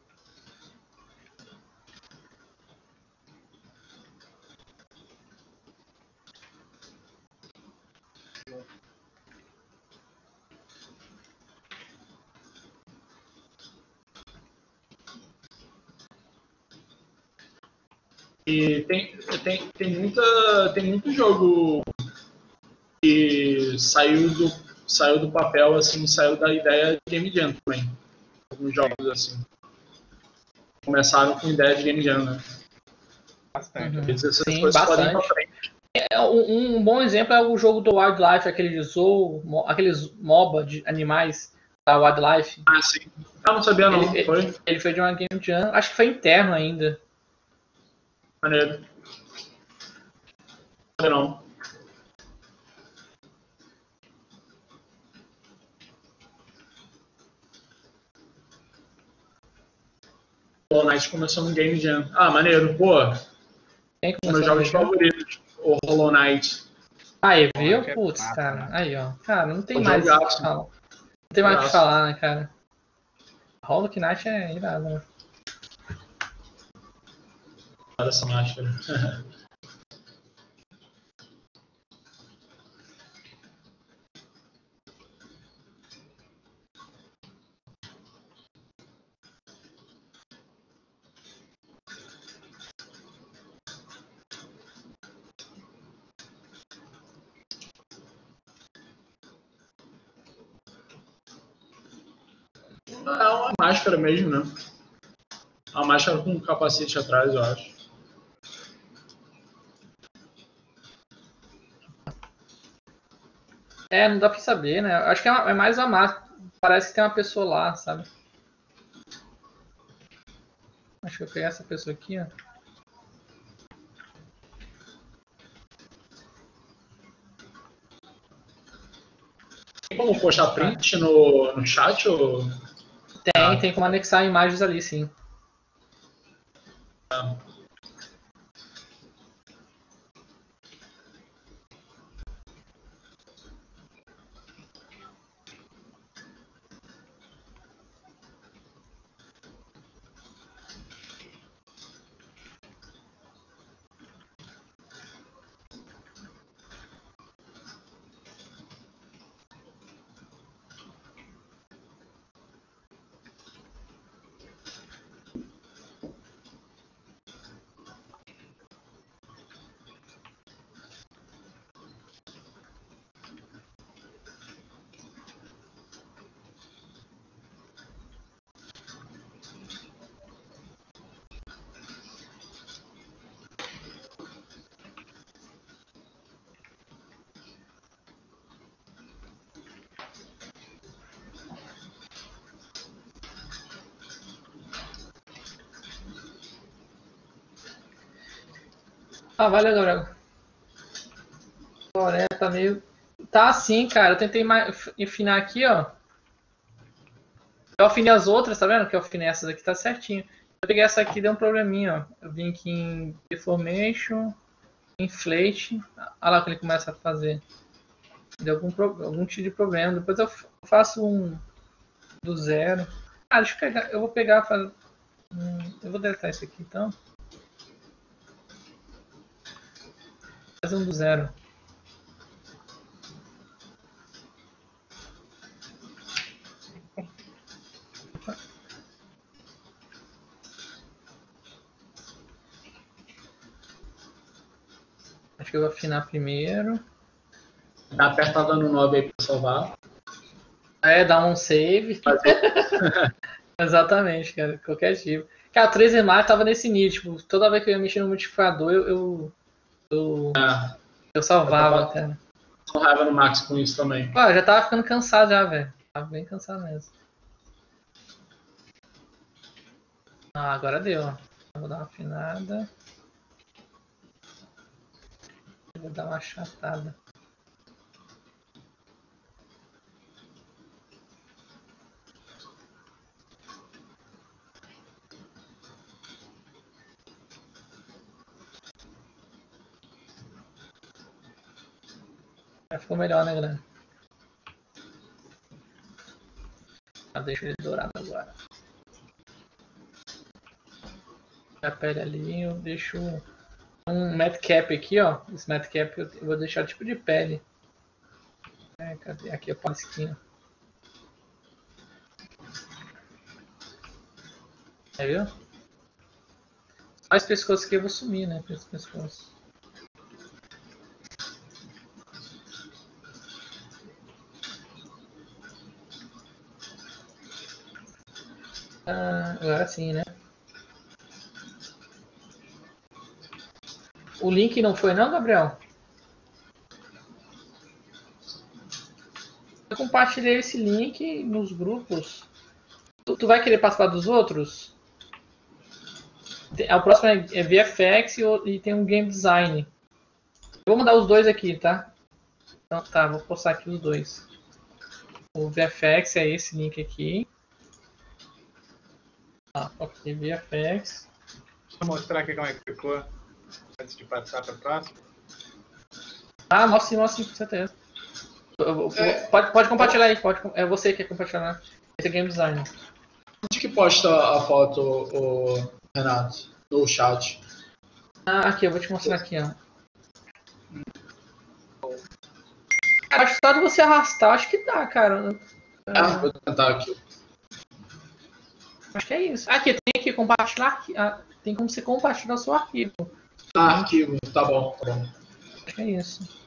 E tem, tem, tem, muita, tem muito jogo que saiu do, saiu do papel, assim, saiu da ideia de Game Jam também. Alguns jogos assim. Começaram com ideia de Game Jam, né? Bastante. Uhum. Essas Sim, coisas podem ir pra bastante. frente. É, um, um bom exemplo é o jogo do Wildlife, aquele Zoo, mo- aqueles MOBA de animais da Wildlife. Ah, sim. Ah, não sabia não. Ele, Foi? ele foi de uma Game Jam, acho que foi interno ainda. Maneiro. Não sabia não. Hollow Knight começou no Game Jam. Ah, maneiro. Pô, Quem um dos meus começou no jogos Game Jam? favoritos. O Hollow Knight. Aí, Bom, viu? acho que é Putz, massa, cara. né? Aí, ó. Cara, não tem O mais o que jogaço. falar. Não tem mais o que Jogaço. falar, né, cara? Hollow Knight é irado, né? Olha essa máscara. É uma máscara mesmo, né? Uma máscara com um capacete atrás, eu acho. É, não dá pra saber, né? Acho que é, uma- é mais uma máscara. Parece que tem uma pessoa lá, sabe? Acho que eu peguei essa pessoa aqui, ó. Tem como postar print no, no chat? Ou... Tem, Ah, tem como anexar imagens ali, sim. tá. Ah, valeu, Gabriel. Olha, tá meio. Tá assim, cara. Eu tentei ma- afinar aqui, ó. Eu afinei as outras, tá vendo? Que eu afinei essas aqui, tá certinho. Eu peguei essa aqui, deu um probleminha, ó. Eu vim aqui em Deformation, Inflate. Olha lá o que ele começa a fazer. Deu algum, pro- algum tipo de problema. Depois eu f- faço um do zero. Ah, deixa eu pegar. Eu vou pegar. Faz... hum, eu vou deletar isso aqui então. Fazer um do zero. Acho que eu vou afinar primeiro. Dá apertada no nove aí pra salvar. É, dar um save. Exatamente, cara. Qualquer tipo. Cara, o três Mario tava nesse nível. Tipo, toda vez que eu ia mexer no multiplicador, eu, eu, eu, É, eu eu salvava, tava cara. com raiva no Max com isso também. Pô, eu já tava ficando cansado já, velho. Tava bem cansado mesmo. Ah, agora deu, ó. Vou dar uma afinada. Vou dar uma achatada. Já ficou melhor, né, galera? Ah, deixa ele dourado agora. A pele ali, eu deixo um madcap aqui, ó. Esse madcap eu vou deixar tipo de pele. É, cadê? Aqui a palesquinha. Aí, viu? Só esse pescoço aqui eu vou sumir, né? Esse pescoço. Ah, agora sim, né? O link não foi não, Gabriel? Eu compartilhei esse link nos grupos. Tu, tu vai querer participar dos outros? Tem, o próximo é V F X e, e tem um Game Design. Eu vou mandar os dois aqui, tá? Então tá, vou postar aqui os dois. O V F X é esse link aqui. Ah, ok, V F X. Deixa eu mostrar aqui como é que ficou antes de passar para a próxima. Ah, mostra sim, mostra sim, com certeza. Eu, eu, é, pode, pode compartilhar aí, pode, é você que quer compartilhar. Esse é Game Design. Onde que posta a foto, o Renato? No chat. Ah, aqui, eu vou te mostrar aqui, ó. Cara, acho que só de você arrastar, acho que dá, cara. Ah, vou tentar aqui. Acho que é isso. Aqui, tem que compartilhar. Tem como você compartilhar o seu arquivo. Ah, arquivo, tá bom, tá bom. Acho que é isso.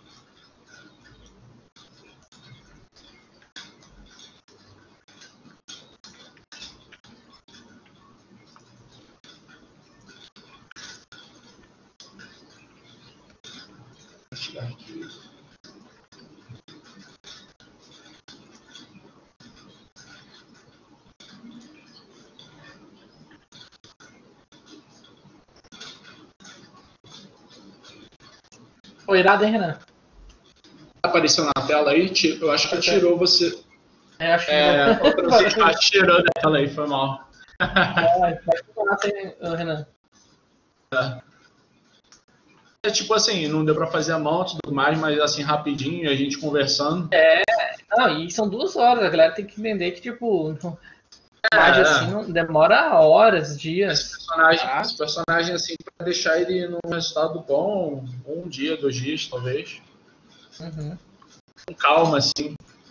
Foi irado, hein, Renan? Apareceu na tela aí? Eu acho que tirou você. É, acho que é, você tirou da tela aí, foi mal. É, pode falar sem, Renan. É. É tipo assim, não deu pra fazer a mão e tudo mais, mas assim, rapidinho, a gente conversando. É, não, e são duas horas, a galera tem que entender que, tipo, não, é, mais assim, não, demora horas, dias. Esse personagem, ah. esse personagem, assim, pra deixar ele num resultado bom, um dia, dois dias, talvez. Uhum. Com calma, assim.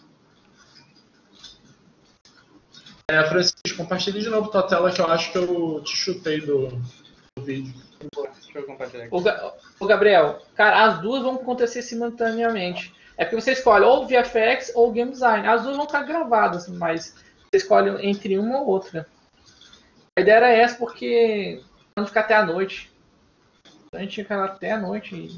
É, Francisco, compartilha de novo tua tela que eu acho que eu te chutei do, do vídeo. Deixa eu compartilhar aqui. Ô, Ga- ô, Gabriel, cara, as duas vão acontecer simultaneamente. É porque você escolhe ou V F X ou Game Design. As duas vão ficar gravadas, mas você escolhe entre uma ou outra. A ideia era essa porque pra não ficar até a noite. A gente fica lá até a noite. E...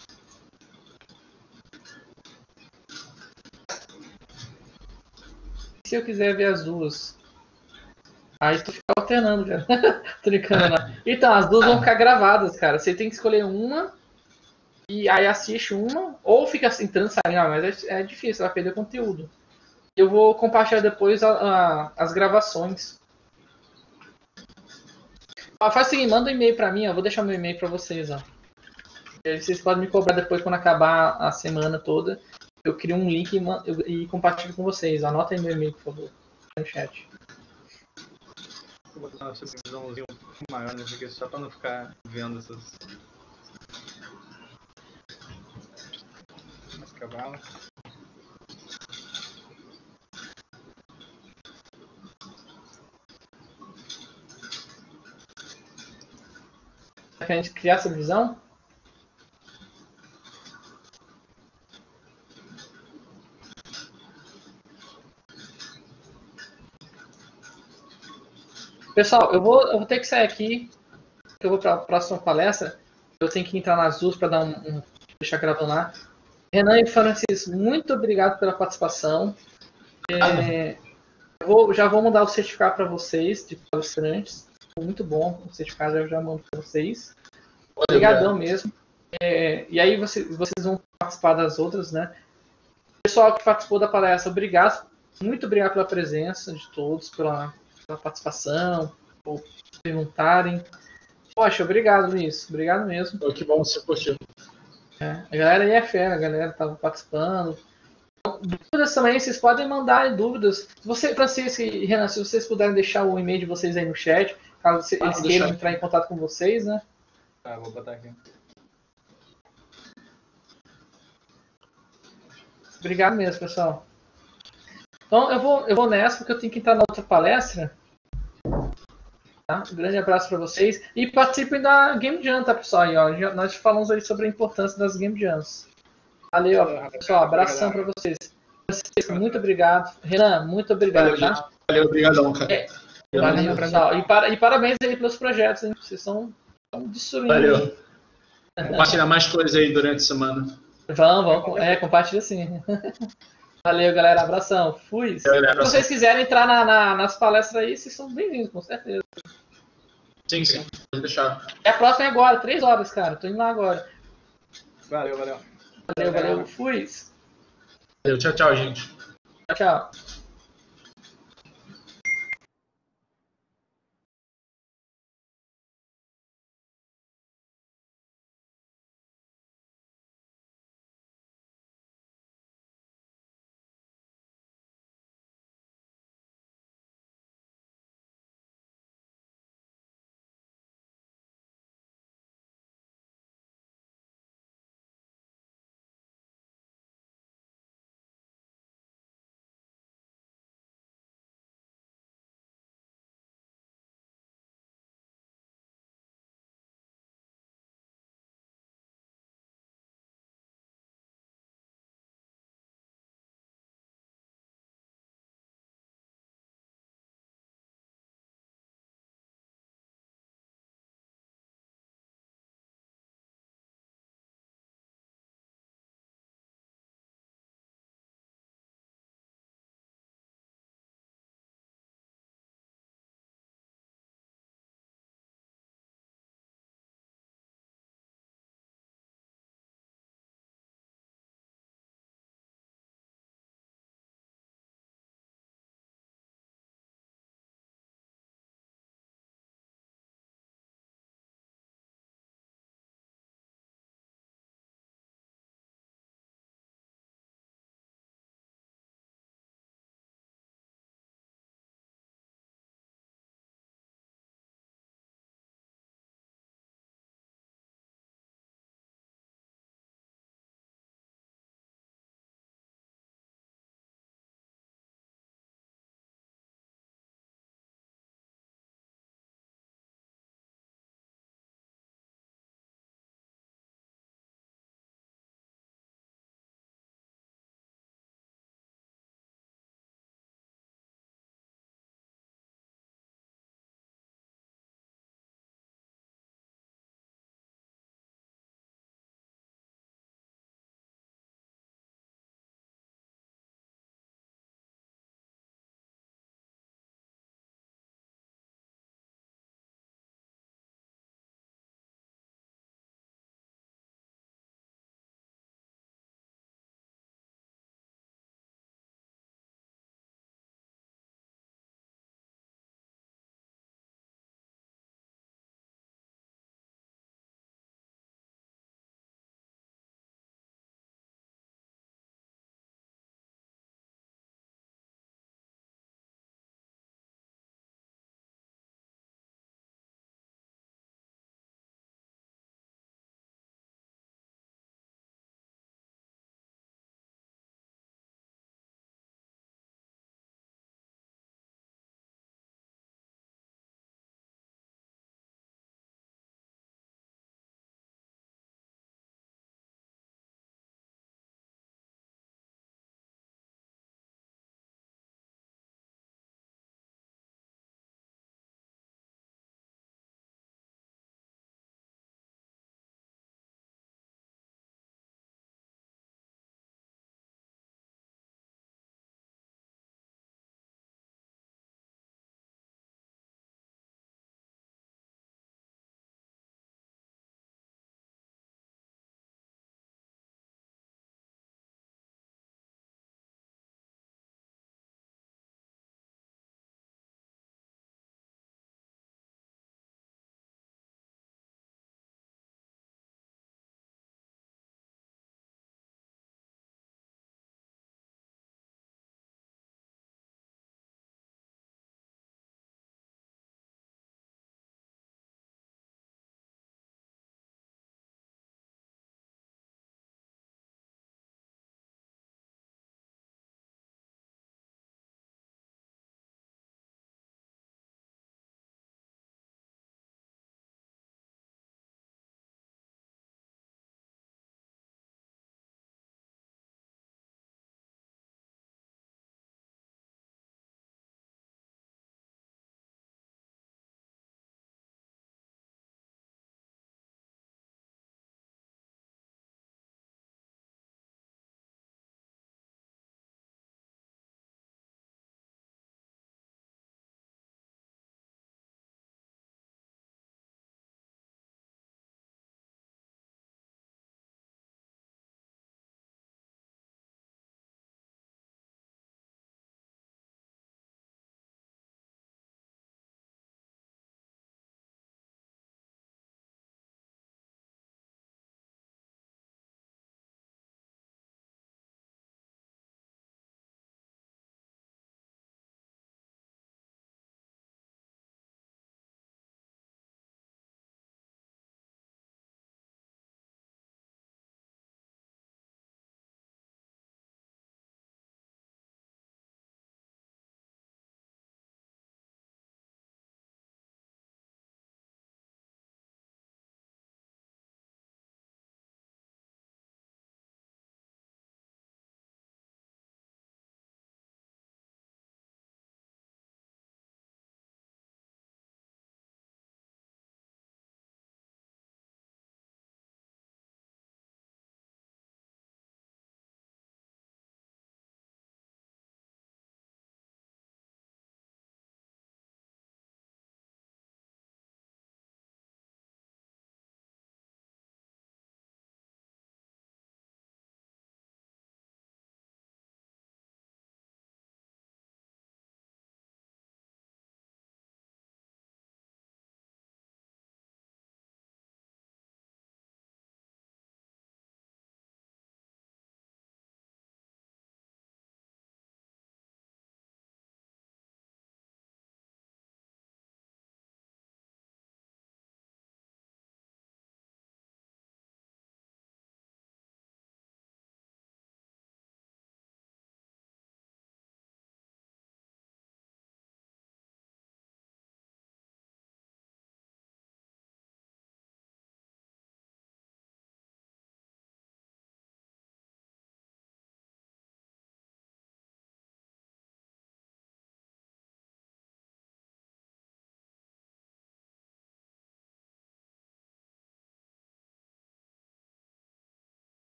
se eu quiser ver as duas? Aí tu fica alternando, cara. Tô brincando, não. Então, as duas vão ficar gravadas, cara. Você tem que escolher uma e aí assiste uma, ou fica assim, trançando, mas é, é difícil, vai perder conteúdo. Eu vou compartilhar depois a, a, as gravações. Ah, faz o seguinte, manda um e-mail pra mim, ó. Vou deixar meu e-mail pra vocês, ó. E aí vocês podem me cobrar depois quando acabar a semana toda. Eu crio um link e, e compartilho com vocês. Anota aí meu e-mail, por favor, no chat. Vou botar uma subdivisãozinha um pouco maior nisso aqui, só pra não ficar vendo essas... Mais cavalo. Pra gente criar essa visão? Pessoal, eu vou, eu vou ter que sair aqui, porque eu vou para a próxima palestra. Eu tenho que entrar nas duas para dar um, um deixar gravando lá. Renan e Francis, muito obrigado pela participação. É, eu vou, já vou mandar o certificado para vocês de palestrantes. Foi muito bom o certificado, eu já mando para vocês. Obrigadão mesmo. É, e aí vocês, vocês vão participar das outras, né? Pessoal que participou da palestra, obrigado. Muito obrigado pela presença de todos, pela pela participação, por perguntarem. Poxa, obrigado, Luiz. Obrigado mesmo. Que bom você curtiu. É, a galera aí é fera, a galera tava participando. Dúvidas também, vocês podem mandar dúvidas. Você, Francisco e Renan, se vocês puderem deixar o e-mail de vocês aí no chat, caso eles Ah, queiram deixar. entrar em contato com vocês, né? Tá, vou botar aqui. Obrigado mesmo, pessoal. Então eu vou, eu vou nessa porque eu tenho que entrar na outra palestra. Tá? Um grande abraço para vocês. E participem da Game Jam, tá, pessoal? E, ó, já, nós falamos aí sobre a importância das Game Jams. Valeu, pessoal. Abração para vocês. Muito obrigado. Renan, muito obrigado. Valeu, tá? gente. Valeu, obrigadão, cara. É, valeu, pessoal. E, para, e parabéns aí pelos projetos, hein? Vocês estão destruindo. Valeu. Compartilhar mais coisas aí durante a semana. Vamos, vamos. É, compartilha sim. Valeu, galera. Abração. Fui. Se vocês quiserem entrar na, na, nas palestras aí, vocês são bem-vindos, com certeza. Sim, sim. Pode deixar. E a próxima é agora, três horas, cara. Tô indo lá agora. Valeu, valeu. Valeu, valeu. Fui. Valeu, tchau, tchau, gente. Tchau, tchau.